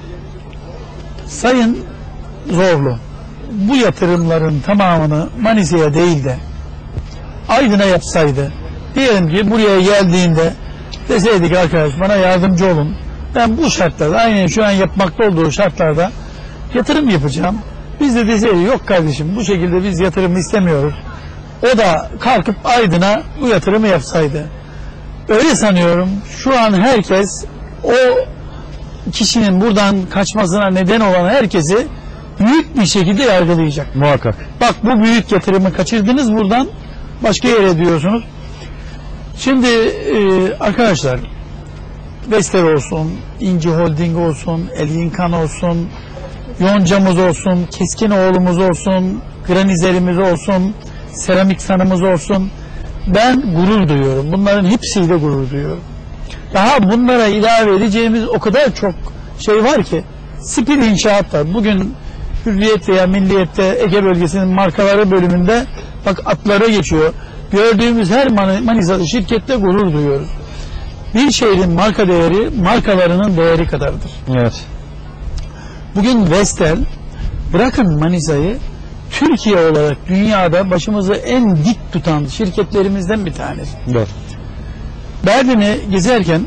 Sayın Zorlu bu yatırımların tamamını Manisa'ya değil de Aydın'a yapsaydı, diyelim ki buraya geldiğinde deseydik arkadaş bana yardımcı olun, ben bu şartlarda, aynen şu an yapmakta olduğu şartlarda yatırım yapacağım. Biz de deseydi yok kardeşim bu şekilde biz yatırım istemiyoruz. O da kalkıp Aydın'a bu yatırımı yapsaydı. Öyle sanıyorum şu an herkes o kişinin buradan kaçmasına neden olan herkesi büyük bir şekilde yargılayacak.
Muhakkak.
Bak bu büyük yatırımı kaçırdınız, buradan başka yere diyorsunuz. Şimdi e, arkadaşlar Vestel olsun, İnci Holding olsun, Elinkan olsun, Yoncamız olsun, Keskinoğlu'muz olsun, Granizerimiz olsun, Seramik Sanımız olsun. Ben gurur duyuyorum. Bunların hepsiyle gurur duyuyorum. Daha bunlara ilave edeceğimiz o kadar çok şey var ki. Spil İnşaat var. Bugün Hürriyet veya Milliyet'te Ege bölgesinin markaları bölümünde bak atlara geçiyor. Gördüğümüz her Manisa'lı şirkette gurur duyuyoruz. Bir şehrin marka değeri markalarının değeri kadardır.
Evet.
Bugün Vestel bırakın Manisa'yı, Türkiye olarak dünyada başımızı en dik tutan şirketlerimizden bir tanesi.
Evet.
Berlin'e gezerken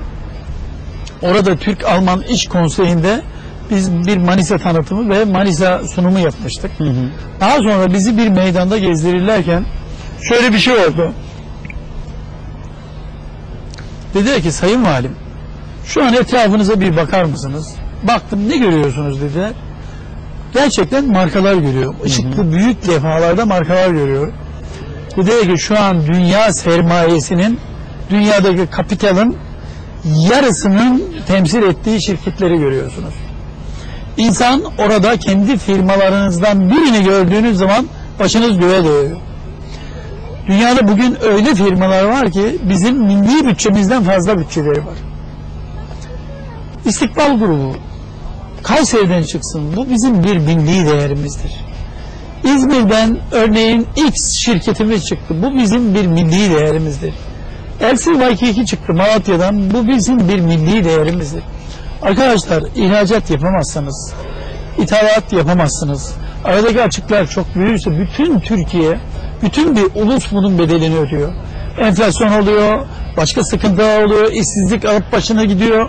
orada Türk-Alman İş Konseyi'nde biz bir Manisa tanıtımı ve Manisa sunumu yapmıştık. Hı hı. Daha sonra bizi bir meydanda gezdirirlerken şöyle bir şey oldu. Dediler ki Sayın Valim, şu an etrafınıza bir bakar mısınız? Baktım, ne görüyorsunuz dediler. Gerçekten markalar görüyorum. Işıklı büyük levhalarda markalar görüyorum. Dediler ki şu an dünya sermayesinin, dünyadaki kapitalın yarısının temsil ettiği şirketleri görüyorsunuz. İnsan orada kendi firmalarınızdan birini gördüğünüz zaman başınız göğe değiyor. Dünyada bugün öyle firmalar var ki bizim milli bütçemizden fazla bütçeleri var. İstikbal Grubu Kayseri'den çıksın. Bu bizim bir milli değerimizdir. İzmir'den örneğin X şirketimiz çıktı. Bu bizim bir milli değerimizdir. Elsil Vaykiki çıktı Malatya'dan. Bu bizim bir milli değerimizdir. Arkadaşlar ihracat yapamazsanız, ithalat yapamazsınız. Aradaki açıklar çok büyürse bütün Türkiye, bütün bir ulus bunun bedelini ödüyor. Enflasyon oluyor, başka sıkıntılar oluyor, işsizlik alıp başına gidiyor.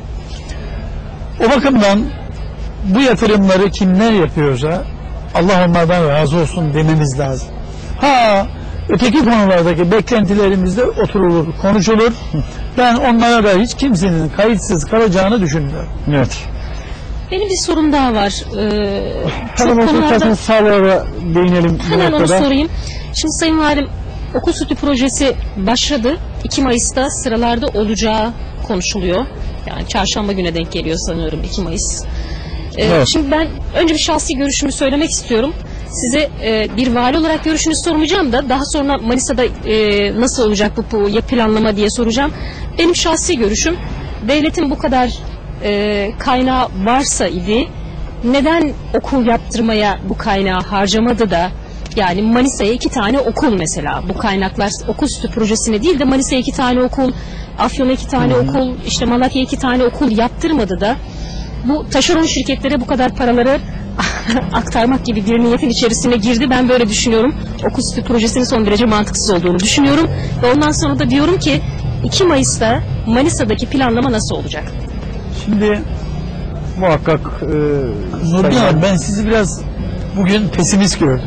O bakımdan bu yatırımları kimler yapıyorsa Allah onlardan razı olsun dememiz lazım. Ha, öteki konulardaki beklentilerimizde oturulur, konuşulur. Ben onlara da hiç kimsenin kayıtsız kalacağını düşünmüyorum.
Evet.
Benim bir sorum daha var. Ee,
Hemen o konularda sağlığa değinelim.
Hemen onu sorayım. Şimdi Sayın Valim, okul sütü projesi başladı. iki Mayıs'ta sıralarda olacağı konuşuluyor. Yani çarşamba güne denk geliyor sanıyorum iki Mayıs. Ee,
Evet.
Şimdi ben önce bir şahsi görüşümü söylemek istiyorum. Size e, bir vali olarak görüşünüzü sormayacağım da daha sonra Manisa'da e, nasıl olacak bu, bu ya planlama diye soracağım. Benim şahsi görüşüm, devletin bu kadar e, kaynağı varsa idi neden okul yaptırmaya bu kaynağı harcamadı da, yani Manisa'ya iki tane okul mesela, bu kaynaklar okul sütü projesine değil de Manisa'ya iki tane okul, Afyon'a iki tane okul, işte Malatya'ya iki tane okul yaptırmadı da bu taşeron şirketlere bu kadar paraları aktarmak gibi bir niyetin içerisine girdi. Ben böyle düşünüyorum. Okul sütü projesinin son derece mantıksız olduğunu düşünüyorum. Ve ondan sonra da diyorum ki iki Mayıs'ta Manisa'daki planlama nasıl olacak?
Şimdi
muhakkak e,
Nurgül Hanım, ben sizi biraz bugün pesimist gördüm.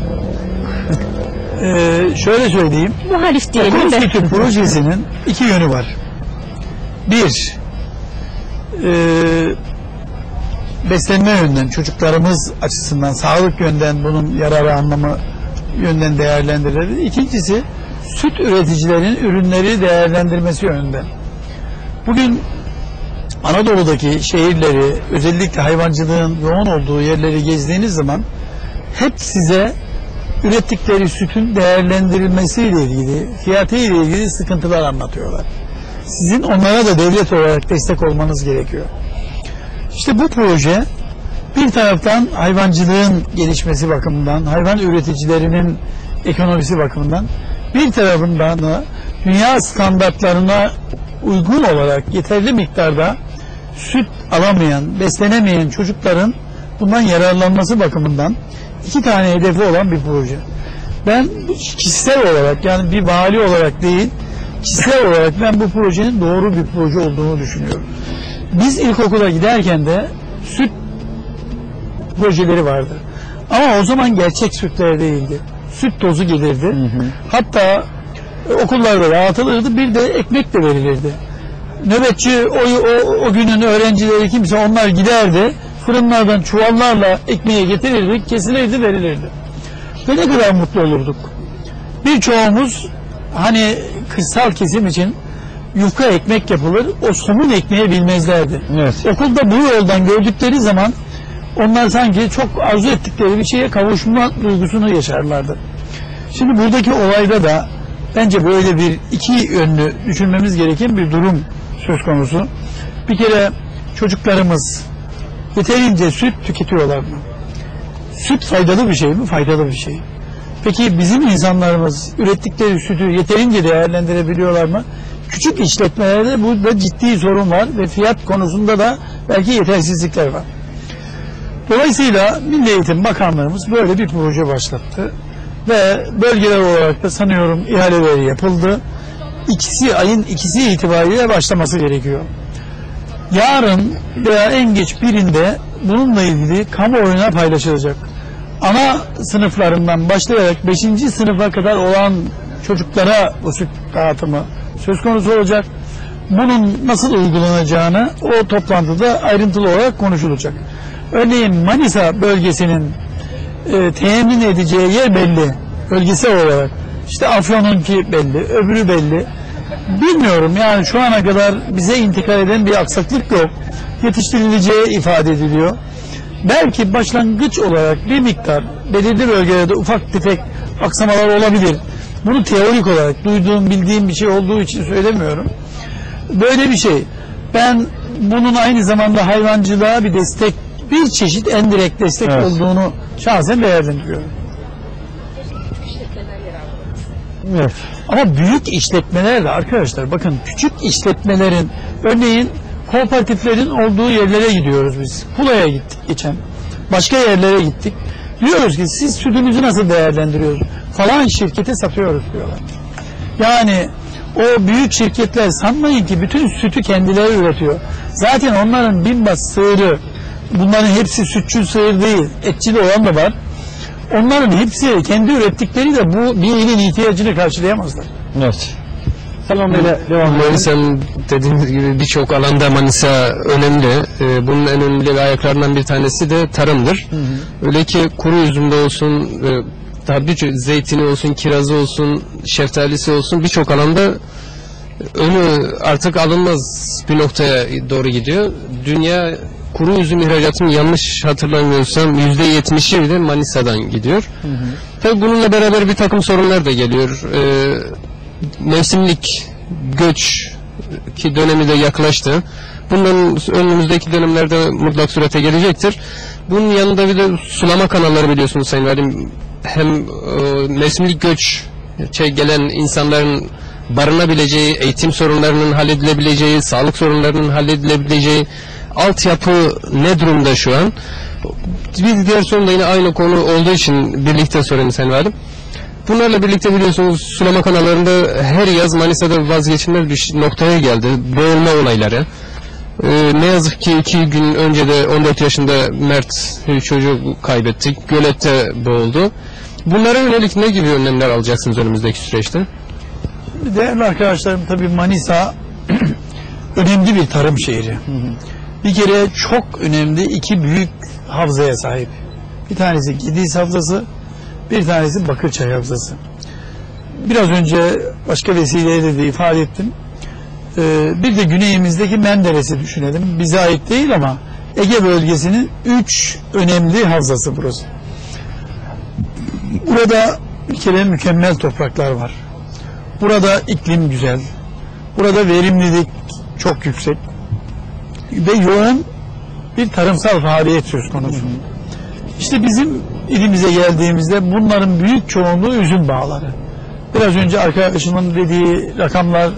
ee, şöyle söyleyeyim.
Muhalif diyelim
Okul
de.
sütü projesinin iki yönü var. Bir, e, beslenme yönden, çocuklarımız açısından, sağlık yönden bunun yararı anlamı yönden değerlendirilir. İkincisi, süt üreticilerin ürünleri değerlendirmesi yönünden. Bugün Anadolu'daki şehirleri, özellikle hayvancılığın yoğun olduğu yerleri gezdiğiniz zaman hep size ürettikleri sütün değerlendirilmesiyle ilgili, fiyatıyla ilgili sıkıntılar anlatıyorlar. Sizin onlara da devlet olarak destek olmanız gerekiyor. İşte bu proje bir taraftan hayvancılığın gelişmesi bakımından, hayvan üreticilerinin ekonomisi bakımından, bir tarafından da dünya standartlarına uygun olarak yeterli miktarda süt alamayan, beslenemeyen çocukların bundan yararlanması bakımından iki tane hedefi olan bir proje. Ben kişisel olarak, yani bir vali olarak değil, kişisel olarak ben bu projenin doğru bir proje olduğunu düşünüyorum. Biz ilkokula giderken de süt projeleri vardı. Ama o zaman gerçek sütler değildi. Süt tozu gelirdi. Hı hı. Hatta okullarda dağıtılırdı, bir de ekmek de verilirdi. Nöbetçi o, o, o günün öğrencileri kimse, onlar giderdi, fırınlardan çuvallarla ekmeği getirirdik, kesilirdi, verilirdi. Ve ne kadar mutlu olurduk. Birçoğumuz hani kırsal kesim için yufka ekmek yapılır, o somun ekmeği bilmezlerdi. Evet. Okulda bu yoldan gördükleri zaman onlar sanki çok arzu ettikleri bir şeye kavuşma duygusunu yaşarlardı. Şimdi buradaki olayda da bence böyle bir iki yönlü düşünmemiz gereken bir durum söz konusu. Bir kere çocuklarımız yeterince süt tüketiyorlar mı? Süt faydalı bir şey mi? Faydalı bir şey. Peki bizim insanlarımız ürettikleri sütü yeterince değerlendirebiliyorlar mı? Küçük işletmelerde burada ciddi sorun var ve fiyat konusunda da belki yetersizlikler var. Dolayısıyla Milli Eğitim Bakanlığımız böyle bir proje başlattı ve bölgeler olarak da sanıyorum ihaleleri yapıldı. İkisi ayın ikisi itibariyle başlaması gerekiyor. Yarın veya en geç birinde bununla ilgili kamuoyuna paylaşılacak. Ana sınıflarından başlayarak beşinci sınıfa kadar olan çocuklara bu süt dağıtımı söz konusu olacak. Bunun nasıl uygulanacağını o toplantıda ayrıntılı olarak konuşulacak. Örneğin Manisa bölgesinin e, temin edeceği yer belli. Bölgesel olarak. İşte Afyon'unki belli, öbürü belli. Bilmiyorum, yani şu ana kadar bize intikal eden bir aksaklık yok. Yetiştirileceği ifade ediliyor. Belki başlangıç olarak bir miktar belirli bölgelerde ufak tefek aksamalar olabilir. Bunu teorik olarak duyduğum, bildiğim bir şey olduğu için söylemiyorum. Böyle bir şey. Ben bunun aynı zamanda hayvancılığa bir destek, bir çeşit endirekt destek evet. olduğunu şahsen değerlendiriyorum. Evet. Ama büyük işletmelerle arkadaşlar, bakın küçük işletmelerin, örneğin kooperatiflerin olduğu yerlere gidiyoruz biz. Kula'ya gittik geçen. Başka yerlere gittik. Diyoruz ki siz sütünüzü nasıl değerlendiriyorsunuz? Falan şirkete satıyoruz diyorlar. Yani o büyük şirketler sanmayın ki bütün sütü kendileri üretiyor. Zaten onların binbaz sığırı, bunların hepsi sütçü sığır değil, etçili olan da var. Onların hepsi kendi ürettikleri de bu bir ilin ihtiyacını karşılayamazlar. Evet.
Tamam, böyle devam edelim. Manisa'nın dediğimiz gibi birçok alanda Manisa önemli. Ee, bunun en önemli ayaklarından bir tanesi de tarımdır. Hı hı. Öyle ki kuru üzümde olsun, e, daha birçok zeytini olsun, kirazı olsun, şeftalisi olsun, birçok alanda önü artık alınmaz bir noktaya doğru gidiyor. Dünya kuru üzüm ihracatının yanlış hatırlamıyorsam yüzde yetmişi bile Manisa'dan gidiyor. Hı hı. Tabii bununla beraber bir takım sorunlar da geliyor. Ee, mevsimlik göç ki dönemi de yaklaştı. Bunların önümüzdeki dönemlerde mutlak surete gelecektir. Bunun yanında bir de sulama kanalları biliyorsunuz Sayın Valim. Hem e, mevsimlik göç şey, gelen insanların barınabileceği, eğitim sorunlarının halledilebileceği, sağlık sorunlarının halledilebileceği altyapı ne durumda şu an? Bir diğer sorun da yine aynı konu olduğu için birlikte sorayım Sayın Valim. Bunlarla birlikte biliyorsunuz sulama kanallarında her yaz Manisa'da vazgeçilmez bir noktaya geldi. Boğulma olayları. Ee, ne yazık ki iki gün önce de on dört yaşında Mert çocuğu kaybettik. Gölette boğuldu. Bunlara yönelik ne gibi önlemler alacaksınız önümüzdeki süreçte?
Değerli arkadaşlarım, tabii Manisa önemli bir tarım şehri. Hı hı. Bir kere çok önemli iki büyük havzaya sahip. Bir tanesi Gediz Havzası, bir tanesi Bakırçay Havzası. Biraz önce başka vesileyle de ifade ettim. Ee, bir de güneyimizdeki Menderes'i düşünelim. Bize ait değil ama Ege bölgesinin üç önemli havzası burası. Burada bir kere mükemmel topraklar var. Burada iklim güzel. Burada verimlilik çok yüksek. Ve yoğun bir tarımsal faaliyet söz konusu. İşte bizim ilimize geldiğimizde bunların büyük çoğunluğu üzüm bağları. Biraz önce arkadaşımın dediği rakamlar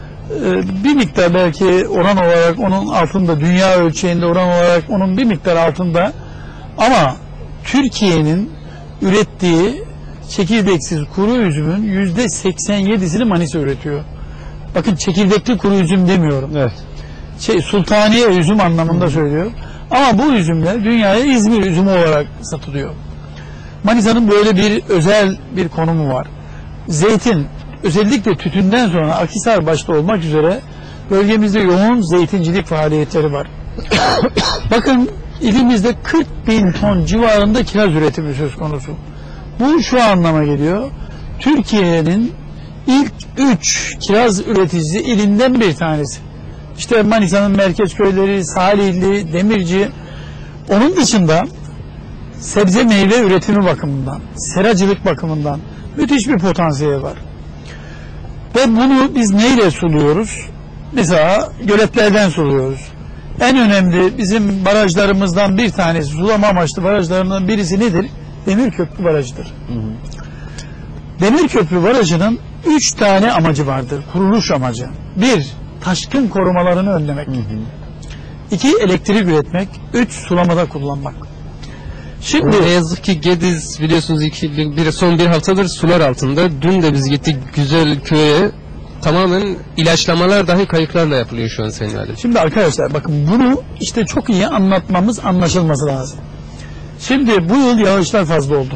bir miktar belki oran olarak onun altında, dünya ölçeğinde oran olarak onun bir miktar altında, ama Türkiye'nin ürettiği çekirdeksiz kuru üzümün yüzde seksen yedisini Manisa üretiyor. Bakın, çekirdekli kuru üzüm demiyorum.
Evet.
Şey, sultaniye üzüm anlamında söylüyorum. Ama bu üzümler dünyaya İzmir üzümü olarak satılıyor. Manisa'nın böyle bir özel bir konumu var. Zeytin, özellikle tütünden sonra Akhisar başta olmak üzere bölgemizde yoğun zeytincilik faaliyetleri var. Bakın, ilimizde kırk bin ton civarında kiraz üretimi söz konusu. Bu şu anlama geliyor: Türkiye'nin ilk üç kiraz üreticisi ilinden bir tanesi. İşte Manisa'nın merkez köyleri, Salihli, Demirci. Onun dışında sebze meyve üretimi bakımından, seracılık bakımından müthiş bir potansiyel var. Ve bunu biz neyle suluyoruz? Mesela göletlerden suluyoruz. En önemli bizim barajlarımızdan bir tanesi, sulama amaçlı barajlarından birisi nedir? Demirköprü Barajı'dır. Hı hı. Demirköprü Barajı'nın üç tane amacı vardır, kuruluş amacı. Bir, taşkın korumalarını önlemek. Hı hı. İki, elektrik üretmek. Üç, sulamada kullanmak.
Şimdi ne yazık ki Gediz biliyorsunuz iki, bir, son bir haftadır sular altında. Dün de biz gittik güzel köye. Tamamen ilaçlamalar dahi kayıklarla yapılıyor şu an Sayın Valim.
Şimdi arkadaşlar bakın, bunu işte çok iyi anlatmamız, anlaşılması lazım. Şimdi bu yıl yağışlar fazla oldu.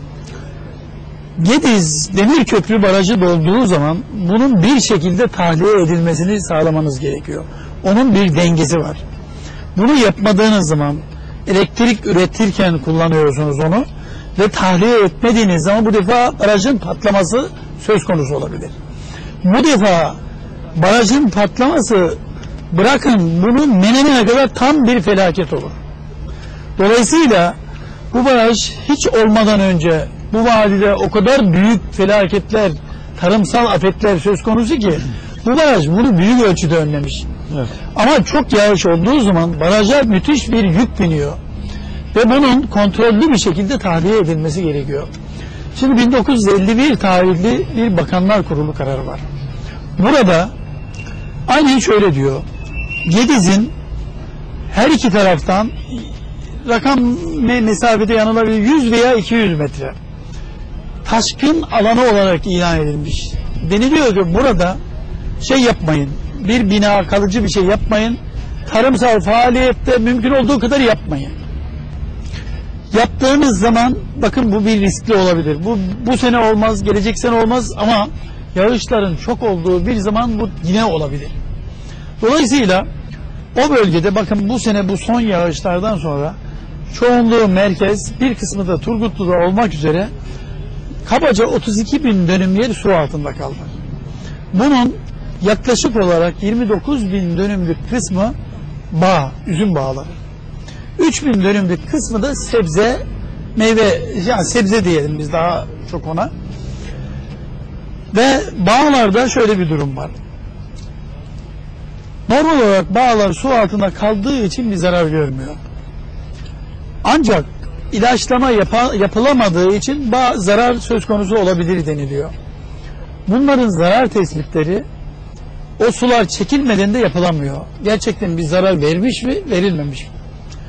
Gediz Demirköprü Barajı dolduğu zaman bunun bir şekilde tahliye edilmesini sağlamanız gerekiyor. Onun bir dengesi var. Bunu yapmadığınız zaman elektrik üretirken kullanıyorsunuz onu ve tahliye etmediğiniz zaman bu defa barajın patlaması söz konusu olabilir. Bu defa barajın patlaması, bırakın bunu Menemen'e kadar tam bir felaket olur. Dolayısıyla bu baraj hiç olmadan önce bu vadide o kadar büyük felaketler, tarımsal afetler söz konusu ki bu baraj bunu büyük ölçüde önlemiş. Evet. Ama çok yağış olduğu zaman baraja müthiş bir yük biniyor. Ve bunun kontrollü bir şekilde tahliye edilmesi gerekiyor. Şimdi bin dokuz yüz elli bir tarihli bir Bakanlar Kurulu kararı var. Burada aynen şöyle diyor: Gediz'in her iki taraftan rakam mesafede yanılabilir yüz veya iki yüz metre taşkın alanı olarak ilan edilmiş. Deniliyor ki burada şey yapmayın, bir bina, kalıcı bir şey yapmayın, tarımsal faaliyette mümkün olduğu kadar yapmayın. Yaptığınız zaman bakın bu bir riskli olabilir. Bu, bu sene olmaz, gelecek sene olmaz ama yağışların çok olduğu bir zaman bu yine olabilir. Dolayısıyla o bölgede bakın bu sene bu son yağışlardan sonra çoğunluğu merkez, bir kısmı da Turgutlu'da olmak üzere kabaca otuz iki bin dönüm yer su altında kaldı. Bunun yaklaşık olarak yirmi dokuz bin dönümlük kısmı bağ, üzüm bağları. üç bin dönümlük kısmı da sebze, meyve, yani sebze diyelim biz daha çok ona. Ve bağlarda şöyle bir durum var. Normal olarak bağlar su altında kaldığı için bir zarar görmüyor. Ancak ilaçlama yapa, yapılamadığı için bağ, zarar söz konusu olabilir deniliyor. Bunların zarar tespitleri o sular çekilmeden de yapılamıyor. Gerçekten bir zarar vermiş mi, verilmemiş mi?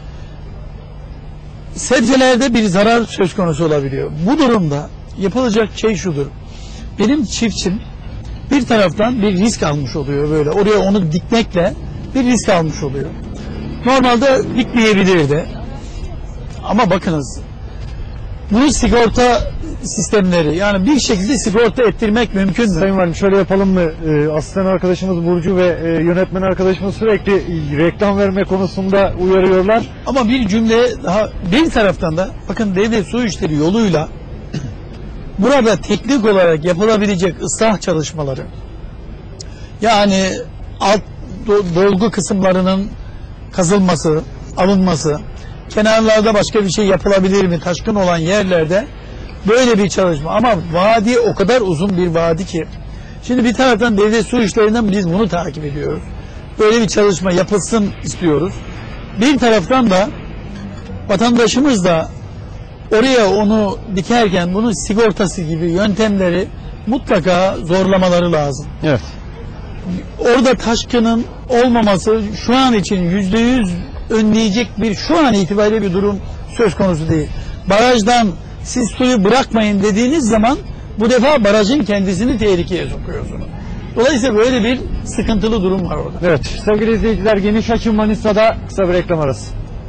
Sebzelerde bir zarar söz konusu olabiliyor. Bu durumda yapılacak şey şudur: benim çiftçim bir taraftan bir risk almış oluyor, böyle oraya onu dikmekle bir risk almış oluyor. Normalde dikmeyebilirdi. Ama bakınız, bunu sigorta sistemleri, yani bir şekilde sigorta ettirmek mümkün mü?
Sayın Valim şöyle yapalım mı? Ee, asistan arkadaşımız Burcu ve e, yönetmen arkadaşımız sürekli reklam verme konusunda uyarıyorlar.
Ama bir cümle daha, bir taraftan da bakın devlet su işleri yoluyla burada teknik olarak yapılabilecek ıslah çalışmaları, yani alt do- dolgu kısımlarının kazılması, alınması, kenarlarda başka bir şey yapılabilir mi, taşkın olan yerlerde böyle bir çalışma. Ama vadi o kadar uzun bir vadi ki, şimdi bir taraftan devlet su işlerinden biz bunu takip ediyoruz. Böyle bir çalışma yapılsın istiyoruz. Bir taraftan da vatandaşımız da oraya onu dikerken bunun sigortası gibi yöntemleri mutlaka zorlamaları lazım.
Evet.
Orada taşkının olmaması şu an için yüzde yüz önleyecek bir şu an itibariyle bir durum söz konusu değil. Barajdan siz suyu bırakmayın dediğiniz zaman bu defa barajın kendisini tehlikeye sokuyorsunuz. Dolayısıyla böyle bir sıkıntılı durum var orada.
Evet sevgili izleyiciler, Geniş Açı Manisa'da kısa bir reklam arası.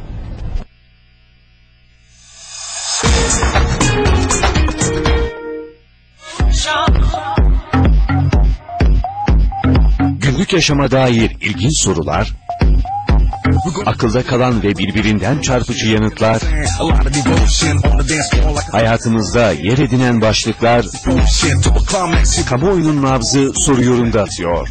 Günlük yaşama dair ilginç sorular, akılda kalan ve birbirinden çarpıcı yanıtlar, hayatımızda yer edinen başlıklar, kamuoyunun nabzı soru yorumda atıyor.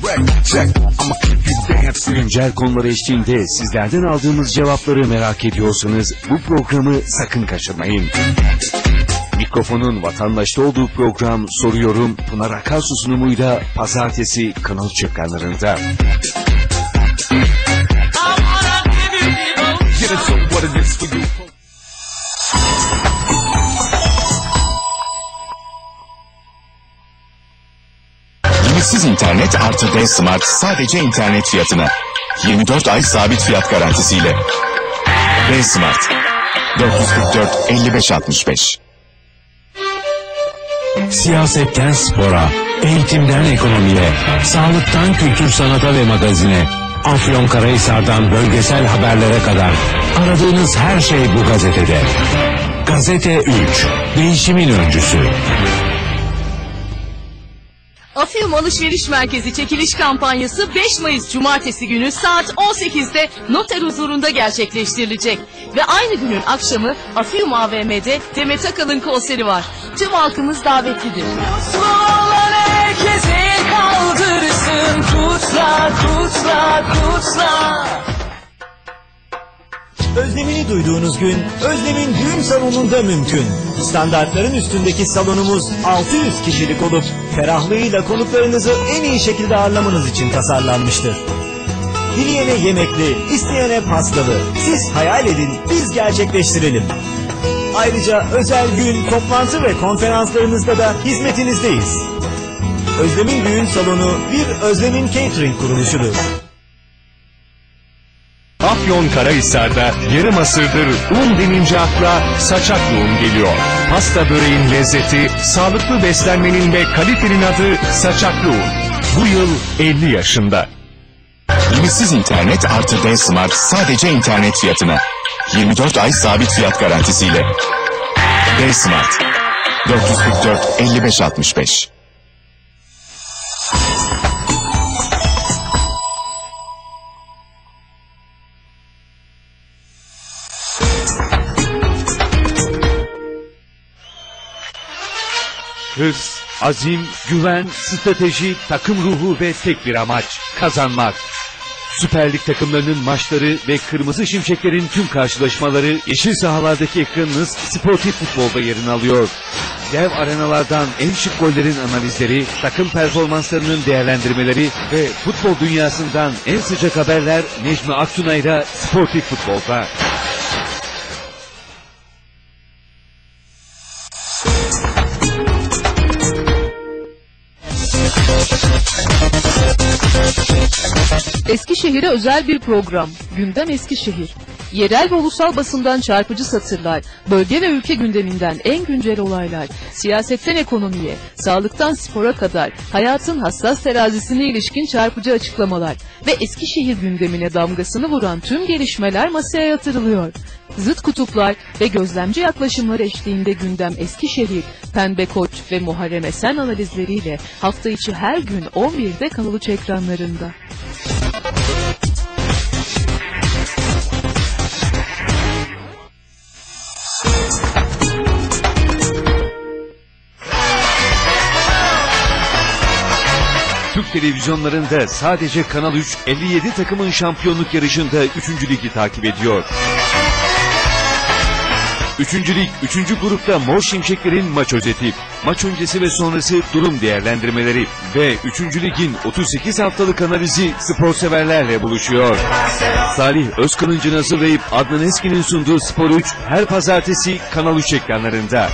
Güncel konular eşliğinde sizlerden aldığımız cevapları merak ediyorsanız bu programı sakın kaçırmayın. Mikrofonun vatandaşta olduğu program Soru Yorum Pınar Akarsu sunumuyla pazartesi Kanal Çift kanallarında.
Limitsiz internet artı D-Smart sadece internet fiyatına. yirmi dört ay sabit fiyat garantisiyle. D-Smart dört yüz kırk dört elli beş altmış beş.
Siyasetten spora, eğitimden ekonomiye, sağlıktan kültür sanata ve magazine, Afyonkarahisar'dan bölgesel haberlere kadar aradığınız her şey bu gazetede. Gazete üç, değişimin öncüsü.
Afyum Alışveriş Merkezi çekiliş kampanyası beş Mayıs Cumartesi günü saat on sekizde noter huzurunda gerçekleştirilecek. Ve aynı günün akşamı Afyum A V M'de Demet Akalın konseri var. Tüm halkımız davetlidir.
Herkesi kaldırsın, kutla, kutla, kutla.
Özlemini duyduğunuz gün Özlem'in düğün salonunda mümkün. Standartların üstündeki salonumuz altı yüz kişilik olup ferahlığıyla konuklarınızı en iyi şekilde ağırlamanız için tasarlanmıştır. Dileyene yemekli, isteyene pastalı. Siz hayal edin, biz gerçekleştirelim. Ayrıca özel gün, toplantı ve konferanslarınızda da hizmetinizdeyiz. Özlem'in düğün salonu bir Özlem'in catering kuruluşudur.
Afyonkarahisar'da yarım asırdır un denince akla saçaklı un geliyor. Pasta böreğin lezzeti, sağlıklı beslenmenin ve kalitenin adı saçaklı un. Bu yıl elli yaşında.
Limitsiz internet artı D-Smart sadece internet fiyatına. yirmi dört ay sabit fiyat garantisiyle. D-Smart dört yüz kırk dört elli beş altmış beş.
Hırs, azim, güven, strateji, takım ruhu ve tek bir amaç, kazanmak. Süper Lig takımlarının maçları ve Kırmızı Şimşeklerin tüm karşılaşmaları yeşil sahalardaki ekranınız Sportif Futbol'da yerini alıyor. Dev arenalardan en şık gollerin analizleri, takım performanslarının değerlendirmeleri ve futbol dünyasından en sıcak haberler Necmi Aktunay'la Sportif Futbol'da.
Eskişehir'e özel bir program. Gündem Eskişehir. Yerel ve ulusal basından çarpıcı satırlar, bölge ve ülke gündeminden en güncel olaylar, siyasetten ekonomiye, sağlıktan spora kadar hayatın hassas terazisine ilişkin çarpıcı açıklamalar ve Eskişehir gündemine damgasını vuran tüm gelişmeler masaya yatırılıyor. Zıt kutuplar ve gözlemci yaklaşımlar eşliğinde gündem Eskişehir, Pembe Koç ve Muharrem Esen analizleriyle hafta içi her gün on birde Kanal üç ekranlarında.
Türk televizyonlarında sadece Kanal üç elli yedi takımın şampiyonluk yarışında üçüncü ligi takip ediyor. üçüncü lig üçüncü grupta Mor Şimşekler'in maç özeti, maç öncesi ve sonrası durum değerlendirmeleri ve üçüncü ligin otuz sekiz haftalık analizi spor severlerle buluşuyor. Salih Özkan'ın hazırlayıp Adnan Eski'nin sunduğu Spor üç her pazartesi Kanal üç ekranlarında.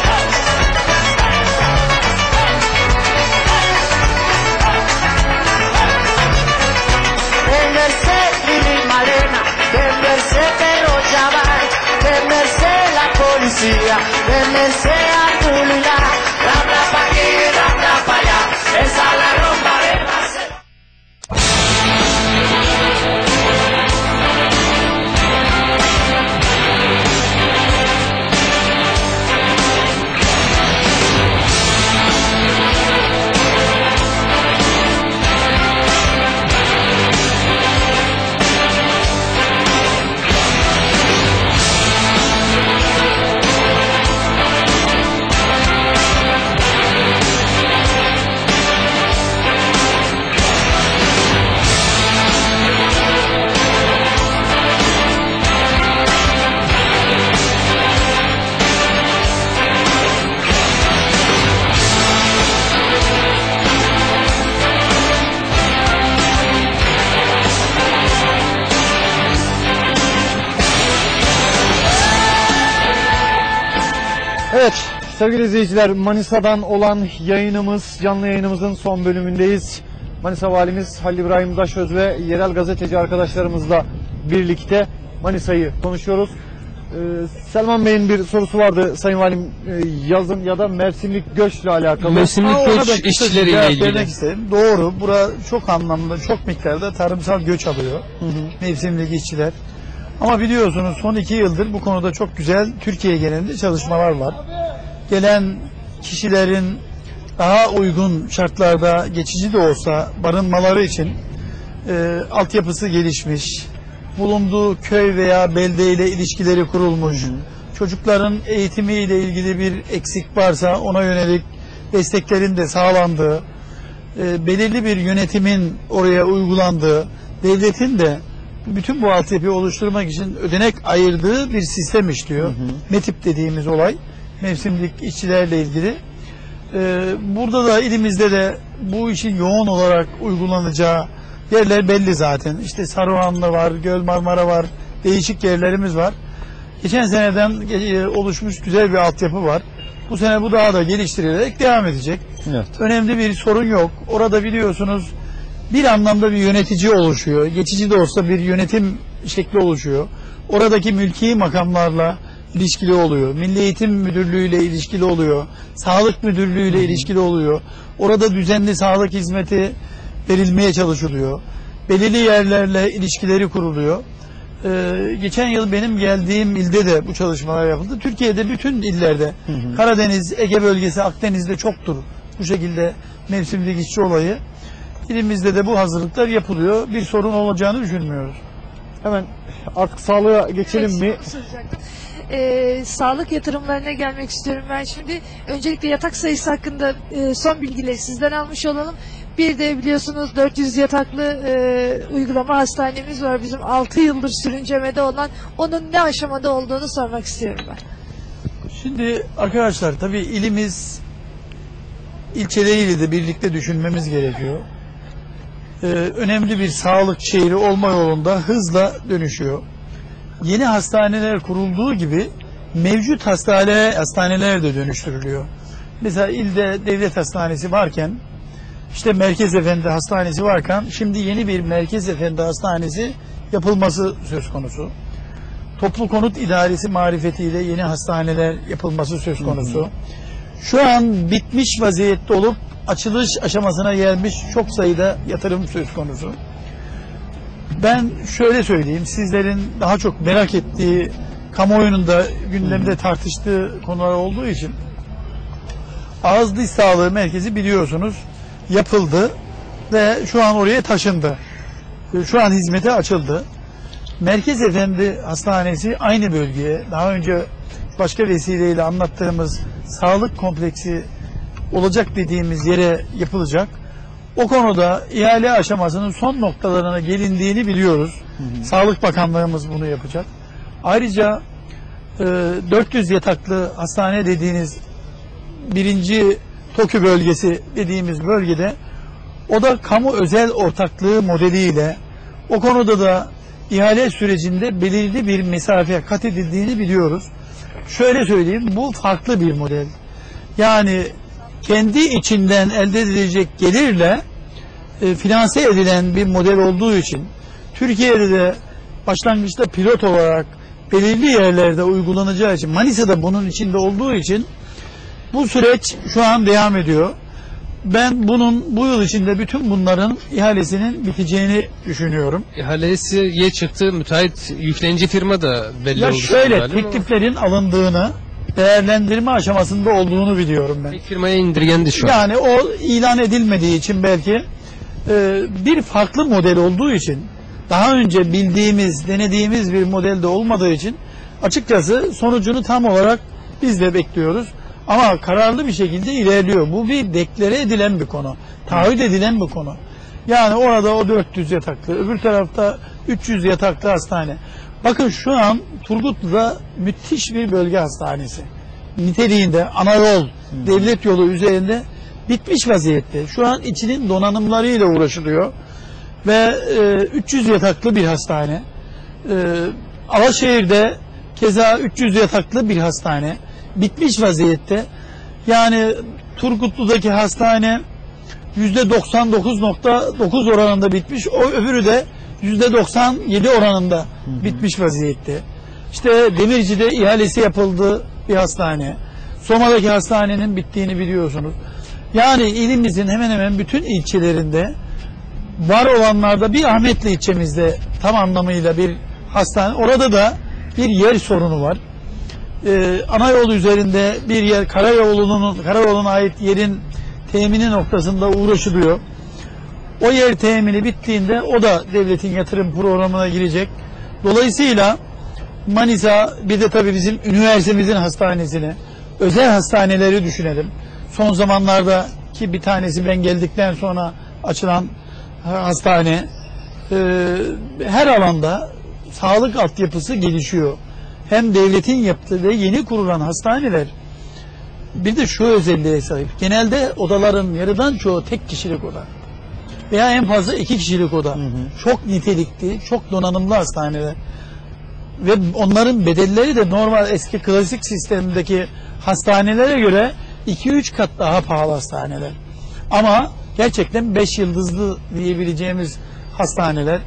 Véndense a tu lila, rabla pa' aquí, rabla pa' allá, esa la romperemos.
Evet sevgili izleyiciler, Manisa'dan olan yayınımız, canlı yayınımızın son bölümündeyiz. Manisa Valimiz Halil İbrahim Daşöz ve yerel gazeteci arkadaşlarımızla birlikte Manisa'yı konuşuyoruz. Ee, Selman Bey'in bir sorusu vardı Sayın Valim, e, yazın ya da mevsimlik göçle alakalı.
Mevsimlik
Aa, ona
göç
da
işçileriyle
cevap
ilgili.
vermek isterim. Doğru. Bura çok anlamda, çok miktarda tarımsal göç alıyor.
Hı hı.
Mevsimlik işçiler. Ama biliyorsunuz son iki yıldır bu konuda çok güzel Türkiye genelinde çalışmalar var. Gelen kişilerin daha uygun şartlarda geçici de olsa barınmaları için e, altyapısı gelişmiş, bulunduğu köy veya beldeyle ilişkileri kurulmuş, hı hı. çocukların eğitimiyle ilgili bir eksik varsa ona yönelik desteklerin de sağlandığı, e, belirli bir yönetimin oraya uygulandığı, devletin de bütün bu altyapıyı oluşturmak için ödenek ayırdığı bir sistem işliyor. Hı hı. METİP dediğimiz olay, mevsimlik işçilerle ilgili. Ee, burada da ilimizde de bu işin yoğun olarak uygulanacağı yerler belli zaten. İşte Saruhanlı var, Göl Marmara var, değişik yerlerimiz var. Geçen seneden oluşmuş güzel bir altyapı var. Bu sene bu daha da geliştirilerek devam edecek. Evet. Önemli bir sorun yok. Orada biliyorsunuz bir anlamda bir yönetici oluşuyor. Geçici de olsa bir yönetim şekli oluşuyor. Oradaki mülki makamlarla ilişkili oluyor. Milli Eğitim Müdürlüğü ile ilişkili oluyor. Sağlık Müdürlüğü ile ilişkili oluyor. Orada düzenli sağlık hizmeti verilmeye çalışılıyor. Belirli yerlerle ilişkileri kuruluyor. Ee, geçen yıl benim geldiğim ilde de bu çalışmalar yapıldı. Türkiye'de bütün illerde, hı hı. Karadeniz, Ege bölgesi, Akdeniz'de çoktur bu şekilde mevsimlik işçi olayı. İlimizde de bu hazırlıklar yapılıyor. Bir sorun olacağını düşünmüyoruz.
Hemen artık sağlığa geçelim mi?
Ee, sağlık yatırımlarına gelmek istiyorum ben şimdi. Öncelikle yatak sayısı hakkında e, son bilgileri sizden almış olalım. Bir de biliyorsunuz dört yüz yataklı e, uygulama hastanemiz var. Bizim altı yıldır sürüncemede olan, onun ne aşamada olduğunu sormak istiyorum ben.
Şimdi arkadaşlar tabii ilimiz ilçeleriyle de birlikte düşünmemiz gerekiyor. Ee, önemli bir sağlık şehri olma yolunda hızla dönüşüyor. Yeni hastaneler kurulduğu gibi mevcut hastane, hastaneler de dönüştürülüyor. Mesela ilde devlet hastanesi varken, işte Merkez Efendi Hastanesi varken şimdi yeni bir Merkez Efendi Hastanesi yapılması söz konusu. toplu konut idaresi marifetiyle yeni hastaneler yapılması söz konusu. Şu an bitmiş vaziyette olup açılış aşamasına gelmiş çok sayıda yatırım söz konusu. Ben şöyle söyleyeyim, sizlerin daha çok merak ettiği, kamuoyunun da gündemde tartıştığı konular olduğu için Ağız Diş Sağlığı Merkezi biliyorsunuz yapıldı ve şu an oraya taşındı. Şu an hizmete açıldı. Merkez Efendi Hastanesi aynı bölgeye, daha önce başka vesileyle anlattığımız sağlık kompleksi olacak dediğimiz yere yapılacak. O konuda ihale aşamasının son noktalarına gelindiğini biliyoruz. Hı hı. Sağlık Bakanlığımız bunu yapacak. Ayrıca e, dört yüz yataklı hastane dediğiniz birinci TOKİ bölgesi dediğimiz bölgede o da kamu özel ortaklığı modeliyle o konuda da ihale sürecinde belirli bir mesafe kat edildiğini biliyoruz. Şöyle söyleyeyim, bu farklı bir model. Yani kendi içinden elde edilecek gelirle e, finanse edilen bir model olduğu için Türkiye'de de başlangıçta pilot olarak belirli yerlerde uygulanacağı için, Manisa'da bunun içinde olduğu için bu süreç şu an devam ediyor. Ben bunun bu yıl içinde bütün bunların ihalesinin biteceğini düşünüyorum.
İhalesiye çıktı, müteahhit yüklenici firma da belli
ya
oldu.
Şöyle tekliflerin ama alındığını, değerlendirme aşamasında olduğunu biliyorum ben.
Bir firmaya indirgendi şu an.
Yani o ilan edilmediği için belki e, bir farklı model olduğu için, daha önce bildiğimiz, denediğimiz bir modelde olmadığı için açıkçası sonucunu tam olarak biz de bekliyoruz. Ama kararlı bir şekilde ilerliyor. Bu bir deklare edilen bir konu. Taahhüt edilen bir konu. Yani orada o dört yüz yataklı, öbür tarafta üç yüz yataklı hastane. Bakın şu an Turgutlu'da müthiş bir bölge hastanesi. Niteliğinde ana yol, hmm. devlet yolu üzerinde bitmiş vaziyette. Şu an içinin donanımlarıyla uğraşılıyor. Ve e, üç yüz yataklı bir hastane. E, Alaşehir'de keza üç yüz yataklı bir hastane. Bitmiş vaziyette. Yani Turgutlu'daki hastane yüzde doksan dokuz nokta dokuz oranında bitmiş. O öbürü de yüzde doksan yedi oranında hı hı. bitmiş vaziyette. İşte Demirci'de ihalesi yapıldı bir hastane. Soma'daki hastanenin bittiğini biliyorsunuz. Yani ilimizin hemen hemen bütün ilçelerinde var olanlarda, bir Ahmetli ilçemizde tam anlamıyla bir hastane. Orada da bir yer sorunu var. Ee, ana yol üzerinde bir yer, karayolunun karayoluna ait yerin temini noktasında uğraşılıyor. O yer temini bittiğinde o da devletin yatırım programına girecek. Dolayısıyla Manisa, bir de tabii bizim üniversitemizin hastanesini, özel hastaneleri düşünelim. Son zamanlarda ki bir tanesi ben geldikten sonra açılan hastane, e, her alanda sağlık altyapısı gelişiyor. Hem devletin yaptığı ve yeni kurulan hastaneler bir de şu özelliğe sahip. Genelde odaların yarıdan çoğu tek kişilik oda. Veya en fazla iki kişilik oda. Hı hı. Çok nitelikli, çok donanımlı hastaneler. Ve onların bedelleri de normal eski klasik sistemdeki hastanelere göre iki üç kat daha pahalı hastaneler. Ama gerçekten beş yıldızlı diyebileceğimiz hastaneler.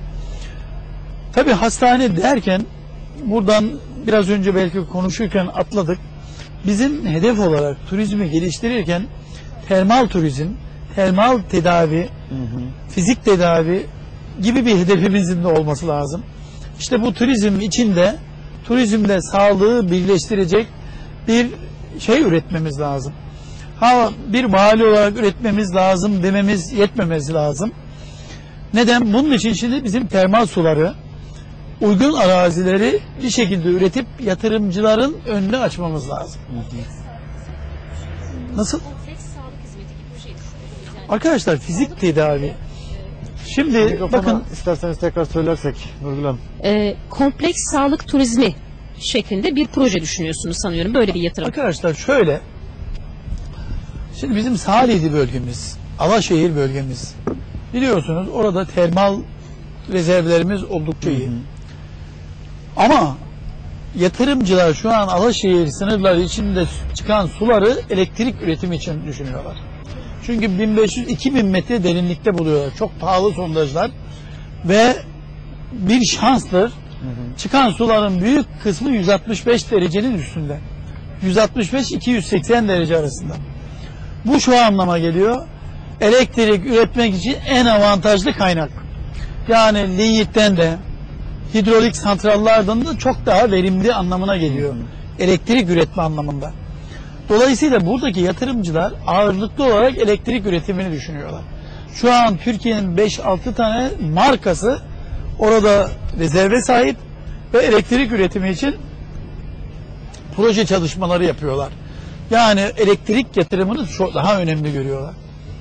Tabii hastane derken buradan biraz önce belki konuşurken atladık. Bizim hedef olarak turizmi geliştirirken termal turizm, termal tedavi, hı hı. fizik tedavi gibi bir hedefimizin de olması lazım. İşte bu turizm içinde turizmle sağlığı birleştirecek bir şey üretmemiz lazım. Ha, bir vali olarak üretmemiz lazım dememiz yetmemesi lazım. Neden? Bunun için şimdi bizim termal suları, uygun arazileri bir şekilde üretip yatırımcıların önünü açmamız lazım. Nasıl? Arkadaşlar fizik tedavi. Şimdi bakın
isterseniz tekrar söylersek Nurgül Hanım.
E, kompleks sağlık turizmi şeklinde bir proje düşünüyorsunuz sanıyorum. Böyle bir yatırım.
Arkadaşlar şöyle. Şimdi bizim Salihli bölgemiz, Alaşehir bölgemiz. Biliyorsunuz orada termal rezervlerimiz oldukça iyi. Hı hı. Ama yatırımcılar şu an Alaşehir sınırları içinde çıkan suları elektrik üretimi için düşünüyorlar. Çünkü bin beş yüz iki bin metre derinlikte buluyorlar. Çok pahalı sondajlar ve bir şanstır. Çıkan suların büyük kısmı yüz altmış beş derecenin üstünde. yüz altmış beş iki yüz seksen derece arasında. Bu şu anlama geliyor. Elektrik üretmek için en avantajlı kaynak. Yani linyitten de hidrolik santrallardan da çok daha verimli anlamına geliyor. Elektrik üretme anlamında. Dolayısıyla buradaki yatırımcılar ağırlıklı olarak elektrik üretimini düşünüyorlar. Şu an Türkiye'nin beş altı tane markası orada rezerve sahip ve elektrik üretimi için proje çalışmaları yapıyorlar. Yani elektrik yatırımını çok daha önemli görüyorlar.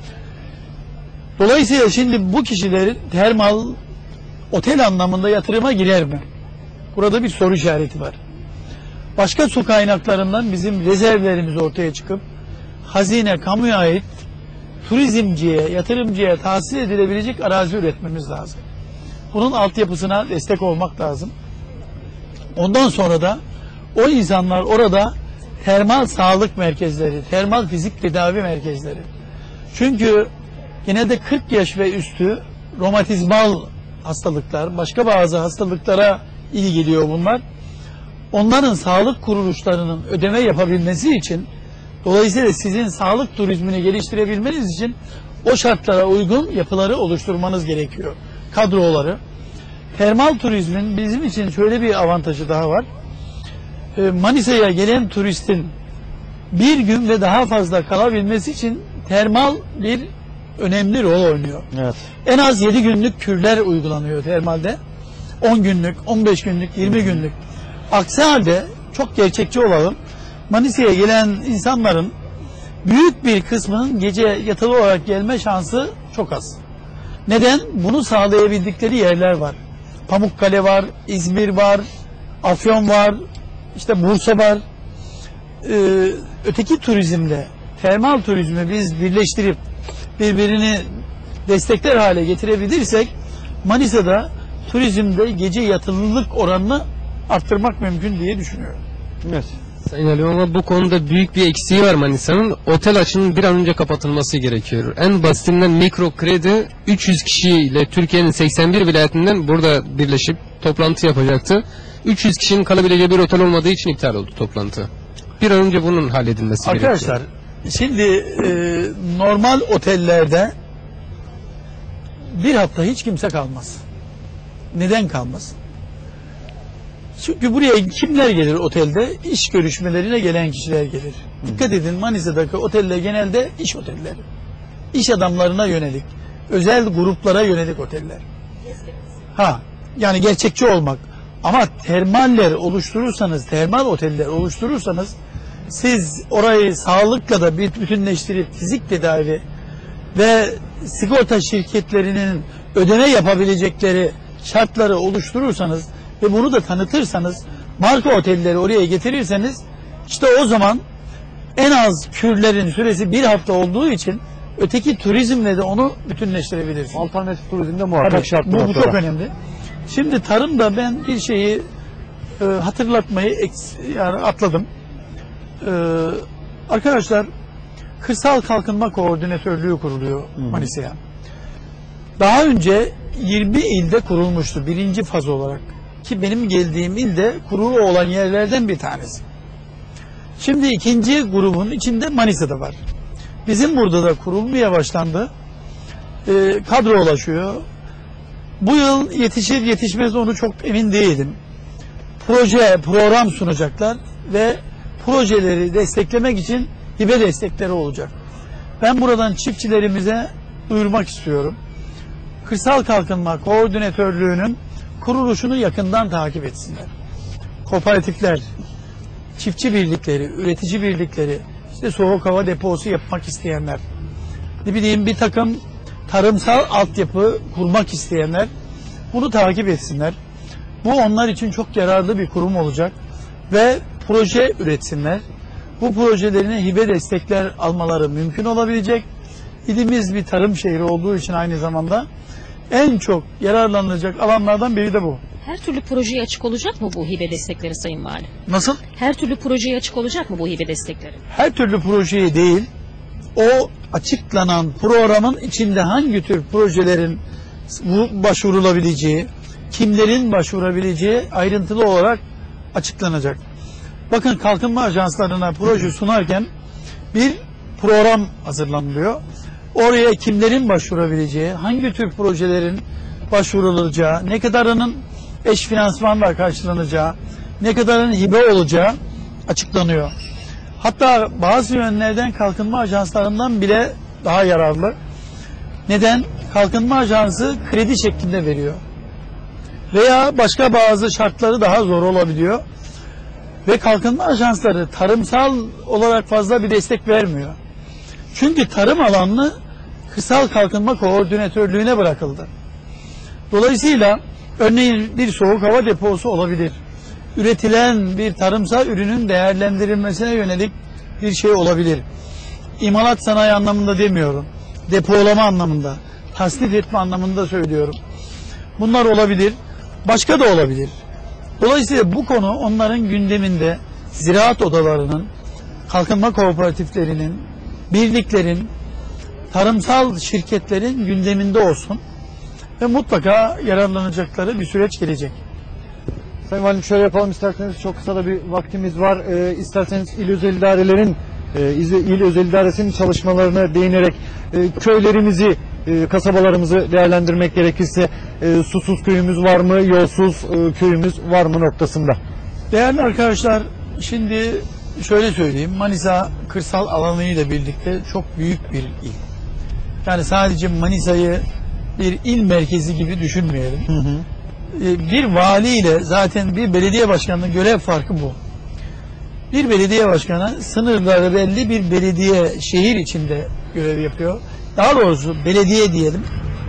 Dolayısıyla şimdi bu kişilerin termal otel anlamında yatırıma girer mi? Burada bir soru işareti var. Başka su kaynaklarından bizim rezervlerimiz ortaya çıkıp hazine, kamuya ait turizmciye, yatırımcıya tahsis edilebilecek arazi üretmemiz lazım. Bunun altyapısına destek olmak lazım. Ondan sonra da o insanlar orada termal sağlık merkezleri, termal fizik tedavi merkezleri. Çünkü yine de kırk yaş ve üstü romatizmal hastalıklar, başka bazı hastalıklara iyi geliyor bunlar. Onların sağlık kuruluşlarının ödeme yapabilmesi için, dolayısıyla sizin sağlık turizmini geliştirebilmeniz için o şartlara uygun yapıları oluşturmanız gerekiyor. Kadroları. Termal turizmin bizim için şöyle bir avantajı daha var. Manisa'ya gelen turistin bir gün ve daha fazla kalabilmesi için termal bir önemli rol oynuyor.
Evet.
En az yedi günlük kürler uygulanıyor termalde. on günlük, on beş günlük, yirmi günlük. Aksi halde çok gerçekçi olalım. Manisa'ya gelen insanların büyük bir kısmının gece yatılı olarak gelme şansı çok az. Neden? Bunu sağlayabildikleri yerler var. Pamukkale var, İzmir var, Afyon var, işte Bursa var. Ee, öteki turizmle termal turizmi biz birleştirip birbirini destekler hale getirebilirsek Manisa'da turizmde gece yatılılık oranını arttırmak mümkün diye düşünüyorum.
Evet.
Sayın Ali, ama bu konuda büyük bir eksiği var Manisa'nın. Otel açının bir an önce kapatılması gerekiyor. En basitinden mikro kredi üç yüz kişiyle Türkiye'nin seksen bir vilayetinden burada birleşip toplantı yapacaktı. üç yüz kişinin kalabileceği bir otel olmadığı için iptal oldu toplantı. Bir an önce bunun halledilmesi gerekiyor.
Arkadaşlar, şimdi e, normal otellerde bir hafta hiç kimse kalmaz. Neden kalmaz? Çünkü buraya kimler gelir otelde? İş görüşmelerine gelen kişiler gelir. Dikkat edin, Manisa'daki oteller genelde iş otelleri. İş adamlarına yönelik, özel gruplara yönelik oteller. Ha, yani gerçekçi olmak. Ama termaller oluşturursanız, termal oteller oluşturursanız siz orayı sağlıkla da bütünleştirip fizik tedavi ve sigorta şirketlerinin ödeme yapabilecekleri şartları oluşturursanız ve bunu da tanıtırsanız, marka otelleri oraya getirirseniz, işte o zaman en az kürlerin süresi bir hafta olduğu için öteki turizmle de onu bütünleştirebilirsiniz.
Alternatif turizmde muhakkak şart.
Bu, bu çok önemli. Şimdi tarımda ben bir şeyi e, hatırlatmayı eks, yani atladım. E, arkadaşlar, Kırsal Kalkınma Koordinatörlüğü kuruluyor Manisa'ya. Daha önce yirmi ilde kurulmuştu birinci faz olarak. Ki benim geldiğim ilde kurulu olan yerlerden bir tanesi. Şimdi ikinci grubun içinde Manisa'da var. Bizim burada da kurulmaya başlandı. E, kadro ulaşıyor. Bu yıl yetişir yetişmez onu çok emin değilim. Proje, program sunacaklar ve projeleri desteklemek için hibe destekleri olacak. Ben buradan çiftçilerimize duyurmak istiyorum. Kırsal Kalkınma Koordinatörlüğü'nün kuruluşunu yakından takip etsinler. Kooperatifler, çiftçi birlikleri, üretici birlikleri, işte soğuk hava deposu yapmak isteyenler, ne bileyim bir takım tarımsal altyapı kurmak isteyenler bunu takip etsinler. Bu onlar için çok yararlı bir kurum olacak ve proje üretsinler. Bu projelerine hibe destekler almaları mümkün olabilecek. İlimiz bir tarım şehri olduğu için aynı zamanda en çok yararlanılacak alanlardan biri de bu.
Her türlü projeye açık olacak mı bu hibe destekleri Sayın Valim?
Nasıl?
Her türlü projeye açık olacak mı bu hibe destekleri?
Her türlü projeye değil, o açıklanan programın içinde hangi tür projelerin başvurulabileceği, kimlerin başvurabileceği ayrıntılı olarak açıklanacak. Bakın, kalkınma ajanslarına proje sunarken bir program hazırlanıyor. Oraya kimlerin başvurabileceği, hangi tür projelerin başvurulacağı, ne kadarının eş finansmanla karşılanacağı, ne kadarının hibe olacağı açıklanıyor. Hatta bazı yönlerden kalkınma ajanslarından bile daha yararlı. Neden? Kalkınma ajansı kredi şeklinde veriyor. Veya başka bazı şartları daha zor olabiliyor. Ve kalkınma ajansları tarımsal olarak fazla bir destek vermiyor. Çünkü tarım alanını kırsal kalkınma koordinatörlüğüne bırakıldı. Dolayısıyla örneğin bir soğuk hava deposu olabilir. Üretilen bir tarımsal ürünün değerlendirilmesine yönelik bir şey olabilir. İmalat sanayi anlamında demiyorum. Depolama anlamında, tasnif etme anlamında söylüyorum. Bunlar olabilir. Başka da olabilir. Dolayısıyla bu konu onların gündeminde, ziraat odalarının, kalkınma kooperatiflerinin, birliklerin, tarımsal şirketlerin gündeminde olsun ve mutlaka yararlanacakları bir süreç gelecek.
Sayın Valim, şöyle yapalım isterseniz, çok kısa da bir vaktimiz var. Ee, isterseniz il özel idarelerin, e, il özel idaresinin çalışmalarına değinerek e, köylerimizi, e, kasabalarımızı değerlendirmek gerekirse e, susuz köyümüz var mı, yolsuz e, köyümüz var mı noktasında.
Değerli arkadaşlar, şimdi şöyle söyleyeyim, Manisa kırsal alanıyla birlikte çok büyük bir il. Yani sadece Manisa'yı bir il merkezi gibi düşünmeyelim. Hı hı. Bir valiyle zaten bir belediye başkanının görev farkı bu. Bir belediye başkanı sınırları belli bir belediye şehir içinde görev yapıyor. Daha doğrusu belediye diyelim.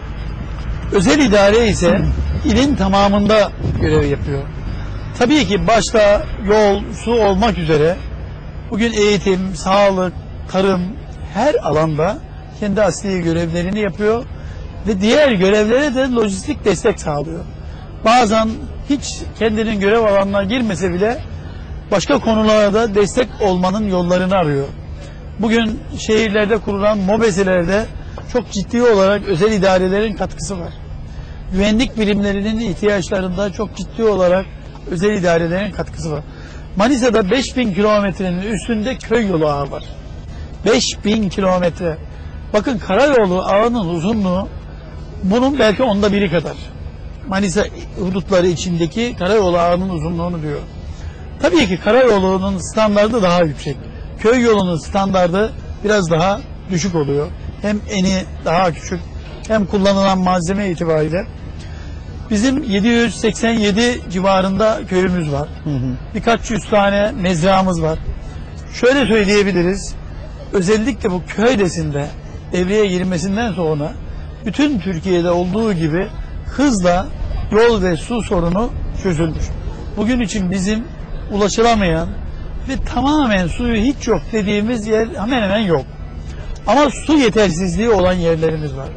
Özel idare ise ilin tamamında görev yapıyor. Tabii ki başta yol, su olmak üzere bugün eğitim, sağlık, tarım her alanda kendi asli görevlerini yapıyor ve diğer görevlere de lojistik destek sağlıyor. Bazen hiç kendinin görev alanına girmese bile başka konularda destek olmanın yollarını arıyor. Bugün şehirlerde kurulan MOBESE'lerde çok ciddi olarak özel idarelerin katkısı var. Güvenlik birimlerinin ihtiyaçlarında çok ciddi olarak özel idarelerin katkısı var. Manisa'da beş bin kilometrenin üstünde köy yolu ağı var. beş bin kilometre. Bakın, karayolu ağının uzunluğu bunun belki onda biri kadar. Manisa hudutları içindeki karayolu ağının uzunluğunu diyor. Tabii ki karayolunun standardı daha yüksek. Köy yolunun standardı biraz daha düşük oluyor. Hem eni daha küçük, hem kullanılan malzeme itibariyle. Bizim yedi yüz seksen yedi civarında köyümüz var. Hı hı. Birkaç yüz tane mezramız var. Şöyle söyleyebiliriz, özellikle bu köydesinde devreye girmesinden sonra bütün Türkiye'de olduğu gibi hızla yol ve su sorunu çözülmüş. Bugün için bizim ulaşılamayan ve tamamen suyu hiç yok dediğimiz yer hemen hemen yok. Ama su yetersizliği olan yerlerimiz var.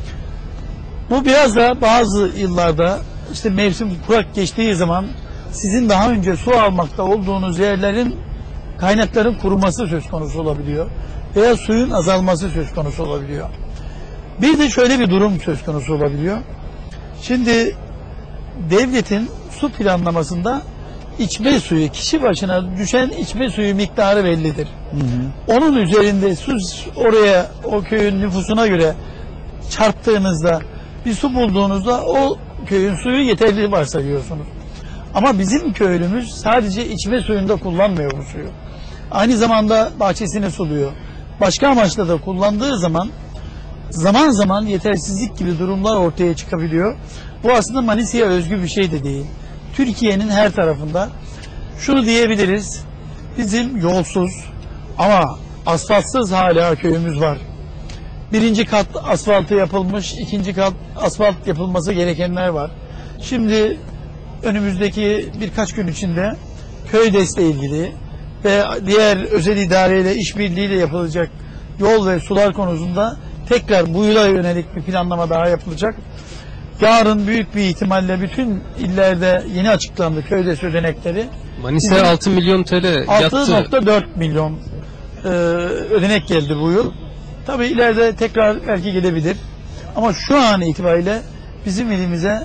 Bu biraz da bazı yıllarda işte mevsim kurak geçtiği zaman sizin daha önce su almakta olduğunuz yerlerin, kaynakların kuruması söz konusu olabiliyor. Veya suyun azalması söz konusu olabiliyor. Bir de şöyle bir durum söz konusu olabiliyor. Şimdi devletin su planlamasında içme suyu, kişi başına düşen içme suyu miktarı bellidir. Hı hı. Onun üzerinde su oraya, o köyün nüfusuna göre çarptığınızda, bir su bulduğunuzda o köyün suyu yeterli varsayıyorsunuz. Ama bizim köylümüz sadece içme suyunda kullanmıyor bu suyu. Aynı zamanda bahçesini suluyor. Başka amaçla da kullandığı zaman zaman zaman yetersizlik gibi durumlar ortaya çıkabiliyor. Bu aslında Manisa'ya özgü bir şey de değil. Türkiye'nin her tarafında şunu diyebiliriz. Bizim yolsuz ama asfaltsız hala köyümüz var. Birinci kat asfaltı yapılmış, ikinci kat asfalt yapılması gerekenler var. Şimdi önümüzdeki birkaç gün içinde KöyDES'le ilgili ve diğer özel idareyle işbirliğiyle yapılacak yol ve sular konusunda tekrar bu yıla yönelik bir planlama daha yapılacak. Yarın büyük bir ihtimalle bütün illerde yeni açıklandı KöyDES ödenekleri.
Manisa'ya altı milyon T L yattı.
altı nokta dört milyon e, ödenek geldi bu yıl. Tabii ileride tekrar belki gelebilir. Ama şu an itibariyle bizim ilimize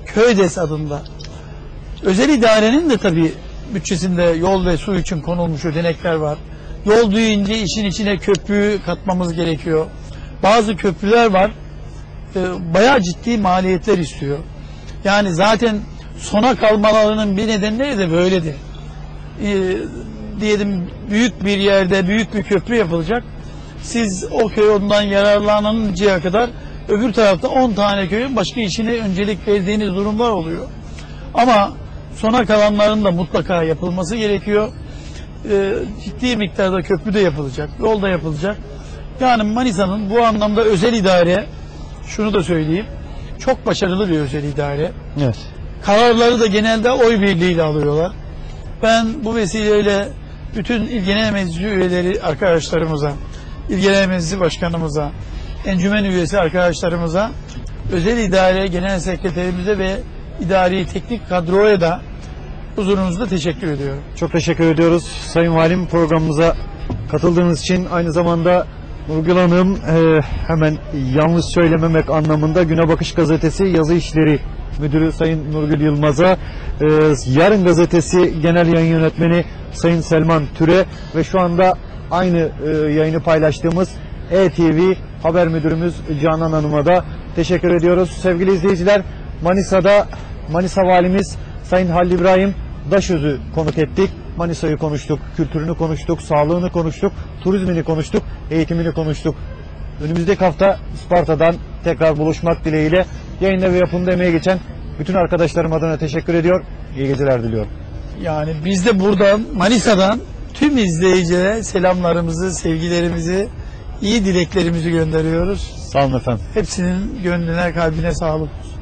Köydes adında. Özel idarenin de tabii bütçesinde yol ve su için konulmuş ödenekler var. Yol deyince işin içine köprüyü katmamız gerekiyor. Bazı köprüler var, e, bayağı ciddi maliyetler istiyor. Yani zaten sona kalmalarının bir nedenleri de böyledir. E, diyelim büyük bir yerde büyük bir köprü yapılacak. Siz o köy ondan yararlanıncaya kadar öbür tarafta on tane köyün başka işine öncelik verdiğiniz durumlar oluyor. Ama sona kalanların da mutlaka yapılması gerekiyor. E, ciddi miktarda köprü de yapılacak, yol da yapılacak. Yani Manisa'nın bu anlamda özel idare, şunu da söyleyeyim, çok başarılı bir özel idare.
Evet.
Kararları da genelde oy birliğiyle alıyorlar. Ben bu vesileyle bütün İl Genel Meclisi üyeleri arkadaşlarımıza, İl Genel Meclisi Başkanımıza, encümen üyesi arkadaşlarımıza, özel idare genel sekreterimize ve idari teknik kadroya da huzurunuzda teşekkür ediyorum.
Çok teşekkür ediyoruz Sayın Valim, programımıza katıldığınız için. Aynı zamanda Nurgül Hanım, e, hemen yanlış söylememek anlamında Güne Bakış Gazetesi Yazı İşleri Müdürü Sayın Nurgül Yılmaz'a, e, Yarın Gazetesi Genel Yayın Yönetmeni Sayın Selman Türe ve şu anda aynı e, yayını paylaştığımız E T V Haber Müdürümüz Canan Hanım'a da teşekkür ediyoruz. Sevgili izleyiciler, Manisa'da Manisa Valimiz Sayın Halil İbrahim Daşöz'ü konuk ettik. Manisa'yı konuştuk, kültürünü konuştuk, sağlığını konuştuk, turizmini konuştuk, eğitimini konuştuk. Önümüzdeki hafta Isparta'dan tekrar buluşmak dileğiyle yayında ve yapımda emeği geçen bütün arkadaşlarım adına teşekkür ediyor. İyi geceler diliyorum.
Yani biz de buradan Manisa'dan tüm izleyicilere selamlarımızı, sevgilerimizi, iyi dileklerimizi gönderiyoruz.
Sağ olun efendim.
Hepsinin gönlüne, kalbine sağlık olsun.